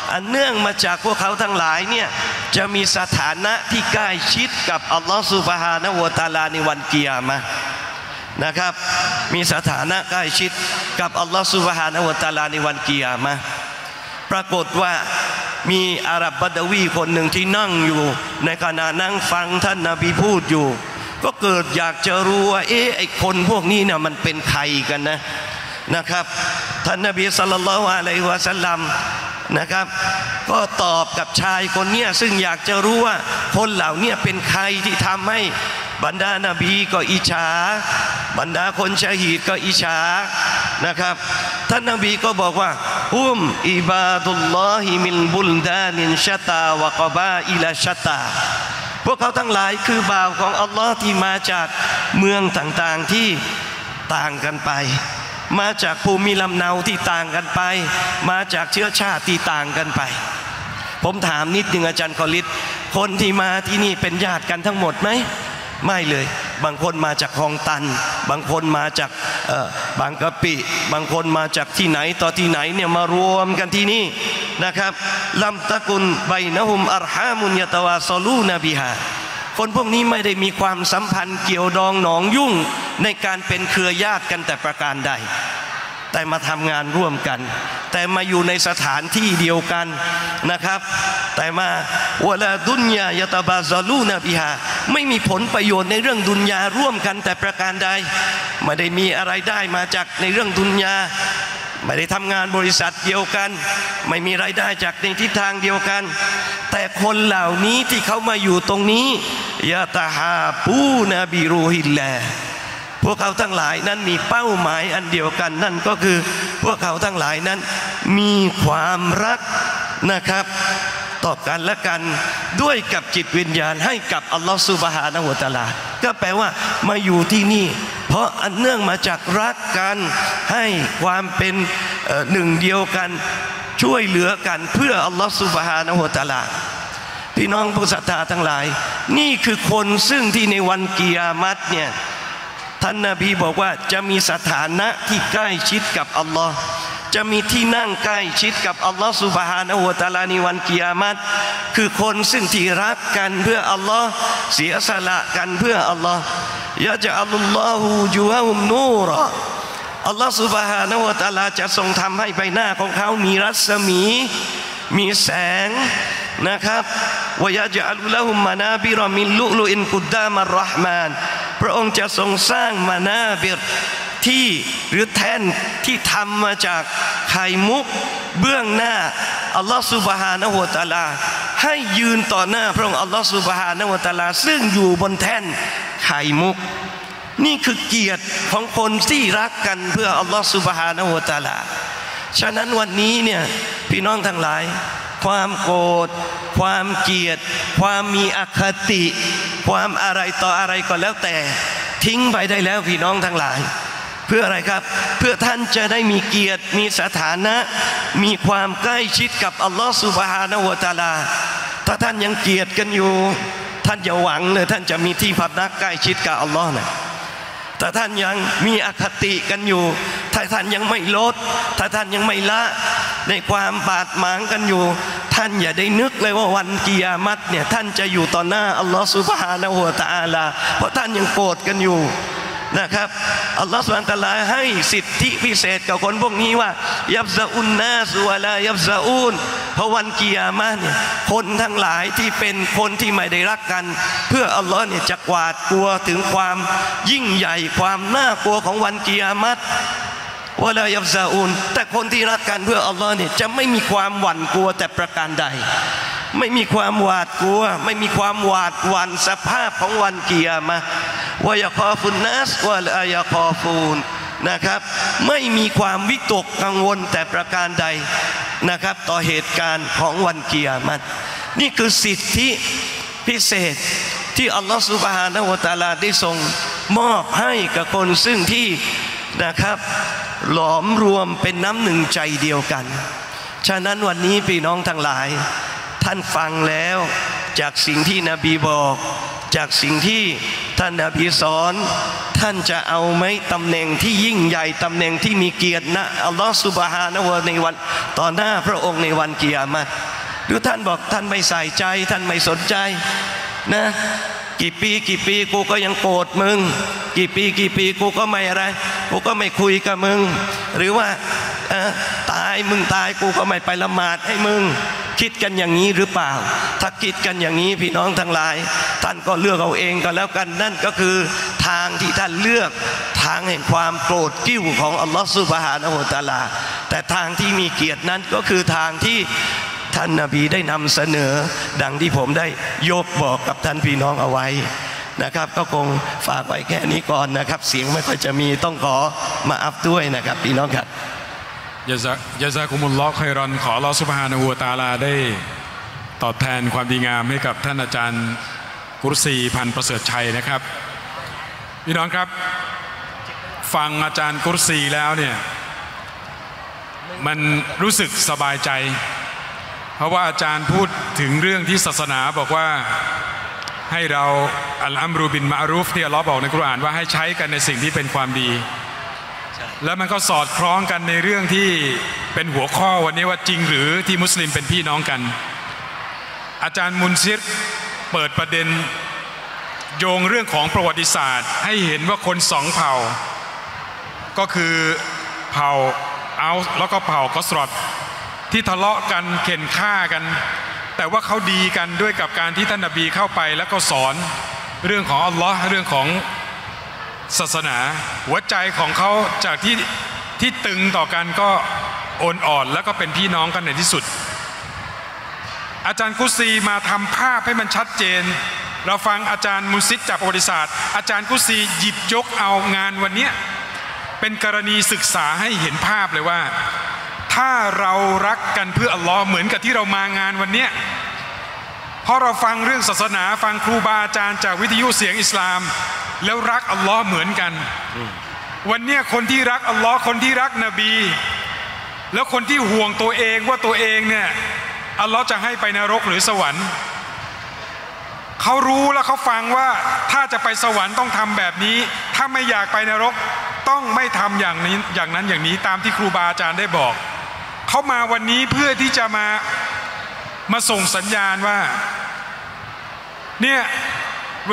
[SPEAKER 3] อันเนื่องมาจากพวกเขาทั้งหลายเนี่ยจะมีสถานะที่ใกล้ชิดกับอัลลอฮฺซุบฮานะฮูวะตะอาลาในวันกิยามะห์นะครับมีสถานะใกล้ชิดกับอัลลอฮฺซุบฮานะฮูวะตะอาลาในวันกิยามะห์ปรากฏว่ามีอาหรับบะดาวีคนหนึ่งที่นั่งอยู่ในขณะนั่งฟังท่านนบีพูดอยู่ก็เกิดอยากจะรู้ว่าไอ้คนพวกนี้เนี่ยมันเป็นใครกันนะครับท่านนบีศ็อลลัลลอฮุอะลัยฮิวะซัลลัมนะครับก็ตอบกับชายคนนี้ซึ่งอยากจะรู้ว่าคนเหล่านี้เป็นใครที่ทำให้บรรดานบีก็อิจฉาบรรดาคนชะฮีดก็อิจฉานะครับท่านนบีก็บอกว่าฮุมอิบาดุลลอฮิมินบุลดานินชะตาวะกะบาอิลาชะตาพวกเขาทั้งหลายคือบ่าวของอัลลอฮ์ที่มาจากเมืองต่างๆที่ต่างกันไปมาจากภูมิลำเนาที่ต่างกันไปมาจากเชื้อชาติที่ต่างกันไปผมถามนิดนึงอาจารย์คอลิดคนที่มาที่นี่เป็นญาติกันทั้งหมดไหมไม่เลยบางคนมาจากคลองตันบางคนมาจากบางกะปิบางคนมาจากที่ไหนต่อที่ไหนเนี่ยมารวมกันที่นี่นะครับลัมตะกุนไบนะฮุมอัรฮามุนยะตะวาซอลูนบิฮาคนพวกนี้ไม่ได้มีความสัมพันธ์เกี่ยวดองหนองยุ่งในการเป็นเครือญาติกันแต่ประการใดแต่มาทำงานร่วมกันแต่มาอยู่ในสถานที่เดียวกันนะครับแต่มาวะลาดุนยายะตะบาซาลูนบิฮาไม่มีผลประโยชน์ในเรื่องดุนยาร่วมกันแต่ประการใดไม่ได้มีอะไรได้มาจากในเรื่องดุนยาไม่ได้ทำงานบริษัทเดียวกันไม่มีรายได้จากในทิศทางเดียวกันแต่คนเหล่านี้ที่เขามาอยู่ตรงนี้ยะตะฮาปูนะบิรูฮิลลาพวกเขาทั้งหลายนั้นมีเป้าหมายอันเดียวกันนั่นก็คือพวกเขาทั้งหลายนั้นมีความรักนะครับต่อกันและกันด้วยกับจิตวิญญาณให้กับอัลลอฮฺซุบฮานะฮูวะตะอาลาก็แปลว่ามาอยู่ที่นี่เพราะอันเนื่องมาจากรักกันให้ความเป็นหนึ่งเดียวกันช่วยเหลือกันเพื่ออัลลอฮฺซุบฮานะฮูวะตะอาลาพี่น้องผู้ศรัทธาทั้งหลายนี่คือคนซึ่งที่ในวันกิยามัตเนี่ยท่านนบีบอกว่าจะมีสถานะที่ใกล้ชิดกับอัลลอฮ์จะมีที่นั่งใกล้ชิดกับอัลลอฮ์ซุบฮานะฮูวะตะอาลาในวันกิยามัตคือคนซึ่งที่รักกันเพื่ออัลลอฮ์เสียสละกันเพื่ออัลลอฮ์ยะจะอัลลอฮุจุฮะฮุมนูรอัลลอฮ์ซุบฮานะฮูวะตะอาลาจะทรงทำให้ใบหน้าของเขามีรัศมีมีแสงนะครับวะยะจะอัลละฮุมมานาบิรมินลุลุอินกุดดามัรเราะห์มานพระองค์จะทรงสร้างมานาบิรที่หรือแท่นที่ทำมาจากไข่มุกเบื้องหน้าอัลลอฮฺซุบฮานะฮูวะตะอาลาให้ยืนต่อหน้าพระองค์อัลลอฮฺซุบฮานะฮูวะตะอาลาซึ่งอยู่บนแท่นไข่มุกนี่คือเกียรติของคนที่รักกันเพื่ออัลลอฮฺซุบฮานะฮูวะตะอาลาฉะนั้นวันนี้เนี่ยพี่น้องทั้งหลายความโกรธความเกลียดความมีอคติความอะไรต่ออะไรก็แล้วแต่ทิ้งไปได้แล้วพี่น้องทั้งหลายเพื่ออะไรครับเพื่อท่านจะได้มีเกียรติมีสถานะมีความใกล้ชิดกับอัลลอฮฺซุบฮานะฮูวะตะอาลาถ้าท่านยังเกลียดกันอยู่ท่านอย่าหวังเลยท่านจะมีที่พำนักใกล้ชิดกับอัลลอฮ์นะแต่ท่านยังมีอคติกันอยู่ถ้าท่านยังไม่ลดถ้าท่านยังไม่ละในความบาดหมางกันอยู่ท่านอย่าได้นึกเลยว่าวันกิยามัตเนี่ยท่านจะอยู่ต่อหน้าอัลลอฮฺซุบฮานะฮูวะตะอาลาเพราะท่านยังโกรธกันอยู่นะครับอัลลอฮฺซุบฮานะฮูวะตะอาลาให้สิทธิพิเศษกับคนพวกนี้ว่ายับซะอุนนาสวะลายับซะอูนเพราะวันกิยามะห์เนี่ยคนทั้งหลายที่เป็นคนที่ไม่ได้รักกันเพื่ออัลลอฮ์เนี่ยจะกวาดกลัวถึงความยิ่งใหญ่ความน่ากลัวของวันกิยามะห์วะลายับซะอูนแต่คนที่รักกันเพื่ออัลลอฮ์เนี่ยจะไม่มีความหวั่นกลัวแต่ประการใดไม่มีความหวาดกลัวไม่มีความหวาดหวั่นสภาพของวันกิยามะห์วะยะคอฟุนนัสวะลายะคอฟูนนะครับไม่มีความวิตกกังวลแต่ประการใดนะครับต่อเหตุการณ์ของวันกิยามะห์นี่คือสิทธิพิเศษที่อัลลอฮฺซุบฮานะฮูวะตะอาลาได้ทรงมอบให้กับคนซึ่งที่นะครับหลอมรวมเป็นน้ำหนึ่งใจเดียวกันฉะนั้นวันนี้พี่น้องทั้งหลายท่านฟังแล้วจากสิ่งที่นบีบอกจากสิ่งที่ท่านนบีสอนท่านจะเอาไหมตำแหน่งที่ยิ่งใหญ่ตำแหน่งที่มีเกียรตินะอัลลอฮฺซุบฮานะฮูวะตะอาลาในวันต่อหน้าพระองค์ในวันกิยามะฮ์หรือท่านบอกท่านไม่ใส่ใจท่านไม่สนใจนะกี่ปีกูก็ยังโกรธมึงกี่ปีกูก็ไม่อะไรกูก็ไม่คุยกับมึงหรือว่าตายมึงตายกูก็ไม่ไปละหมาดให้มึงคิดกันอย่างนี้หรือเปล่าถ้าคิดกันอย่างนี้พี่น้องทั้งหลายท่านก็เลือกเอาเองก็แล้วกันนั่นก็คือทางที่ท่านเลือกทางแห่งความโกรธกิ้วของอัลลอฮฺซุบฮานะฮูวะตะอาลาแต่ทางที่มีเกียรตินั้นก็คือทางที่ท่านนบีได้นำเสนอดังที่ผมได้ยกบอกกับท่านพี่น้องเอาไว้นะครับก็คงฝากไว้แค่นี้ก่อนนะครับเสียงไม่ค่อยจะมีต้องขอมาอัพด้วยนะครับพี่น้องครับ
[SPEAKER 1] ยะซากุมุลลอฮ์ค็อยรอนขออัลเลาะห์ซุบฮานะฮูวะตะอาลาได้ตอบแทนความดีงามให้กับท่านอาจารย์กุรซีพันธ์ประเสริฐชัยนะครับพี่น้องครับฟังอาจารย์กุรซีแล้วเนี่ยมันรู้สึกสบายใจเพราะว่าอาจารย์พูดถึงเรื่องที่ศาสนาบอกว่าให้เราอัลอัมรุบิลมะอรูฟที่อัลเลาะห์บอกในกุรอานว่าให้ใช้กันในสิ่งที่เป็นความดีแล้วมันก็สอดคล้องกันในเรื่องที่เป็นหัวข้อวันนี้ว่าจริงหรือที่มุสลิมเป็นพี่น้องกันอาจารย์มุนซิรเปิดประเด็นโยงเรื่องของประวัติศาสตร์ให้เห็นว่าคนสองเผ่าก็คือเผ่าเอาแล้วก็เผ่ากอสรอตที่ทะเลาะกันเข็นฆ่ากันแต่ว่าเขาดีกันด้วยกับการที่ท่านนบีเข้าไปแล้วก็สอนเรื่องของอัลลอฮ์เรื่องของศาสนาหัวใจของเขาจากที่ตึงต่อกันก็อ่อนแล้วก็เป็นพี่น้องกันในที่สุดอาจารย์กุซีมาทำภาพให้มันชัดเจนเราฟังอาจารย์มุนซิรจากประวัติศาสตร์อาจารย์กุซีหยิบยกเอางานวันนี้เป็นกรณีศึกษาให้เห็นภาพเลยว่าถ้าเรารักกันเพื่ออัลลอฮ์เหมือนกับที่เรามางานวันนี้เพราะเราฟังเรื่องศาสนาฟังครูบาอาจารย์จากวิทยุเสียงอิสลามแล้วรักอัลลอฮ์เหมือนกันวันนี้คนที่รักอัลลอฮ์คนที่รักนบีแล้วคนที่ห่วงตัวเองว่าตัวเองเนี่ยอัลลอฮ์จะให้ไปนรกหรือสวรรค์เขารู้แล้วเขาฟังว่าถ้าจะไปสวรรค์ต้องทำแบบนี้ถ้าไม่อยากไปนรกต้องไม่ทำอย่างนี้อย่างนั้นอย่างนี้ตามที่ครูบาอาจารย์ได้บอกเขามาวันนี้เพื่อที่จะมาส่งสัญญาณว่าเนี่ยเว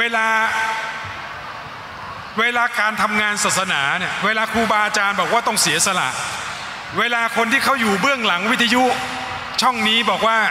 [SPEAKER 1] ลาการทำงานศาสนาเนี่ยเวลาครูบาอาจารย์บอกว่าต้องเสียสละเวลาคนที่เขาอยู่เบื้องหลังวิทยุช่องนี้บอกว่า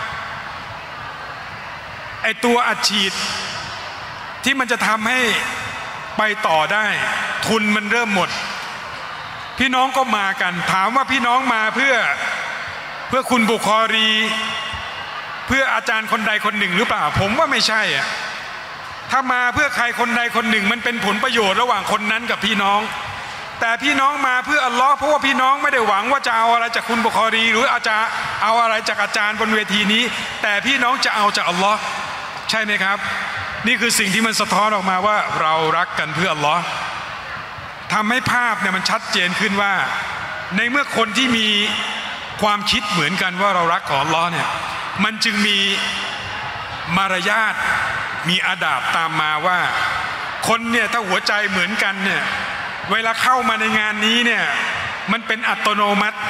[SPEAKER 1] ไอตัวอัดฉีดที่มันจะทำให้ไปต่อได้ทุนมันเริ่มหมดพี่น้องก็มากันถามว่าพี่น้องมาเพื่อคุณบุคอรีเพื่ออาจารย์คนใดคนหนึ่งหรือเปล่าผมว่าไม่ใช่อ่ะถ้ามาเพื่อใครคนใดคนหนึ่งมันเป็นผลประโยชน์ระหว่างคนนั้นกับพี่น้องแต่พี่น้องมาเพื่ออัลลอฮ์เพราะว่าพี่น้องไม่ได้หวังว่าจะเอาอะไรจากคุณบุคอรีหรืออาจารย์เอาอะไรจากอาจารย์บนเวทีนี้แต่พี่น้องจะเอาจากอัลลอฮ์ใช่ไหมครับนี่คือสิ่งที่มันสะท้อนออกมาว่าเรารักกันเพื่ออัลลอฮ์ทำให้ภาพเนี่ยมันชัดเจนขึ้นว่าในเมื่อคนที่มีความคิดเหมือนกันว่าเรารักของอัลลอฮ์เนี่ยมันจึงมีมารยาทมีอาดาบตามมาว่าคนเนี่ยถ้าหัวใจเหมือนกันเนี่ยเวลาเข้ามาในงานนี้เนี่ยมันเป็นอัตโนมัติ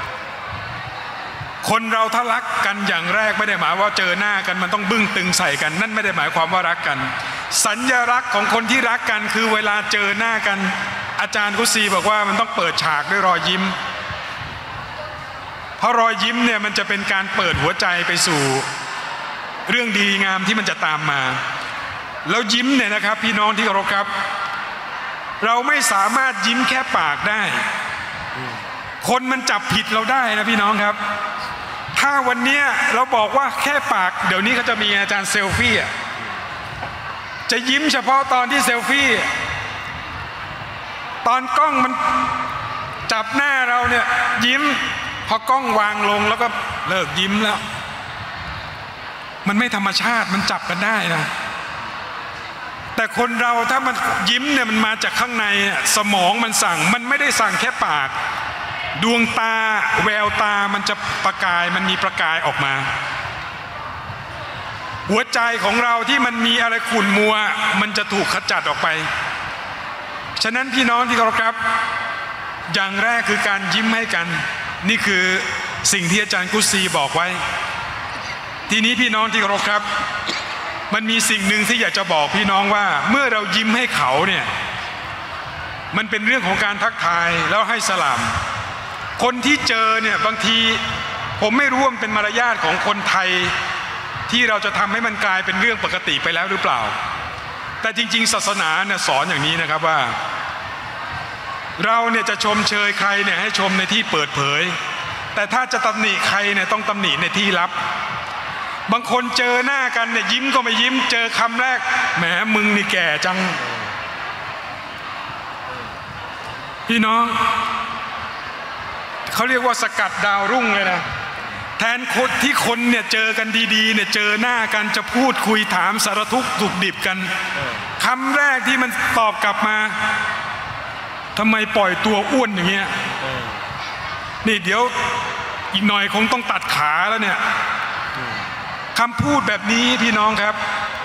[SPEAKER 1] คนเราถ้ารักกันอย่างแรกไม่ได้หมายว่าเจอหน้ากันมันต้องบึ้งตึงใส่กันนั่นไม่ได้หมายความว่ารักกันสัญลักษณ์ของคนที่รักกันคือเวลาเจอหน้ากันอาจารย์กุซีบอกว่ามันต้องเปิดฉากด้วยรอยยิ้มเพราะรอยยิ้มเนี่ยมันจะเป็นการเปิดหัวใจไปสู่เรื่องดีงามที่มันจะตามมาแล้วยิ้มเนี่ยนะครับพี่น้องที่เคารพครับเราไม่สามารถยิ้มแค่ปากได้คนมันจับผิดเราได้นะพี่น้องครับถ้าวันนี้เราบอกว่าแค่ปากเดี๋ยวนี้เขาจะมีอาจารย์เซลฟี่จะยิ้มเฉพาะตอนที่เซลฟี่ตอนกล้องมันจับหน้าเราเนี่ยยิ้มพอกล้องวางลงแล้วก็เลิกยิ้มแล้วมันไม่ธรรมชาติมันจับกันได้นะแต่คนเราถ้ามันยิ้มเนี่ยมันมาจากข้างในสมองมันสั่งมันไม่ได้สั่งแค่ปากดวงตาแววตามันจะประกายมันมีประกายออกมาหัวใจของเราที่มันมีอะไรขุ่นมัวมันจะถูกขจัดออกไปฉะนั้นพี่น้องที่เคารพครับอย่างแรกคือการยิ้มให้กันนี่คือสิ่งที่อาจารย์กุศรีบอกไว้ทีนี้พี่น้องที่เคารพครับมันมีสิ่งหนึ่งที่อยากจะบอกพี่น้องว่าเมื่อเรายิ้มให้เขาเนี่ยมันเป็นเรื่องของการทักทายแล้วให้สลามคนที่เจอเนี่ยบางทีผมไม่รู้ว่ามันเป็นมารยาทของคนไทยที่เราจะทำให้มันกลายเป็นเรื่องปกติไปแล้วหรือเปล่าแต่จริงๆศาสนาเนี่ยสอนอย่างนี้นะครับว่าเราเนี่ยจะชมเชยใครเนี่ยให้ชมในที่เปิดเผยแต่ถ้าจะตำหนิใครเนี่ยต้องตำหนิในที่ลับบางคนเจอหน้ากันเนี่ยยิ้มก็ไม่ยิ้มเจอคำแรกแหมมึงนี่แก่จังพี่น้องเขาเรียกว่าสกัดดาวรุ่งเลยนะแทนคนที่คนเนี่ยเจอกันดีๆเนี่ยเจอหน้ากันจะพูดคุยถามสารทุกข์สุขดิบกันคำแรกที่มันตอบกลับมาทำไมปล่อยตัวอ้วนอย่างเงี้ยนี่เดี๋ยวอีกหน่อยคงต้องตัดขาแล้วเนี่ยคำพูดแบบนี้พี่น้องครับ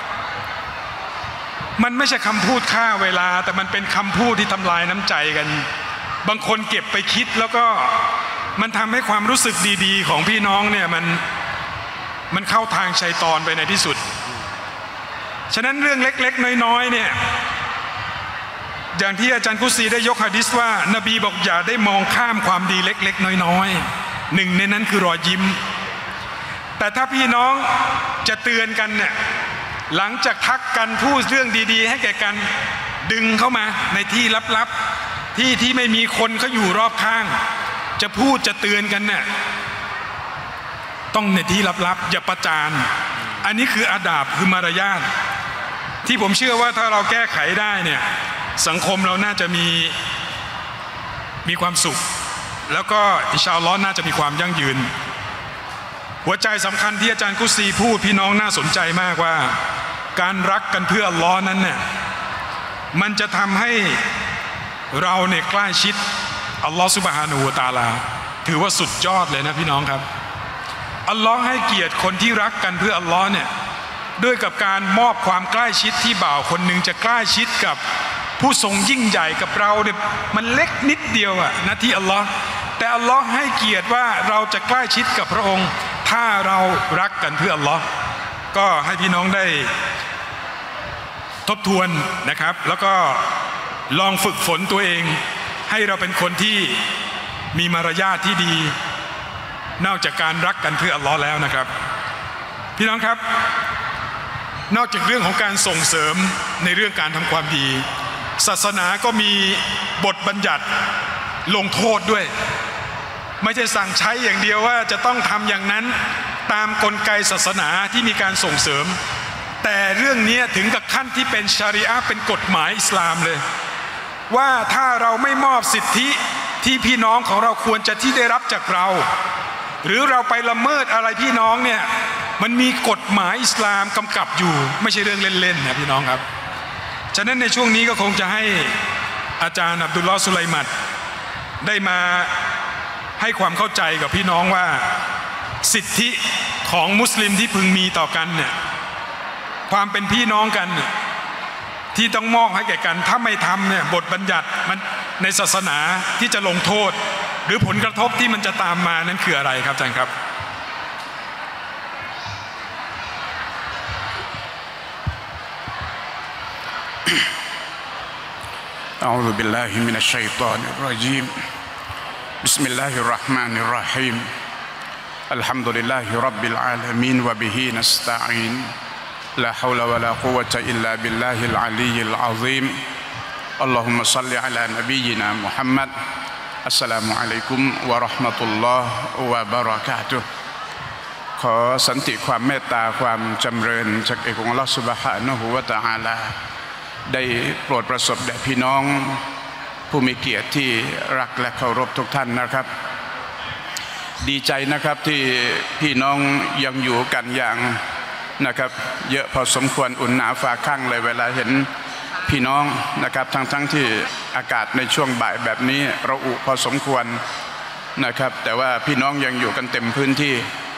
[SPEAKER 1] มันไม่ใช่คำพูดฆ่าเวลาแต่มันเป็นคำพูดที่ทำลายน้ำใจกันบางคนเก็บไปคิดแล้วก็มันทำให้ความรู้สึกดีๆของพี่น้องเนี่ยมันเข้าทางชัยฏอนไปในที่สุดฉะนั้นเรื่องเล็กๆน้อยๆเนี่ยอย่างที่อาจารย์กุศรีได้ยกหะดีษว่านบีบอกอย่าได้มองข้ามความดีเล็กๆน้อยๆหนึ่งในนั้นคือรอยยิ้มแต่ถ้าพี่น้องจะเตือนกันเนี่ยหลังจากทักกันพูดเรื่องดีๆให้แก่กันดึงเข้ามาในที่ลับๆที่ไม่มีคนเขาอยู่รอบข้างจะพูดจะเตือนกันเนี่ยต้องในที่ลับๆอย่าประจานอันนี้คืออาดาบคือมารยาทที่ผมเชื่อว่าถ้าเราแก้ไขได้เนี่ยสังคมเราน่าจะมีความสุขแล้วก็อินชาอัลลอฮ์น่าจะมีความยั่งยืนหัวใจสำคัญที่อาจารย์กุศรีพูดพี่น้องน่าสนใจมากว่าการรักกันเพื่ออัลลอฮ์นั้นเนี่ยมันจะทำให้เราเนี่ยใกล้ชิดอัลลอฮ์ซุบฮานะฮูวะตะอาลาถือว่าสุดยอดเลยนะพี่น้องครับอัลลอฮ์ให้เกียรติคนที่รักกันเพื่ออัลลอฮ์เนี่ยด้วยกับการมอบความใกล้ชิดที่บ่าวคนหนึ่งจะใกล้ชิดกับผู้ทรงยิ่งใหญ่กับเราเนี่ยมันเล็กนิดเดียวอะนะที่อัลลอฮ์แต่อัลลอฮ์ให้เกียรติว่าเราจะใกล้ชิดกับพระองค์ถ้าเรารักกันเพื่ออัลลอฮ์ก็ให้พี่น้องได้ทบทวนนะครับแล้วก็ลองฝึกฝนตัวเองให้เราเป็นคนที่มีมารยาทที่ดีนอกจากการรักกันเพื่ออัลลอฮ์แล้วนะครับพี่น้องครับนอกจากเรื่องของการส่งเสริมในเรื่องการทำความดีศาสนาก็มีบทบัญญัติลงโทษด้วยไม่ใช่สั่งใช้อย่างเดียวว่าจะต้องทำอย่างนั้นตามกลไกศาสนาที่มีการส่งเสริมแต่เรื่องนี้ถึงกับขั้นที่เป็นชาริอะห์เป็นกฎหมายอิสลามเลยว่าถ้าเราไม่มอบสิทธิที่พี่น้องของเราควรจะที่ได้รับจากเราหรือเราไปละเมิดอะไรพี่น้องเนี่ยมันมีกฎหมายอิสลามกำกับอยู่ไม่ใช่เรื่องเล่นๆนะพี่น้องครับฉะนั้นในช่วงนี้ก็คงจะให้อาจารย์อับดุลลอฮ์สุไลมัดได้มาให้ความเข้าใจกับพี่น้องว่าสิทธิของมุสลิมที่พึงมีต่อกันเนี่ยความเป็นพี่น้องกันที่ต้องมอบให้แก่กันถ้าไม่ทำเนี่ยบทบัญญัติมันในศาสนาที่จะลงโทษหรือผลกระทบที่มันจะตามมานั้นคืออะไรครับอาจารย์ครับ
[SPEAKER 4] أعوذ بالله من الشيطان الرجيم بسم الله الرحمن الرحيم الحمد لله رب العالمين وبه نستعين لا حول ولا قوة إلا بالله العلي العظيم اللهم صل على نبينا محمد السلام عليكم ورحمة الله وبركاته ขอสันติความเมตตาความจำเริญจากเอกองค์อัลเลาะห์ซุบฮานะฮูวะตะอาลาได้โปรดประสบแด่พี่น้องผู้มีเกียรติที่รักและเคารพทุกท่านนะครับดีใจนะครับที่พี่น้องยังอยู่กันอย่างนะครับเยอะพอสมควรอุ่นหนาฝาข้างเลยเวลาเห็นพี่น้องนะครับทั้งที่อากาศในช่วงบ่ายแบบนี้ระอุพอสมควรนะครับแต่ว่าพี่น้องยังอยู่กันเต็มพื้นที่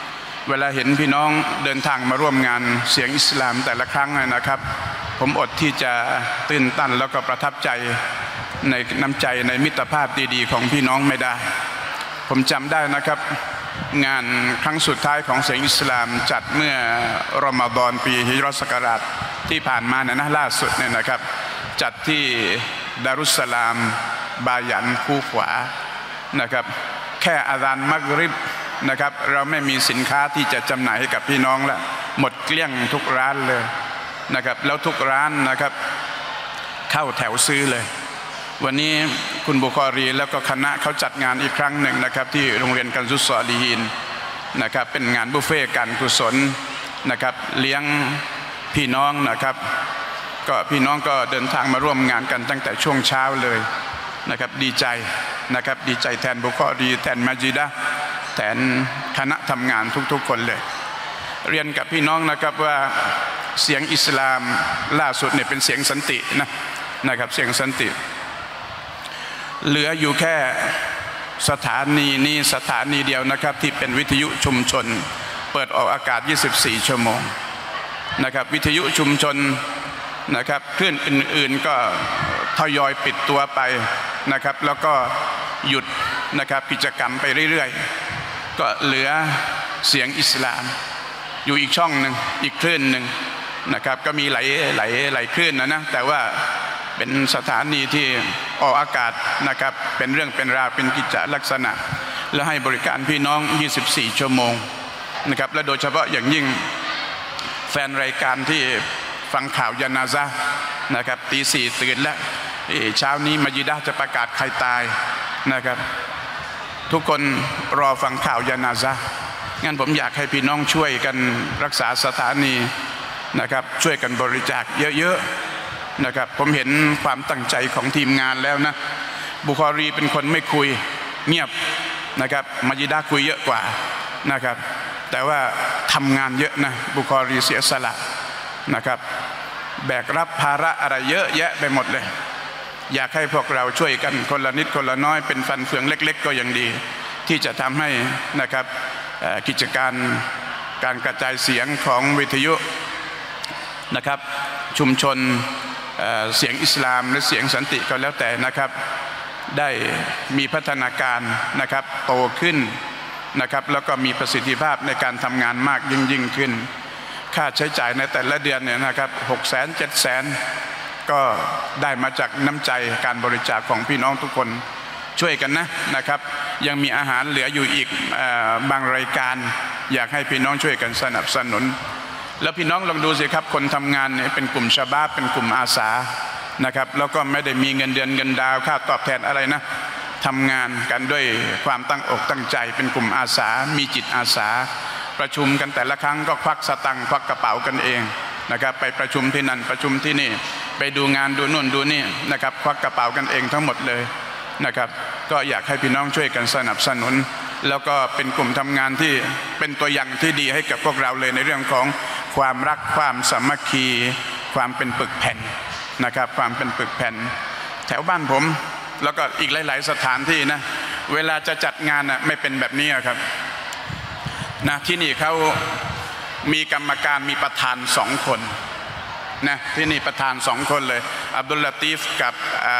[SPEAKER 4] เวลาเห็นพี่น้องเดินทางมาร่วมงานเสียงอิสลามแต่ละครั้งนะครับผมอดที่จะตื่นตันแล้วก็ประทับใจในน้ำใจในมิตรภาพดีๆของพี่น้องไม่ได้ผมจำได้นะครับงานครั้งสุดท้ายของเสียงอิสลามจัดเมื่อรอมฎอนปีฮิจเราะห์ศักราชที่ผ่านมาเนี่ยนะล่าสุดเนี่ยนะครับจัดที่ดารุสสลามบายันคูขวานะครับแค่อาซานมักริบนะครับเราไม่มีสินค้าที่จะจำหน่ายให้กับพี่น้องแล้วหมดเกลี้ยงทุกร้านเลยนะครับแล้วทุกร้านนะครับเข้าแถวซื้อเลยวันนี้คุณบุคอรีแล้วก็คณะเขาจัดงานอีกครั้งหนึ่งนะครับที่โรงเรียนกันซุสซอลีฮีนนะครับเป็นงานบุฟเฟ่การกุศลนะครับเลี้ยงพี่น้องนะครับก็พี่น้องก็เดินทางมาร่วมงานกันตั้งแต่ช่วงเช้าเลยนะครับดีใจนะครับดีใจแทนบุคอรีแทนมัสยิดะห์แทนคณะทำงานทุกๆคนเลยเรียนกับพี่น้องนะครับว่าเสียงอิสลามล่าสุดเนี่ยเป็นเสียงสันตินะครับเสียงสันติเหลืออยู่แค่สถานีนี้สถานีเดียวนะครับที่เป็นวิทยุชุมชนเปิดออกอากาศ24ชั่วโมงนะครับวิทยุชุมชนนะครับคลื่นอื่นๆก็ทยอยปิดตัวไปนะครับแล้วก็หยุดนะครับกิจกรรมไปเรื่อยๆก็เหลือเสียงอิสลามอยู่อีกช่องหนึ่งอีกคลื่นหนึ่งนะครับก็มีหลายคลื่นนะแต่ว่าเป็นสถานีที่ออกอากาศนะครับเป็นเรื่องเป็นราวเป็นกิจลักษณะและให้บริการพี่น้อง24ชั่วโมงนะครับและโดยเฉพาะอย่างยิ่งแฟนรายการที่ฟังข่าวยานาซะห์นะครับตี 4ตื่นแล้วเช้านี้มัสยิดะห์จะประกาศใครตายนะครับทุกคนรอฟังข่าวยานาซะห์งั้นผมอยากให้พี่น้องช่วยกันรักษาสถานีนะครับช่วยกันบริจาคเยอะๆนะครับผมเห็นความตั้งใจของทีมงานแล้วนะบุคอรีเป็นคนไม่คุยเงียบนะครับมัสยิดะห์คุยเยอะกว่านะครับแต่ว่าทำงานเยอะนะบุคอรีเสียสละนะครับแบกรับภาระอะไรเยอะแยะไปหมดเลยอยากให้พวกเราช่วยกันคนละนิดคนละน้อยเป็นฟันเฟืองเล็กๆก็ยังดีที่จะทำให้นะครับกิจการการกระจายเสียงของวิทยุนะครับชุมชนเสียงอิสลามหรือเสียงสันติก็แล้วแต่นะครับได้มีพัฒนาการนะครับโตขึ้นนะครับแล้วก็มีประสิทธิภาพในการทำงานมากยิ่งขึ้นค่าใช้จ่ายในแต่ละเดือนเนี่ยนะครับ600,000 700,000ก็ได้มาจากน้ำใจการบริจาคของพี่น้องทุกคนช่วยกันนะครับยังมีอาหารเหลืออยู่อีกบางรายการอยากให้พี่น้องช่วยกันสนับสนุนแล้วพี่น้องลองดูสิครับคนทำงานเนี่ยเป็นกลุ่มชะบาบเป็นกลุ่มอาสานะครับแล้วก็ไม่ได้มีเงินเดือนเงินดาวค่าตอบแทนอะไรนะทำงานกันด้วยความตั้งอกตั้งใจเป็นกลุ่มอาสามีจิตอาสาประชุมกันแต่ละครั้งก็ควักสตังค์ควักกระเป๋ากันเองนะครับไปประชุมที่นั่นประชุมที่นี่ไปดูงานดูนู่นดูนี่นะครับควักกระเป๋ากันเองทั้งหมดเลยนะครับก็อยากให้พี่น้องช่วยกันสนับสนุนแล้วก็เป็นกลุ่มทำงานที่เป็นตัวอย่างที่ดีให้กับพวกเราเลยในเรื่องของความรักความสามัคคีความเป็นปึกแผ่นนะครับความเป็นปึกแผ่นแถวบ้านผมแล้วก็อีกหลายๆสถานที่นะเวลาจะจัดงานไม่เป็นแบบนี้ครับนะที่นี่เขามีกรรมการมีประธาน2 คนนะที่นี่ประธาน2 คนเลยอับดุลลาตีฟกับ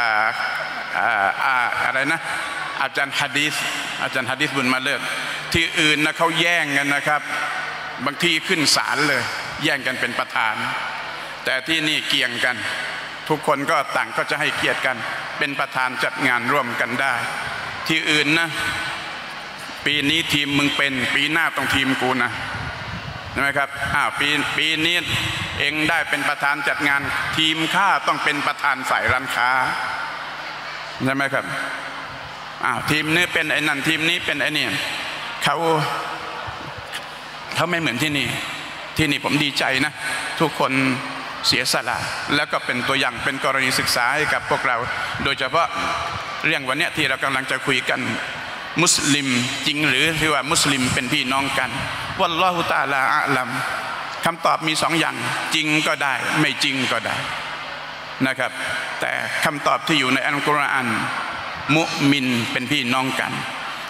[SPEAKER 4] อะไรนะอาจารย์ฮะดีษบุญมาเลิศที่อื่นนะเขาแย่งกันนะครับบางทีขึ้นศาลเลยแย่งกันเป็นประธานแต่ที่นี่เกี่ยงกันทุกคนก็ต่างก็จะให้เกียรติกันเป็นประธานจัดงานร่วมกันได้ที่อื่นนะปีนี้ทีมมึงเป็นปีหน้าต้องทีมกูนะใช่ไหมครับปีนี้เองได้เป็นประธานจัดงานทีมข้าต้องเป็นประธานฝ่ายร้านค้าใช่ไหมครับทีมนี้เป็นไอ้นั่นทีมนี้เป็นไอ้นี่เขาไม่เหมือนที่นี่ผมดีใจนะทุกคนเสียสละแล้วก็เป็นตัวอย่างเป็นกรณีศึกษาให้กับพวกเราโดยเฉพาะเรื่องวันนี้ที่เรากำลังจะคุยกันมุสลิมจริงหรือที่ว่ามุสลิมเป็นพี่น้องกันวัลลอฮุตะอาลาอะลัมคำตอบมี2 อย่างจริงก็ได้ไม่จริงก็ได้นะครับแต่คำตอบที่อยู่ในอัลกุรอานมุมินเป็นพี่น้องกัน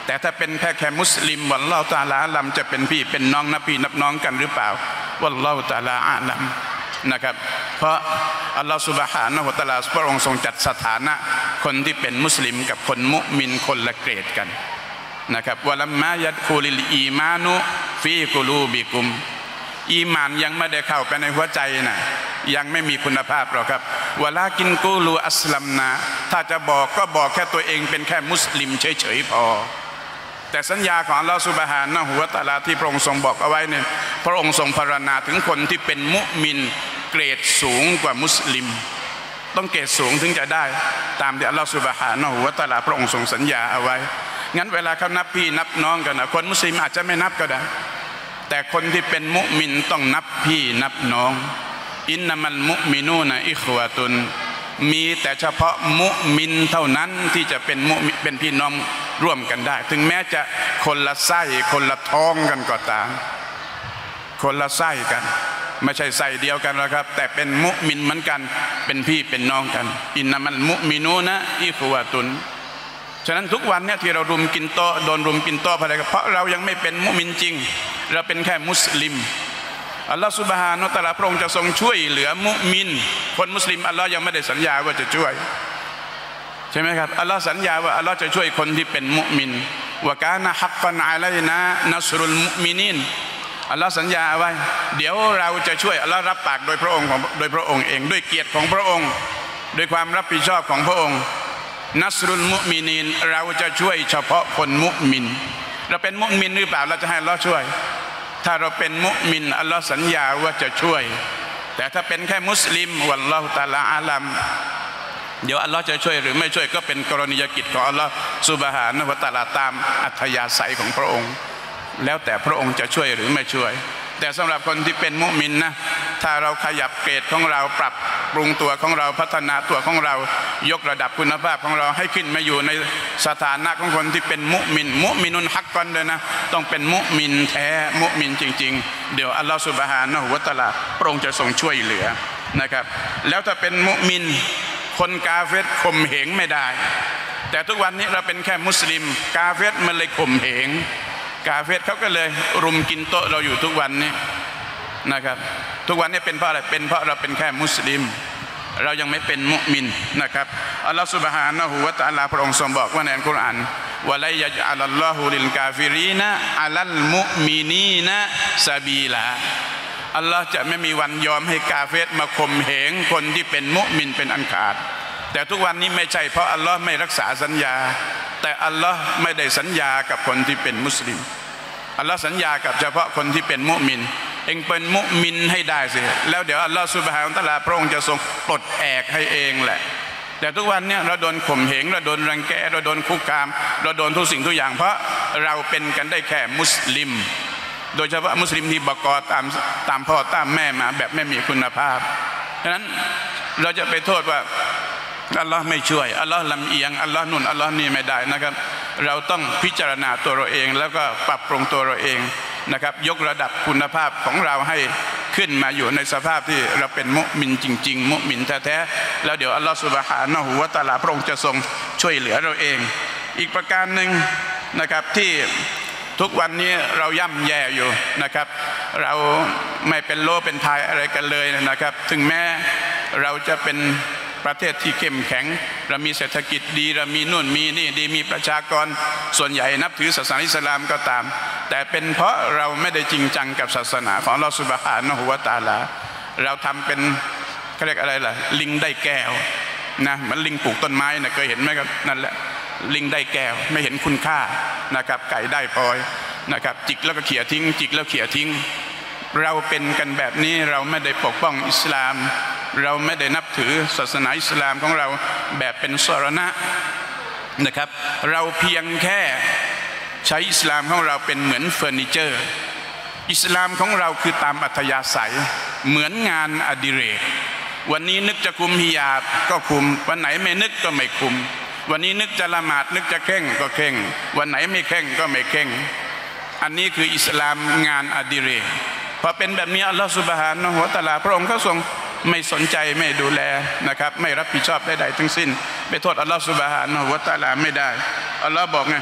[SPEAKER 4] แต่ถ้าเป็นแค่มุสลิมวัลลอฮุตะอาลาอาลัมจะเป็นพี่เป็นน้องนับพี่นับน้องกันหรือเปล่าวัลลอฮุตะอาลาอาลัมนะครับเพราะอัลลอฮฺซุบฮานะฮูวะตะอาลาพระองค์ทรงจัดสถานะคนที่เป็นมุสลิมกับคนมุมินคนละเกรดกันนะครับวะลัมมายัดคูลิลอีมานุฟีกุลูบิกุมอีมานยังไม่ได้เข้าไปในหัวใจนะยังไม่มีคุณภาพหรอกครับวะลากินกูลูอัสลัมนะถ้าจะบอกก็บอกแค่ตัวเองเป็นแค่มุสลิมเฉยๆพอแต่สัญญาของอัลลอฮฺซุบฮานะฮูวะตะอาลาที่พระองค์ทรงบอกเอาไว้เนี่ยพระองค์ทรงพรรณนาถึงคนที่เป็นมุมินเกรดสูงกว่ามุสลิมต้องเกรดสูงถึงจะได้ตามที่อัลลอฮฺซุบฮานะฮูวะตะอาลาพระองค์ทรงสัญญาเอาไว้งั้นเวลาเขานับพี่นับน้องกันนะคนมุสลิมอาจจะไม่นับก็ได้แต่คนที่เป็นมุมินต้องนับพี่นับน้องอินนัมัลมุมินูนะอิควะตุนมีแต่เฉพาะมุมินเท่านั้นที่จะเป็นมุมินเป็นพี่น้องร่วมกันได้ถึงแม้จะคนละไส้คนละท้องกันก็ตามคนละไส้กันไม่ใช่ไส้เดียวกันหรอกครับแต่เป็นมุมินเหมือนกันเป็นพี่เป็นน้องกันอินนัมัลมุมินูนะอิควะตุนฉะนั้นทุกวันเนี่ยที่เรารุมกินโต๊ะโดนรุมกินโต๊ะอะไรก็เพราะเรายังไม่เป็นมุมินจริงเราเป็นแค่มุสลิมอัลลอฮฺซุบฮานะฮูวะตะอาลาพระองค์จะทรงช่วยเหลือมุมินคนมุสลิมอัลลอฮ์ยังไม่ได้สัญญาว่าจะช่วยใช่ไหมครับอัลลอฮ์สัญญาว่าอัลลอฮ์จะช่วยคนที่เป็นมุมินวะกานะฮักกันอะลัยนะนัสรุลมุมินีนอัลลอฮ์สัญญาไว้เดี๋ยวเราจะช่วยอัลลอฮ์รับปากโดยพระองค์เองด้วยเกียรติของพระองค์ด้วยความรับผิดชอบของพระองค์นัสรุลมุมินีนเราจะช่วยเฉพาะคนมุมินเราเป็นมุมินหรือเปล่าเราจะให้อัลลอฮ์ช่วยถ้าเราเป็นมุมินอัลลอฮ์สัญญาว่าจะช่วยแต่ถ้าเป็นแค่มุสลิมวัลลอฮุตะอาลาอาลัมเดี๋ยวอัลลอฮ์จะช่วยหรือไม่ช่วยก็เป็นกรณียกิจของอัลลอฮ์ซุบฮานะฮูวะตะอาลาตามอัธยาศัยของพระองค์แล้วแต่พระองค์จะช่วยหรือไม่ช่วยแต่สำหรับคนที่เป็นมุมินนะถ้าเราขยับเกรดของเราปรับปรุงตัวของเราพัฒนาตัวของเรายกระดับคุณภาพของเราให้ขึ้นมาอยู่ในสถานะของคนที่เป็นมุมินุนฮักกันเลยนะต้องเป็นมุมินแท้มุมินจริงๆเดี๋ยวอัลลอฮฺซุบฮานะฮูวะตะอาลาพระองค์จะทรงช่วยเหลือนะครับแล้วถ้าเป็นมุมินคนกาเฟรข่มเหงไม่ได้แต่ทุกวันนี้เราเป็นแค่มุสลิมกาเฟรมันเลยข่มเหงกาเฟรเขาก็เลยรุมกินโต๊ะเราอยู่ทุกวันนี้นะครับทุกวันนี้เป็นเพราะอะไรเป็นเพราะเราเป็นแค่มุสลิมเรายังไม่เป็นมุมินนะครับอัลลอฮฺซุบฮานะฮูวะตะอาลาพระองค์ทรงบอกว่าในอัลกุรอานวะลัยยะญะลัลลอฮุลิลกาฟิรีนะอะลัลมุมินีนะซะบีลาอัลลอฮ์จะไม่มีวันยอมให้กาเฟรมาข่มเหงคนที่เป็นมุมินเป็นอันขาดแต่ทุกวันนี้ไม่ใช่เพราะอัลลอฮ์ไม่รักษาสัญญาแต่อัลลอฮ์ไม่ได้สัญญากับคนที่เป็นมุสลิมอัลลอฮ์สัญญากับเฉพาะคนที่เป็นมุมินเองเป็นมุมินให้ได้สิแล้วเดี๋ยวอัลลอฮ์ซุบฮานะฮูวะตะอาลาพระองค์จะทรงปลดแอกให้เองแหละแต่ทุกวันนี้เราโดนข่มเหงเราโดนรังแกเราโดนคุกคามเราโดนทุกสิ่งทุกอย่างเพราะเราเป็นกันได้แค่มุสลิมโดยเฉพาะมุสลิมที่บกอตามพ่อตามแม่มาแบบไม่มีคุณภาพฉะนั้นเราจะไปโทษว่าอัลลอฮ์ไม่ช่วยอัลลอฮ์ลำเอียงอัลลอฮ์นู่นอัลลอฮ์นี่ไม่ได้นะครับเราต้องพิจารณาตัวเราเองแล้วก็ปรับปรุงตัวเราเองนะครับยกระดับคุณภาพของเราให้ขึ้นมาอยู่ในสภาพที่เราเป็นมุมินจริงๆมุมินแท้ๆแล้วเดี๋ยวอัลลอฮ์ซุบฮานะฮูวะตะอาลาพระองค์จะทรงช่วยเหลือเราเองอีกประการหนึ่งนะครับที่ทุกวันนี้เราย่ำแย่อยู่นะครับเราไม่เป็นโลเป็นพายอะไรกันเลยนะครับถึงแม้เราจะเป็นประเทศที่เข้มแข็งเรามีเศรษฐกิจดีเรามีนู่นมีนี่ดีมีประชากรส่วนใหญ่นับถือศาสนาอิสลามก็ตามแต่เป็นเพราะเราไม่ได้จริงจังกับศาสนาของอัลเลาะห์ซุบฮานะฮูวะตะอาลาเราทำเป็นเขาเรียกอะไรล่ะลิงได้แก้วนะมันลิงปลูกต้นไม้นะเคยเห็นไหมครับนั่นแหละลิงได้แก้วไม่เห็นคุณค่านะครับไก่ได้ปอยนะครับจิกแล้วก็เขี่ยทิ้งจิกแล้วเขี่ยทิ้งเราเป็นกันแบบนี้เราไม่ได้ปกป้องอิสลามเราไม่ได้นับถือศาสนาอิสลามของเราแบบเป็นสรณะนะครับเราเพียงแค่ใช้อิสลามของเราเป็นเหมือนเฟอร์นิเจอร์อิสลามของเราคือตามอัธยาศัยเหมือนงานอดิเรกวันนี้นึกจะคุมฮิญาบก็คุมวันไหนไม่นึกก็ไม่คุมวันนี้นึกจะละหมาดนึกจะเข่งก็เข่งวันไหนไม่เข่งก็ไม่เข่งอันนี้คืออิสลามงานอดิเรกพอเป็นแบบนี้อัลลอฮฺซุบฮานะฮูวะตะอาลาพระองค์ก็ทรงไม่สนใจไม่ดูแลนะครับไม่รับผิดชอบใดๆทั้งสิ้นไปโทษอัลลอฮฺซุบฮานะฮูวะตะอาลาไม่ได้อัลลอฮฺบอกไง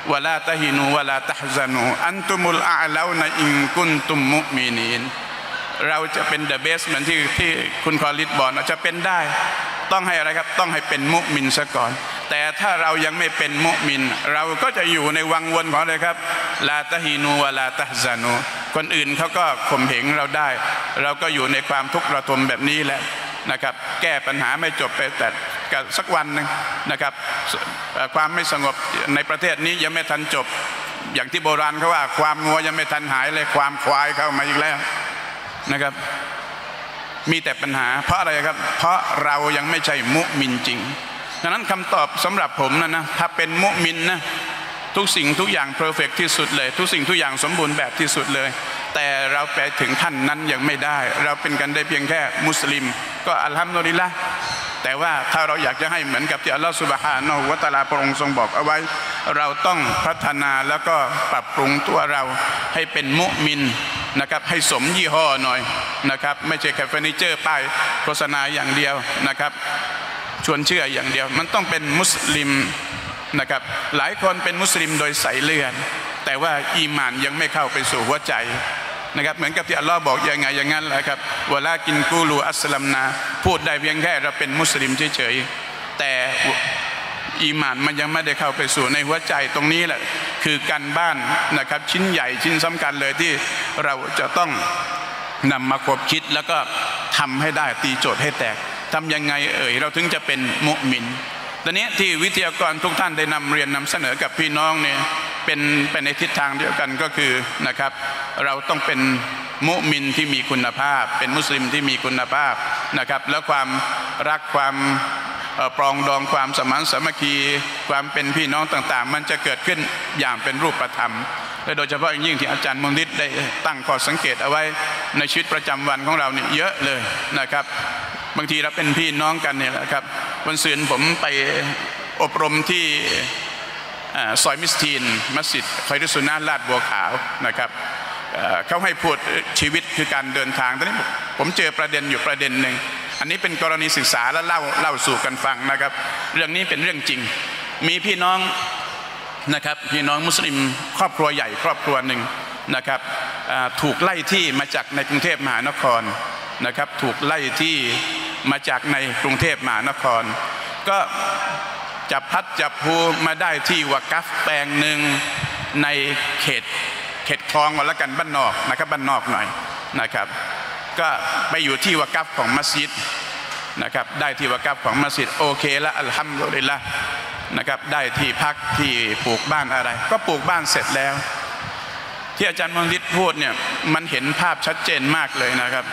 [SPEAKER 4] วะลาตะฮินูวะลาตะฮซานูอันตุมุลอาลานะอินกุนตุมมุมินีนเราจะเป็นเดอะเบสเหมือนที่คุณคอลิดบอกจะเป็นได้ต้องให้อะไรครับต้องให้เป็นมุมินซะก่อนแต่ถ้าเรายังไม่เป็นมุมินเราก็จะอยู่ในวังวนของอะไรครับลาตะฮีนูวะลาตะฮซานูคนอื่นเขาก็ข่มเหงเราได้เราก็อยู่ในความทุกข์ระทมแบบนี้แหละนะครับแก้ปัญหาไม่จบไปแต่สักวันหนึ่งนะครับความไม่สงบในประเทศนี้ยังไม่ทันจบอย่างที่โบราณเขาว่าความงัวยังไม่ทันหายเลยความควายเข้ามาอีกแล้วนะครับมีแต่ปัญหาเพราะอะไรครับเพราะเรายังไม่ใช่มุมินจริงดังนั้นคำตอบสำหรับผมนะถ้าเป็นมุมินนะทุกสิ่งทุกอย่างเพอร์เฟกต์ที่สุดเลยทุกสิ่งทุกอย่างสมบูรณ์แบบที่สุดเลยแต่เราไปถึงขั้นนั้นยังไม่ได้เราเป็นกันได้เพียงแค่มุสลิมก็อัลฮัมดุลิลละห์แต่ว่าถ้าเราอยากจะให้เหมือนกับที่อัลลอฮฺซุบฮานะฮูวะตะอาลาพระองค์ทรงบอกเอาไว้เราต้องพัฒนาแล้วก็ปรับปรุงตัวเราให้เป็นมุมินนะครับให้สมยี่ห้อหน่อยนะครับไม่ใช่แค่เฟอร์นิเจอร์ป้ายโฆษณาอย่างเดียวนะครับชวนเชื่ออย่างเดียวมันต้องเป็นมุสลิมนะครับหลายคนเป็นมุสลิมโดยสายเลือดแต่ว่าอีหม่านยังไม่เข้าไปสู่หัวใจนะครับเหมือนกับที่อัลลอฮ์บอกยังไงอย่างนั้นแหละครับวะลากินกูลูอัสลัมนาพูดได้เพียงแค่เราเป็นมุสลิมเฉยๆแต่อีหม่านมันยังไม่ได้เข้าไปสู่ในหัวใจตรงนี้แหละคือการบ้านนะครับชิ้นใหญ่ชิ้นสำคัญเลยที่เราจะต้องนำมาคบคิดแล้วก็ทำให้ได้ตีโจทย์ให้แตกทำยังไงเราถึงจะเป็นมุมินตอนนี้ที่วิทยากรทุกท่านได้นำเรียนนำเสนอกับพี่น้องเนี่ยเป็นในทิศทางเดียวกันก็คือนะครับเราต้องเป็นมุมินที่มีคุณภาพเป็นมุสลิมที่มีคุณภาพนะครับแล้วความรักความปรองดองความสมานสามัคคีความเป็นพี่น้องต่างๆมันจะเกิดขึ้นอย่างเป็นรูปธรรมและโดยเฉพาะอย่างยิ่งที่อาจารย์มุนิตได้ตั้งข้อสังเกตเอาไว้ในชีวิตประจำวันของเราเนี่ยเยอะเลยนะครับบางทีเราเป็นพี่น้องกันเนี่ยนะครับวันศุกร์ผมไปอบรมที่ซอยมิสทีนมัสยิดคอยรุสุนาลาดบัวขาวนะครับเขาให้พูดชีวิตคือการเดินทางตอนนี้ผมเจอประเด็นอยู่ประเด็นหนึ่งอันนี้เป็นกรณีศึกษาและเล่าสู่กันฟังนะครับเรื่องนี้เป็นเรื่องจริงมีพี่น้องนะครับพี่น้องมุสลิมครอบครัวใหญ่ครอบครัวหนึ่งนะครับถูกไล่ที่มาจากในกรุงเทพมหานครนะครับถูกไล่ที่มาจากในกรุงเทพมหานครก็จับพัดจับภูมาได้ที่วะกัฟแปลงหนึ่งในเขตคลองกันแล้วกันบ้านนอกนะครับบ้านนอกหน่อยนะครับก็ไปอยู่ที่วะกัฟของมัสยิดนะครับได้ที่วะกัฟของมัสยิดโอเคละอัลฮัมดุลิลละห์นะครับได้ที่พักที่ปลูกบ้านอะไรก็ปลูกบ้านเสร็จแล้วที่อาจารย์มุนิตพูดเนี่ยมันเห็นภาพชัดเจนมากเลยนะครับ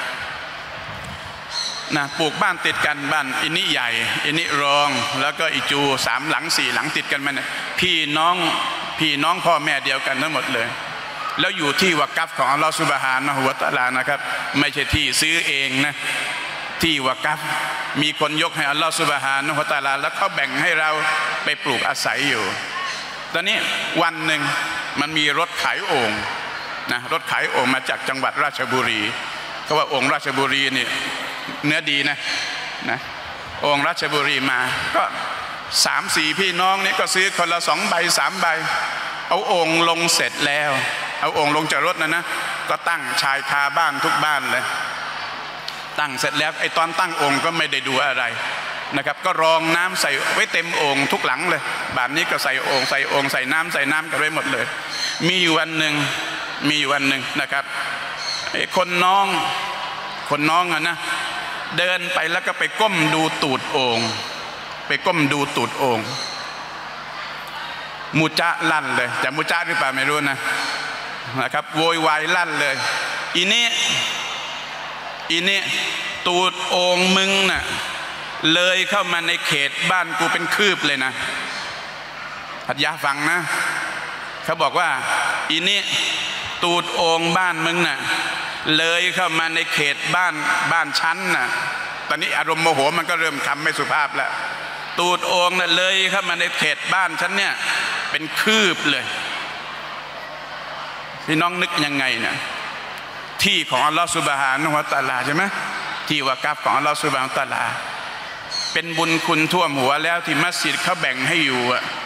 [SPEAKER 4] นะปลูกบ้านติดกันบ้านอินี่ใหญ่อินี่รองแล้วก็อีจู3 หลัง 4 หลังติดกันมันพี่น้องพ่อแม่เดียวกันทั้งหมดเลยแล้วอยู่ที่วะกัฟของอัลลอฮฺซุบฮานะฮูวะตะอาลานะครับไม่ใช่ที่ซื้อเองนะที่วะกัฟมีคนยกให้อัลลอฮฺซุบฮานะฮูวะตะอาลาแล้วเขาแบ่งให้เราไปปลูกอาศัยอยู่ตอนนี้วันหนึ่งมันมีรถขายโอ่งนะรถขายโอ่งมาจากจังหวัดราชบุรีเขาว่าโอ่งราชบุรีนี่เนื้อดีนะโอ่งราชบุรีมาก็3-4พี่น้องนี่ก็ซื้อคนละ2 ใบ 3 ใบเอาโอ่งลงเสร็จแล้วเอาโอ่งลงจากรถนะก็ตั้งชายคาบ้านทุกบ้านเลยตั้งเสร็จแล้วไอ้ตอนตั้งโอ่งก็ไม่ได้ดูอะไรนะครับก็รองน้ำใส่ไว้เต็มโอ่งทุกหลังเลยบ้านนี้ก็ใส่โอ่งใส่น้ำกันไว้หมดเลยมีอยู่วันหนึ่งนะครับไอ้คนน้องนะเดินไปแล้วก็ไปก้มดูตูดโอ่งมุจาลั่นเลยจะมุจาหรือเปล่าไม่รู้นะครับโวยวายลั่นเลยอีนี่ตูดโอ่งมึงน่ะเลยเข้ามาในเขตบ้านกูเป็นคืบเลยนะหัดยาฟังนะเขาบอกว่าอีนี่ตูดโอ่งบ้านมึงน่ะเลยเข้ามาในเขตบ้านชั้นน่ะตอนนี้อารมณ์โมโหมันก็เริ่มคำไม่สุภาพแล้วตูดโอ่งน่ะเลยเข้ามาในเขตบ้านชั้นเนี่ยเป็นคืบเลยพี่น้องนึกยังไงเนี่ยที่ของอัลลอฮฺซุบฮานะฮูวะตะอาลาใช่ไหมที่วะกัฟของอัลลอฮฺซุบฮานะฮูวะตะอาลาเป็นบุญคุณท่วมหัวแล้วที่มัสยิดเขาแบ่งให้อยู่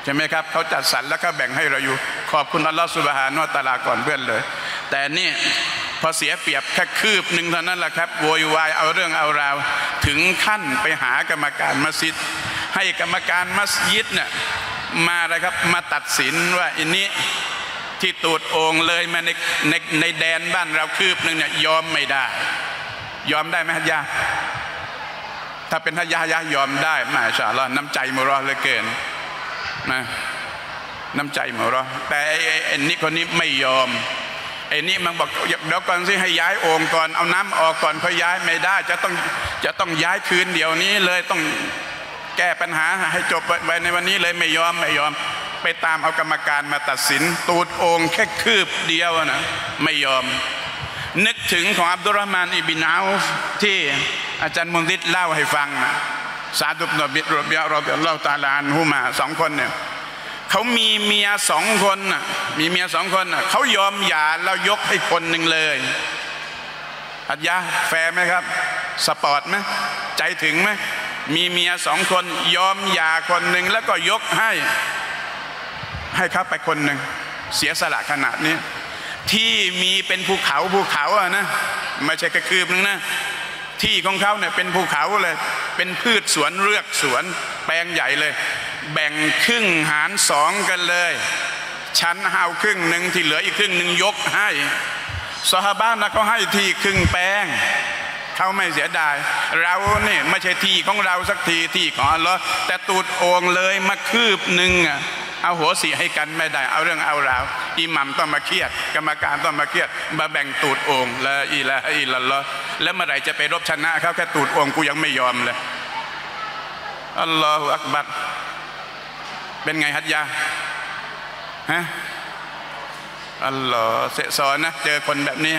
[SPEAKER 4] ใช่ไหมครับเขาจัดสรรแล้วก็แบ่งให้เราอยู่ขอบคุณอัลลอฮฺซุบฮานะฮูวะตะอาลาก่อนเพื่อนเลยแต่นี่พอเสียเปรียบแค่คืบหนึ่งเท่านั้นแหละครับโวยวายเอาเรื่องเอาราวถึงขั้นไปหากรรมการมัสยิดให้กรรมการมัสยิดเนี่ยมาอะไรครับมาตัดสินว่าอันนี้ที่ตูดโอ่งเลยมาในแดนบ้านเราคืบหนึ่งเนี่ยยอมไม่ได้ยอมได้ไหมฮัจญาถ้าเป็นฮัจญายอมได้มาชาอัลลอฮ์น้ำใจมุรอเหลือเกินนะน้ำใจมุรอแต่ไอ้นี่คนนี้ไม่ยอมไอ้นี่มันบอกเดี๋ยวก่อนสิให้ย้ายโอ่งก่อนเอาน้ำออกก่อนค่อยย้ายไม่ได้จะต้องย้ายคืนเดี๋ยวนี้เลยต้องแก้ปัญหาให้จบไปในวันนี้เลยไม่ยอมไปตามเอากรรมการมาตัดสินตูดโอ่งแค่คืบเดียวนะไม่ยอมนึกถึงของอับดุลรอห์มานอิบินเอาฟที่อาจารย์มุนซิดเล่าให้ฟังนะซาดุบนบิรอบิยะรอบิยัลลอฮุตะอาลาอันฮุมาสองคนเนี่ยเขามีเมียสองคนน่ะมีเมียสองคนน่ะเขายอมหย่าแล้วยกให้คนหนึ่งเลยอัจญาแฟร์ไหมครับสปอร์ตไหมใจถึงไหมมีเมียสองคนยอมหย่าคนหนึ่งแล้วก็ยกให้เขาไปคนหนึ่งเสียสละขนาดนี้ที่มีเป็นภูเขาอะนะไม่ใช่กระคืบนึงนะที่ของเขาเนี่ยเป็นภูเขาเลยเป็นพืชสวนเลือกสวนแปลงใหญ่เลยแบ่งครึ่งหารสองกันเลยชั้นเอาครึ่งหนึ่งที่เหลืออีกครึ่งหนึ่งยกให้ซอฮาบะห์นะเขาให้ที่ครึ่งแปลงเขาไม่เสียดายเราเนี่ยไม่ใช่ที่ของเราสักทีที่ของอัลลอฮ์แต่ตูดโอ่งเลยมาคืบหนึ่งอะเอาหัวสีให้กันไม่ได้เอาเรื่องเอาราวอิหมัมต้องมาเครียดกรรมการต้องมาเครียดมาแบ่งตูดโอ่งละอิลาฮะอิลลัลลอฮ์แล้วเมื่อไหร่จะไปรบชนะเขาแค่ตูดโอ่งกูยังไม่ยอมเลยอัลลอฮฺอักบัรเป็นไงฮัจญาฮะอัลลอฮฺเสสอนนะเจอคนแบบนี้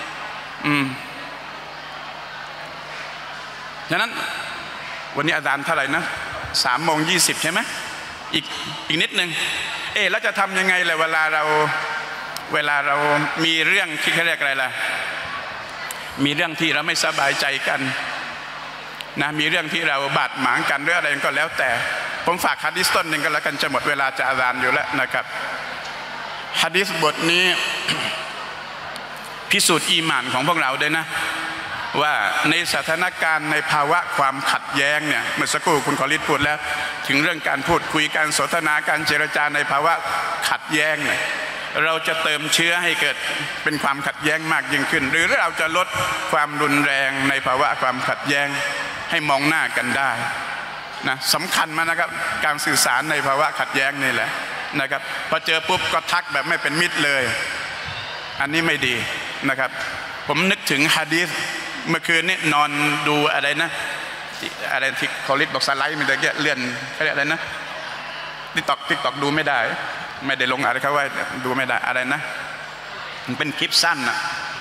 [SPEAKER 4] ฉะนั้นวันนี้อาจารย์เท่าไหร่นะ3:20ใช่ไหมอีกนิดนึงแล้วจะทำยังไงล่ะเวลาเรามีเรื่องที่เขาเรียกอะไรล่ะมีเรื่องที่เราไม่สบายใจกันนะมีเรื่องที่เราบาดหมางกันหรืออะไรก็แล้วแต่ผมฝากหะดีษต้นหนึ่งก็แล้วกันจะหมดเวลาจะอาซานอยู่แล้วนะครับหะดีษบทนี้พิสูจน์อีหม่านของพวกเราด้วยนะว่าในสถานการณ์ในภาวะความขัดแย้งเนี่ยเมื่อสักครู่คุณคอลิดพูดแล้วถึงเรื่องการพูดคุยการสนทนาการเจรจาในภาวะขัดแย้งเนี่ยเราจะเติมเชื้อให้เกิดเป็นความขัดแย้งมากยิ่งขึ้นหรือเราจะลดความรุนแรงในภาวะความขัดแย้งให้มองหน้ากันได้นะสำคัญมากนะครับการสื่อสารในภาวะขัดแย้งนี่แหละนะครับพอเจอปุ๊บก็ทักแบบไม่เป็นมิตรเลยอันนี้ไม่ดีนะครับผมนึกถึงหะดีษเมื่อคืนนี้นอนดูอะไรนะอะไรที่คอลิดบอกสไลด์มันจะเลื่อนอะไรนะติ๊กต็อกดูไม่ได้ลงอะไรเขาว่าดูไม่ได้อะไรนะมันเป็นคลิปสั้นนะ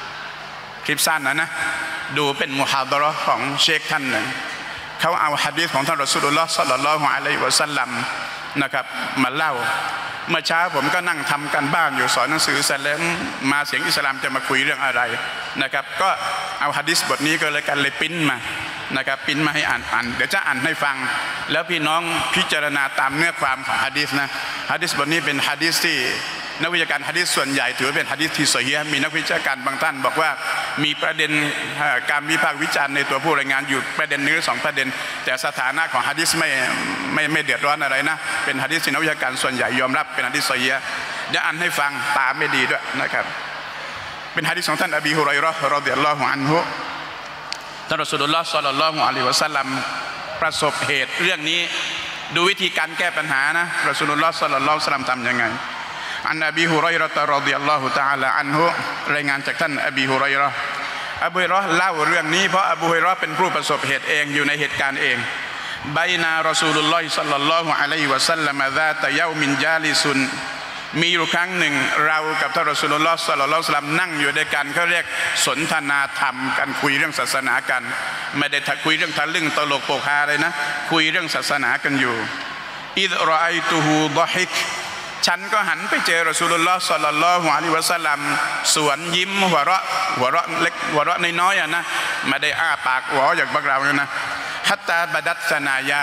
[SPEAKER 4] ดูเป็นมุฮาดะเราะห์ของเชคท่านหนึ่งเขาเอาหะดีษของท่านรอซูลุลลอฮ์ศ็อลลัลลอฮุอะลัยฮิวะซัลลัมนะครับมาเล่าเมื่อเช้าผมก็นั่งทำกันบ้านอยู่สอนหนังสือเสร็จแล้วมาเสียงอิสลามจะมาคุยเรื่องอะไรนะครับก็เอาหะดีษบทนี้ก็เลยกันเลยปริ้นมานะครับปริ้นมาให้อ่านเดี๋ยวจะอ่านให้ฟังแล้วพี่น้องพิจารณาตามเนื้อความของหะดีษนะหะดีษบทนี้เป็นหะดีษที่นักวิชาการหะดีษส่วนใหญ่ถือเป็นหะดีษที่ซอฮีฮ์มีนักวิชาการบางท่านบอกว่ามีประเด็นการวิพากษ์วิจารณ์ในตัวผู้รายงานอยู่ประเด็นนึงหรือ2ประเด็นแต่สถานะของหะดีษไม่เดือดร้อนอะไรนะเป็นหะดีษที่นักวิชาการส่วนใหญ่ยอมรับเป็นหะดีษซอฮีฮ์เดี๋ยวอ่านให้ฟังตาไม่ดีด้วยนะครับเป็นหะดีษของท่านอบีฮุรอยเราะห์รอฎิยัลลอฮุอันฮุท่านรอซูลุลลอฮ์ศ็อลลัลลอฮุอะลัยฮิวะซัลลัมประสบเหตุเรื่องนี้ดูวิธีการแก้ปัญหานะรอซูลุลลอฮ์ศ็อลลัลลอฮุอะลัยฮิวะซัลลัมทำยังไงอันอบีฮุรอยเราะห์รอฎิยัลลอฮุตะอาลาอันฮุรายงานจากท่านอบีฮุรอยเราะห์เล่าเรื่องนี้เพราะอบูฮุรอยเราะห์เป็นผู้ประสบเหตุเองอยู่ในเหตุการณ์เองไบนารอซูลุลลอฮ์ศ็อลลัลลอฮุอะลัยฮิวะซัลลัมซาตะยอมินจาลิซุนมีอยู่ครั้งหนึ่งเรากับท่านรอซูลุลลอฮ์ศ็อลลัลลอฮุอะลัยฮิวะซัลลัมนั่งอยู่ด้วยกันเขาเรียกสนทนาธรรมกันคุยเรื่องศาสนากันไม่ได้คุยเรื่องทะลึ่งตลกโปกฮาเลยนะคุยเรื่องศาสนากันอยู่อิซรอไอตุฮูฎอฮิกฉันก็หันไปเจอรอซูลุลลอฮ์ศ็อลลัลลอฮุอะลัยฮิวะซัลลัมสวนยิ้มหัวเราะเล็กหัวเราะน้อยๆนะไม่ได้อ้าปากหวออย่างพวกเราเนี่ยนะฮัตตาบดัตสนายาหู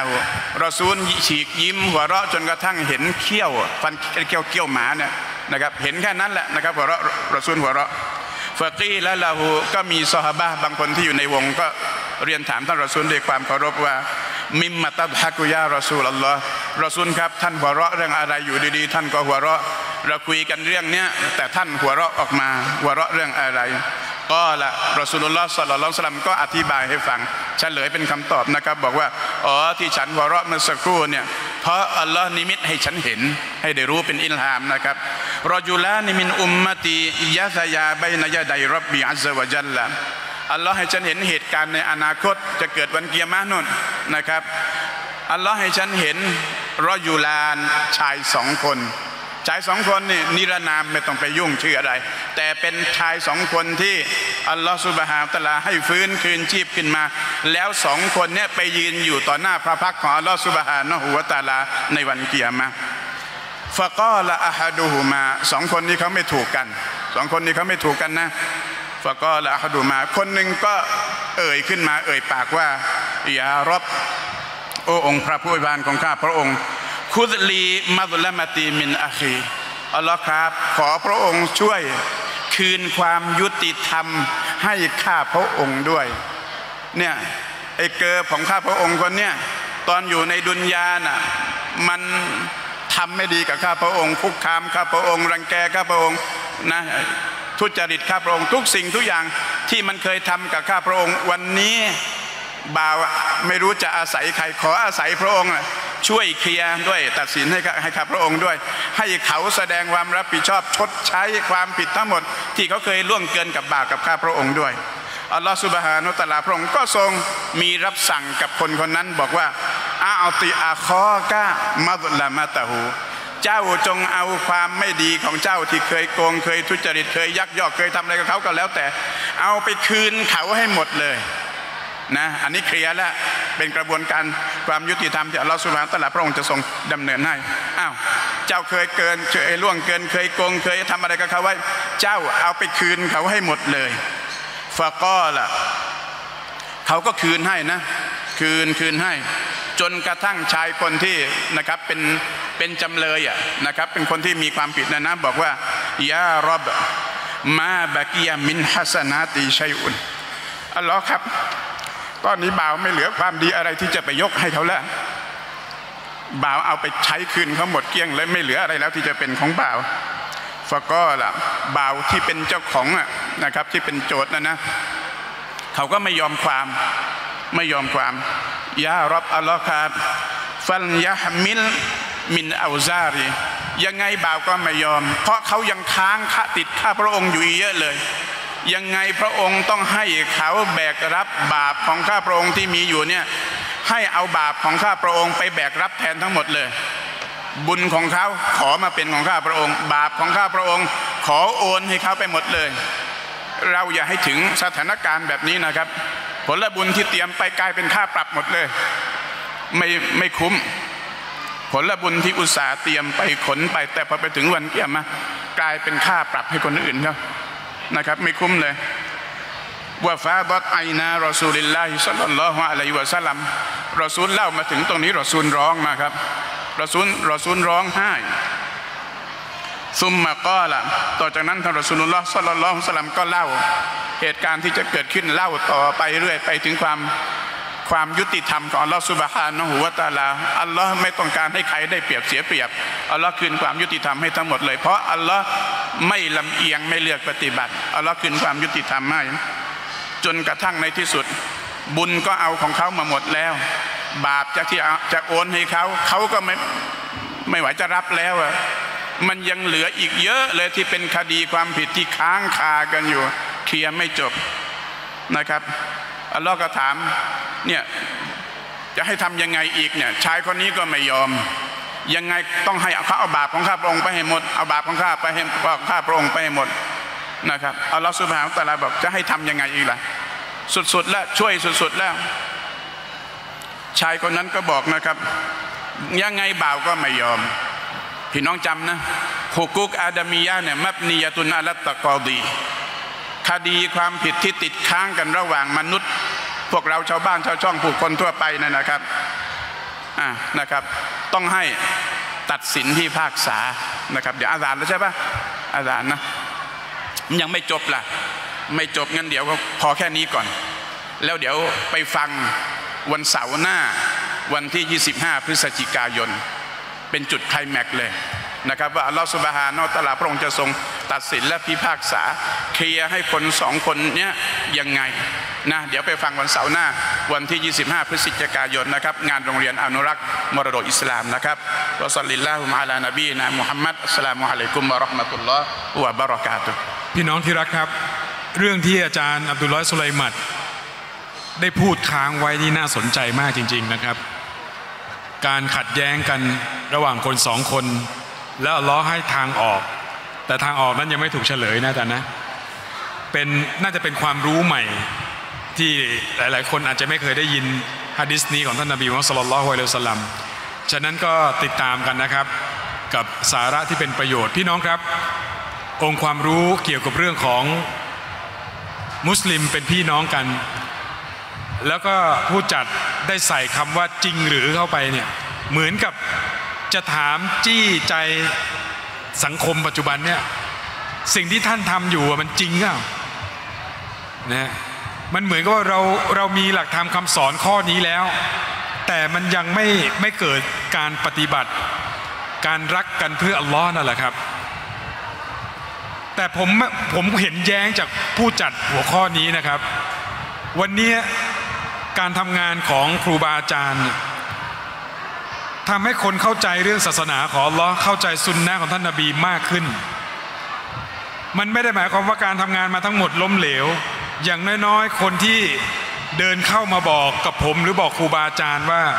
[SPEAKER 4] รอซูลฉีกยิ้มหัวเราะจนกระทั่งเห็นเขี้ยวฟันเขี้ยวหมาเนี่ยนะครับเห็นแค่นั้นแหละนะครับหัวเราะรอซูลหัวเราะฟะกีละละหูก็มีซอฮาบะห์บางคนที่อยู่ในวงก็เรียนถามท่านรอซูลด้วยความเคารพว่ามิมมาตับฮักุยารอซูลอัลลอฮ์รอซูลครับท่านหัวเราะเรื่องอะไรอยู่ดีๆท่านก็หัวเราะเราคุยกันเรื่องเนี้ยแต่ท่านหัวเราะออกมาหัวเราะเรื่องอะไรก็ละรอซูลุลลอฮ์ศ็อลลัลลอฮุอะลัยฮิวะซัลลัมก็อธิบายให้ฟังเฉลยเป็นคำตอบนะครับบอกว่าอ๋อที่ฉันหัวเราะเมื่อสักครู่เนี่ยเพราะอัลลอฮ์นิมิตให้ฉันเห็นให้ได้รู้เป็นอิลฮามนะครับรอจุลานิมินอุมมะตียะซะยาบัยนะยะดัยร็อบบิอัซซะวะญัลละอัลลอฮ์ให้ฉันเห็นเหตุการณ์ในอนาคตจะเกิดวันกิยามะห์นู่นนะครับอัลลอฮ์ให้ฉันเห็นรอจุลานชายสองคนชายสองคนนี่นิรนามไม่ต้องไปยุ่งชื่ออะไรแต่เป็นชายสองคนที่อัลลอฮฺซุบฮานะฮูวะตะอาลาให้ฟื้นคืนชีพขึ้นมาแล้วสองคนเนี่ยไปยืนอยู่ต่อหน้าพระพักตร์ของอัลลอฮฺซุบฮานะฮูวะตะอาลาในวันกิยามะห์ฟะกอละอะฮะดุฮุมาสองคนนี้เขาไม่ถูกกันสองคนนี้เขาไม่ถูกกันนะฟะกอละอะฮะดุมาคนหนึ่งก็เอ่ยขึ้นมาเอ่ยปากว่ายาร็อบโอ้องค์พระผู้อวยพรของข้าพระองค์คุดลีมัซละมะตีมินอาคีอัลลอฮ์ครับขอพระองค์ช่วยคืนความยุติธรรมให้ข้าพระองค์ด้วยเนี่ยไอ้เกอของข้าพระองค์คนเนี่ยตอนอยู่ในดุนยาน่ะมันทำไม่ดีกับข้าพระองค์คุกคามข้าพระองค์รังแกข้าพระองค์นะทุจริตข้าพระองค์ทุกสิ่งทุกอย่างที่มันเคยทำกับข้าพระองค์วันนี้บ่าวไม่รู้จะอาศัยใครขออาศัยพระองค์ช่วยเคลียร์ด้วยตัดสินให้ข้าพระองค์ด้วยให้เขาแสดงความรับผิดชอบชดใช้ความผิดทั้งหมดที่เขาเคยล่วงเกินกับบ่าวกับข้าพระองค์ด้วยอัลลอฮฺซุบฮานะฮูวะตะอาลาพระองค์ก็ทรงมีรับสั่งกับคนคนนั้นบอกว่าอาติอาคอกะมัซละมะตะฮูเจ้าจงเอาความไม่ดีของเจ้าที่เคยโกงเคยทุจริตเคยยักยอกเคยทำอะไรกับเขาก็แล้วแต่เอาไปคืนเขาให้หมดเลยนะอันนี้เคลียร์แล้วเป็นกระบวนการความยุติธรรมที่อัลลอฮฺซุบฮานะฮูวะตะอาลาพระองค์จะทรงดำเนินให้อ้าวเจ้าเคยเกินเคยล่วงเกินเคยโกงเคยทำอะไรกับเขาไว้เจ้าเอาไปคืนเขาให้หมดเลยฟะกอละเขาก็คืนให้นะคืนให้จนกระทั่งชายคนที่นะครับเป็นจำเลยนะครับเป็นคนที่มีความผิดนะบอกว่ายาร็อบมาบะกียะมินฮัสนาติชัยอุนอัลลอฮ์ครับตอนนี้บ่าวไม่เหลือความดีอะไรที่จะไปยกให้เขาแล้วบ่าวเอาไปใช้คืนเขาหมดเกลี้ยงเลยไม่เหลืออะไรแล้วที่จะเป็นของบ่าวฟะก็ล่ะบ่าวที่เป็นเจ้าของนะครับที่เป็นโจทย์นะเขาก็ไม่ยอมความยาร็อบอัลลอฮ์ครับฟัลยะฮมิลมินอัลซารียังไงบ่าวก็ไม่ยอมเพราะเขายังค้างติดข้าพระองค์อยู่เยอะเลยยังไงพระองค์ต้องให้เขาแบกรับบาปของข้าพระองค์ที่มีอยู่เนี่ยให้เอาบาปของข้าพระองค์ไปแบกรับแทนทั้งหมดเลยบุญของเขาขอมาเป็นของข้าพระองค์บาปของข้าพระองค์ขอโอนให้เขาไปหมดเลยเราอย่าให้ถึงสถานการณ์แบบนี้นะครับผลบุญที่เตรียมไปกลายเป็นค่าปรับหมดเลยไม่คุ้มผลบุญที่อุตส่าห์เตรียมไปขนไปแต่พอไปถึงวันกิยามะห์กลายเป็นค่าปรับให้คนอื่นเขานะครับไม่คุ้มเลยว่าฟาดอตไอนารอซูลิลลาฮิศ็อลลัลลอฮุอะลัยฮิวะซัลลัมรอซูลเล่ามาถึงตรงนี้รอซูลร้องมาครับรอซูลร้องไห้ซุมมะกอละต่อจากนั้นท่านรอซูลุลลอฮ์ศ็อลลัลลอฮุอะลัยฮิวะซัลลัมก็เล่าเหตุการณ์ที่จะเกิดขึ้นเล่าต่อไปเรื่อยไปถึงความยุติธรรมของอัลลอฮฺซุบฮานะฮูวะตะอาลาอัลลอฮ์ไม่ต้องการให้ใครได้เปรียบเสียเปรียบอัลลอฮ์คืนความยุติธรรมให้ทั้งหมดเลยเพราะอัลลอฮ์ไม่ลำเอียงไม่เลือกปฏิบัติอัลลอฮ์คืนความยุติธรรมให้จนกระทั่งในที่สุดบุญก็เอาของเขามาหมดแล้วบาปที่จะโอนให้เขาก็ไม่ไหวจะรับแล้วมันยังเหลืออีกเยอะเลยที่เป็นคดีความผิดที่ค้างคากันอยู่เคลียร์ไม่จบนะครับอัลลอฮ์ก็ถามเนี่ยจะให้ทำยังไงอีกเนี่ยชายคนนี้ก็ไม่ยอมยังไงต้องให้เขาเอาบาปของข้าพระองค์ไปให้หมดเอาบาปของข้าไปให้ข้าพระองค์ไปให้หมดนะครับอัลลอฮ์ซุบฮานะฮูวะตะอาลาบอกจะให้ทำยังไงอีกล่ะสุดๆแล้วช่วยสุดๆแล้วชายคนนั้นก็บอกนะครับยังไงบ่าวก็ไม่ยอมพี่น้องจำนะฮุกุกอาดามียะเนี่ยมับนียะตุนอะลัตตะกอดีคดีความผิดที่ติดค้างกันระหว่างมนุษย์พวกเราชาวบ้านชาวช่องผู้คนทั่วไปนั่นนะครับนะครับต้องให้ตัดสินพิพากษานะครับเดี๋ยวอาซานแล้วใช่ปะอาซานนะยังไม่จบล่ะไม่จบงั้นเดี๋ยวก็พอแค่นี้ก่อนแล้วเดี๋ยวไปฟังวันเสาร์หน้าวันที่25พฤศจิกายนเป็นจุดไคลแม็กซ์เลยนะครับว่าอัลลอฮฺซุบฮานะฮูวะตะอาลาพระองค์จะทรงตัดสินและพิพากษาเคลียร์ให้คนสองคนเนี้ยยังไงนะเดี๋ยวไปฟังวันเสาร์หน้าวันที่25พฤศจิกายนนะครับงานโรงเรียนอนุรักษ์มรดกอิสลามนะครับวะศ็อลลิลลาฮุอะลานบีนะมุฮัมมัดอัสสลามุอะลัยกุมวะเราะห์มะตุลลอฮ์วะบะเราะกาตุฮ์
[SPEAKER 1] พี่น้องที่รักครับเรื่องที่อาจารย์อับดุลลอฮ์สุไลมัดได้พูดค้างไว้ที่น่าสนใจมากจริงๆนะครับการขัดแย้งกันระหว่างคนสองคนแล้วอัลเลาะห์ให้ทางออกแต่ทางออกนั้นยังไม่ถูกเฉลยนะอาจารย์นะน่าจะเป็นความรู้ใหม่ที่หลายๆคนอาจจะไม่เคยได้ยินหะดีษนี้ของท่านนบีมุฮัมมัดศ็อลลัลลอฮุอะลัยฮิวะซัลลัมฉะนั้นก็ติดตามกันนะครับกับสาระที่เป็นประโยชน์พี่น้องครับองค์ความรู้เกี่ยวกับเรื่องของมุสลิมเป็นพี่น้องกันแล้วก็ผู้จัดได้ใส่คำว่าจริงหรือเข้าไปเนี่ยเหมือนกับจะถามจี้ใจสังคมปัจจุบันเนี่ยสิ่งที่ท่านทำอยู่มันจริงเปล่านะมันเหมือนกับว่าเรามีหลักธรรมคำสอนข้อนี้แล้วแต่มันยังไม่เกิดการปฏิบัติการรักกันเพื่ออัลลอฮ์นั่นแหละครับแต่ผมเห็นแย้งจากผู้จัดหัวข้อนี้นะครับวันนี้การทำงานของครูบาอาจารย์ทำให้คนเข้าใจเรื่องศาสนาของอัลเลาะห์เข้าใจซุนนะห์ของท่านนบีมากขึ้นมันไม่ได้หมายความว่าการทำงานมาทั้งหมดล้มเหลวอย่างน้อยๆคนที่เดินเข้ามาบอกกับผมหรือบอกครูบาอาจารย์ว่า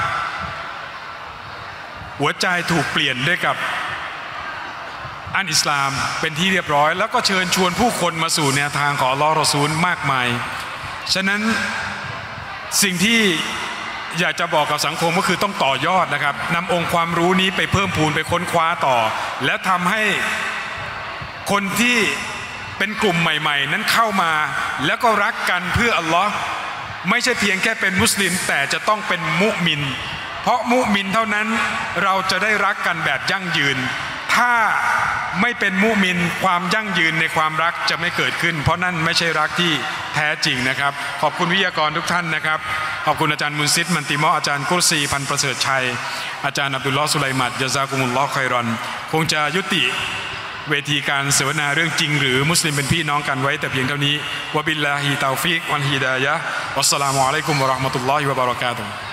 [SPEAKER 1] หัวใจถูกเปลี่ยนด้วยกับอันอิสลามเป็นที่เรียบร้อยแล้วก็เชิญชวนผู้คนมาสู่แนวทางของอัลเลาะห์รอซูลมากมายฉะนั้นสิ่งที่อยากจะบอกกับสังคมก็คือต้องต่อยอดนะครับนำองค์ความรู้นี้ไปเพิ่มพูนไปค้นคว้าต่อและทำให้คนที่เป็นกลุ่มใหม่ๆนั้นเข้ามาแล้วก็รักกันเพื่ออัลลอฮ์ไม่ใช่เพียงแค่เป็นมุสลิมแต่จะต้องเป็นมุมินเพราะมุมินเท่านั้นเราจะได้รักกันแบบยั่งยืนถ้าไม่เป็นมุมินความยั่งยืนในความรักจะไม่เกิดขึ้นเพราะนั่นไม่ใช่รักที่แท้จริงนะครับขอบคุณวิทยากรทุกท่านนะครับขอบคุณอาจารย์มุนซิดมันติมออาจารย์กุรซีพันประเสริฐชัยอาจารย์อับดุลลอฮ์สุไลมัดยะซากุมุลลอฮ์คอยรอนคงจะยุติเวทีการเสวนาเรื่องจริงหรือมุสลิมเป็นพี่น้องกันไว้แต่เพียงเท่านี้วะบิลลาฮิตาวฟิกวันฮิดายะฮ์วัสสลามุอะลัยกุมวะเราะห์มะตุลลอฮิวะบะเราะกาตุฮ์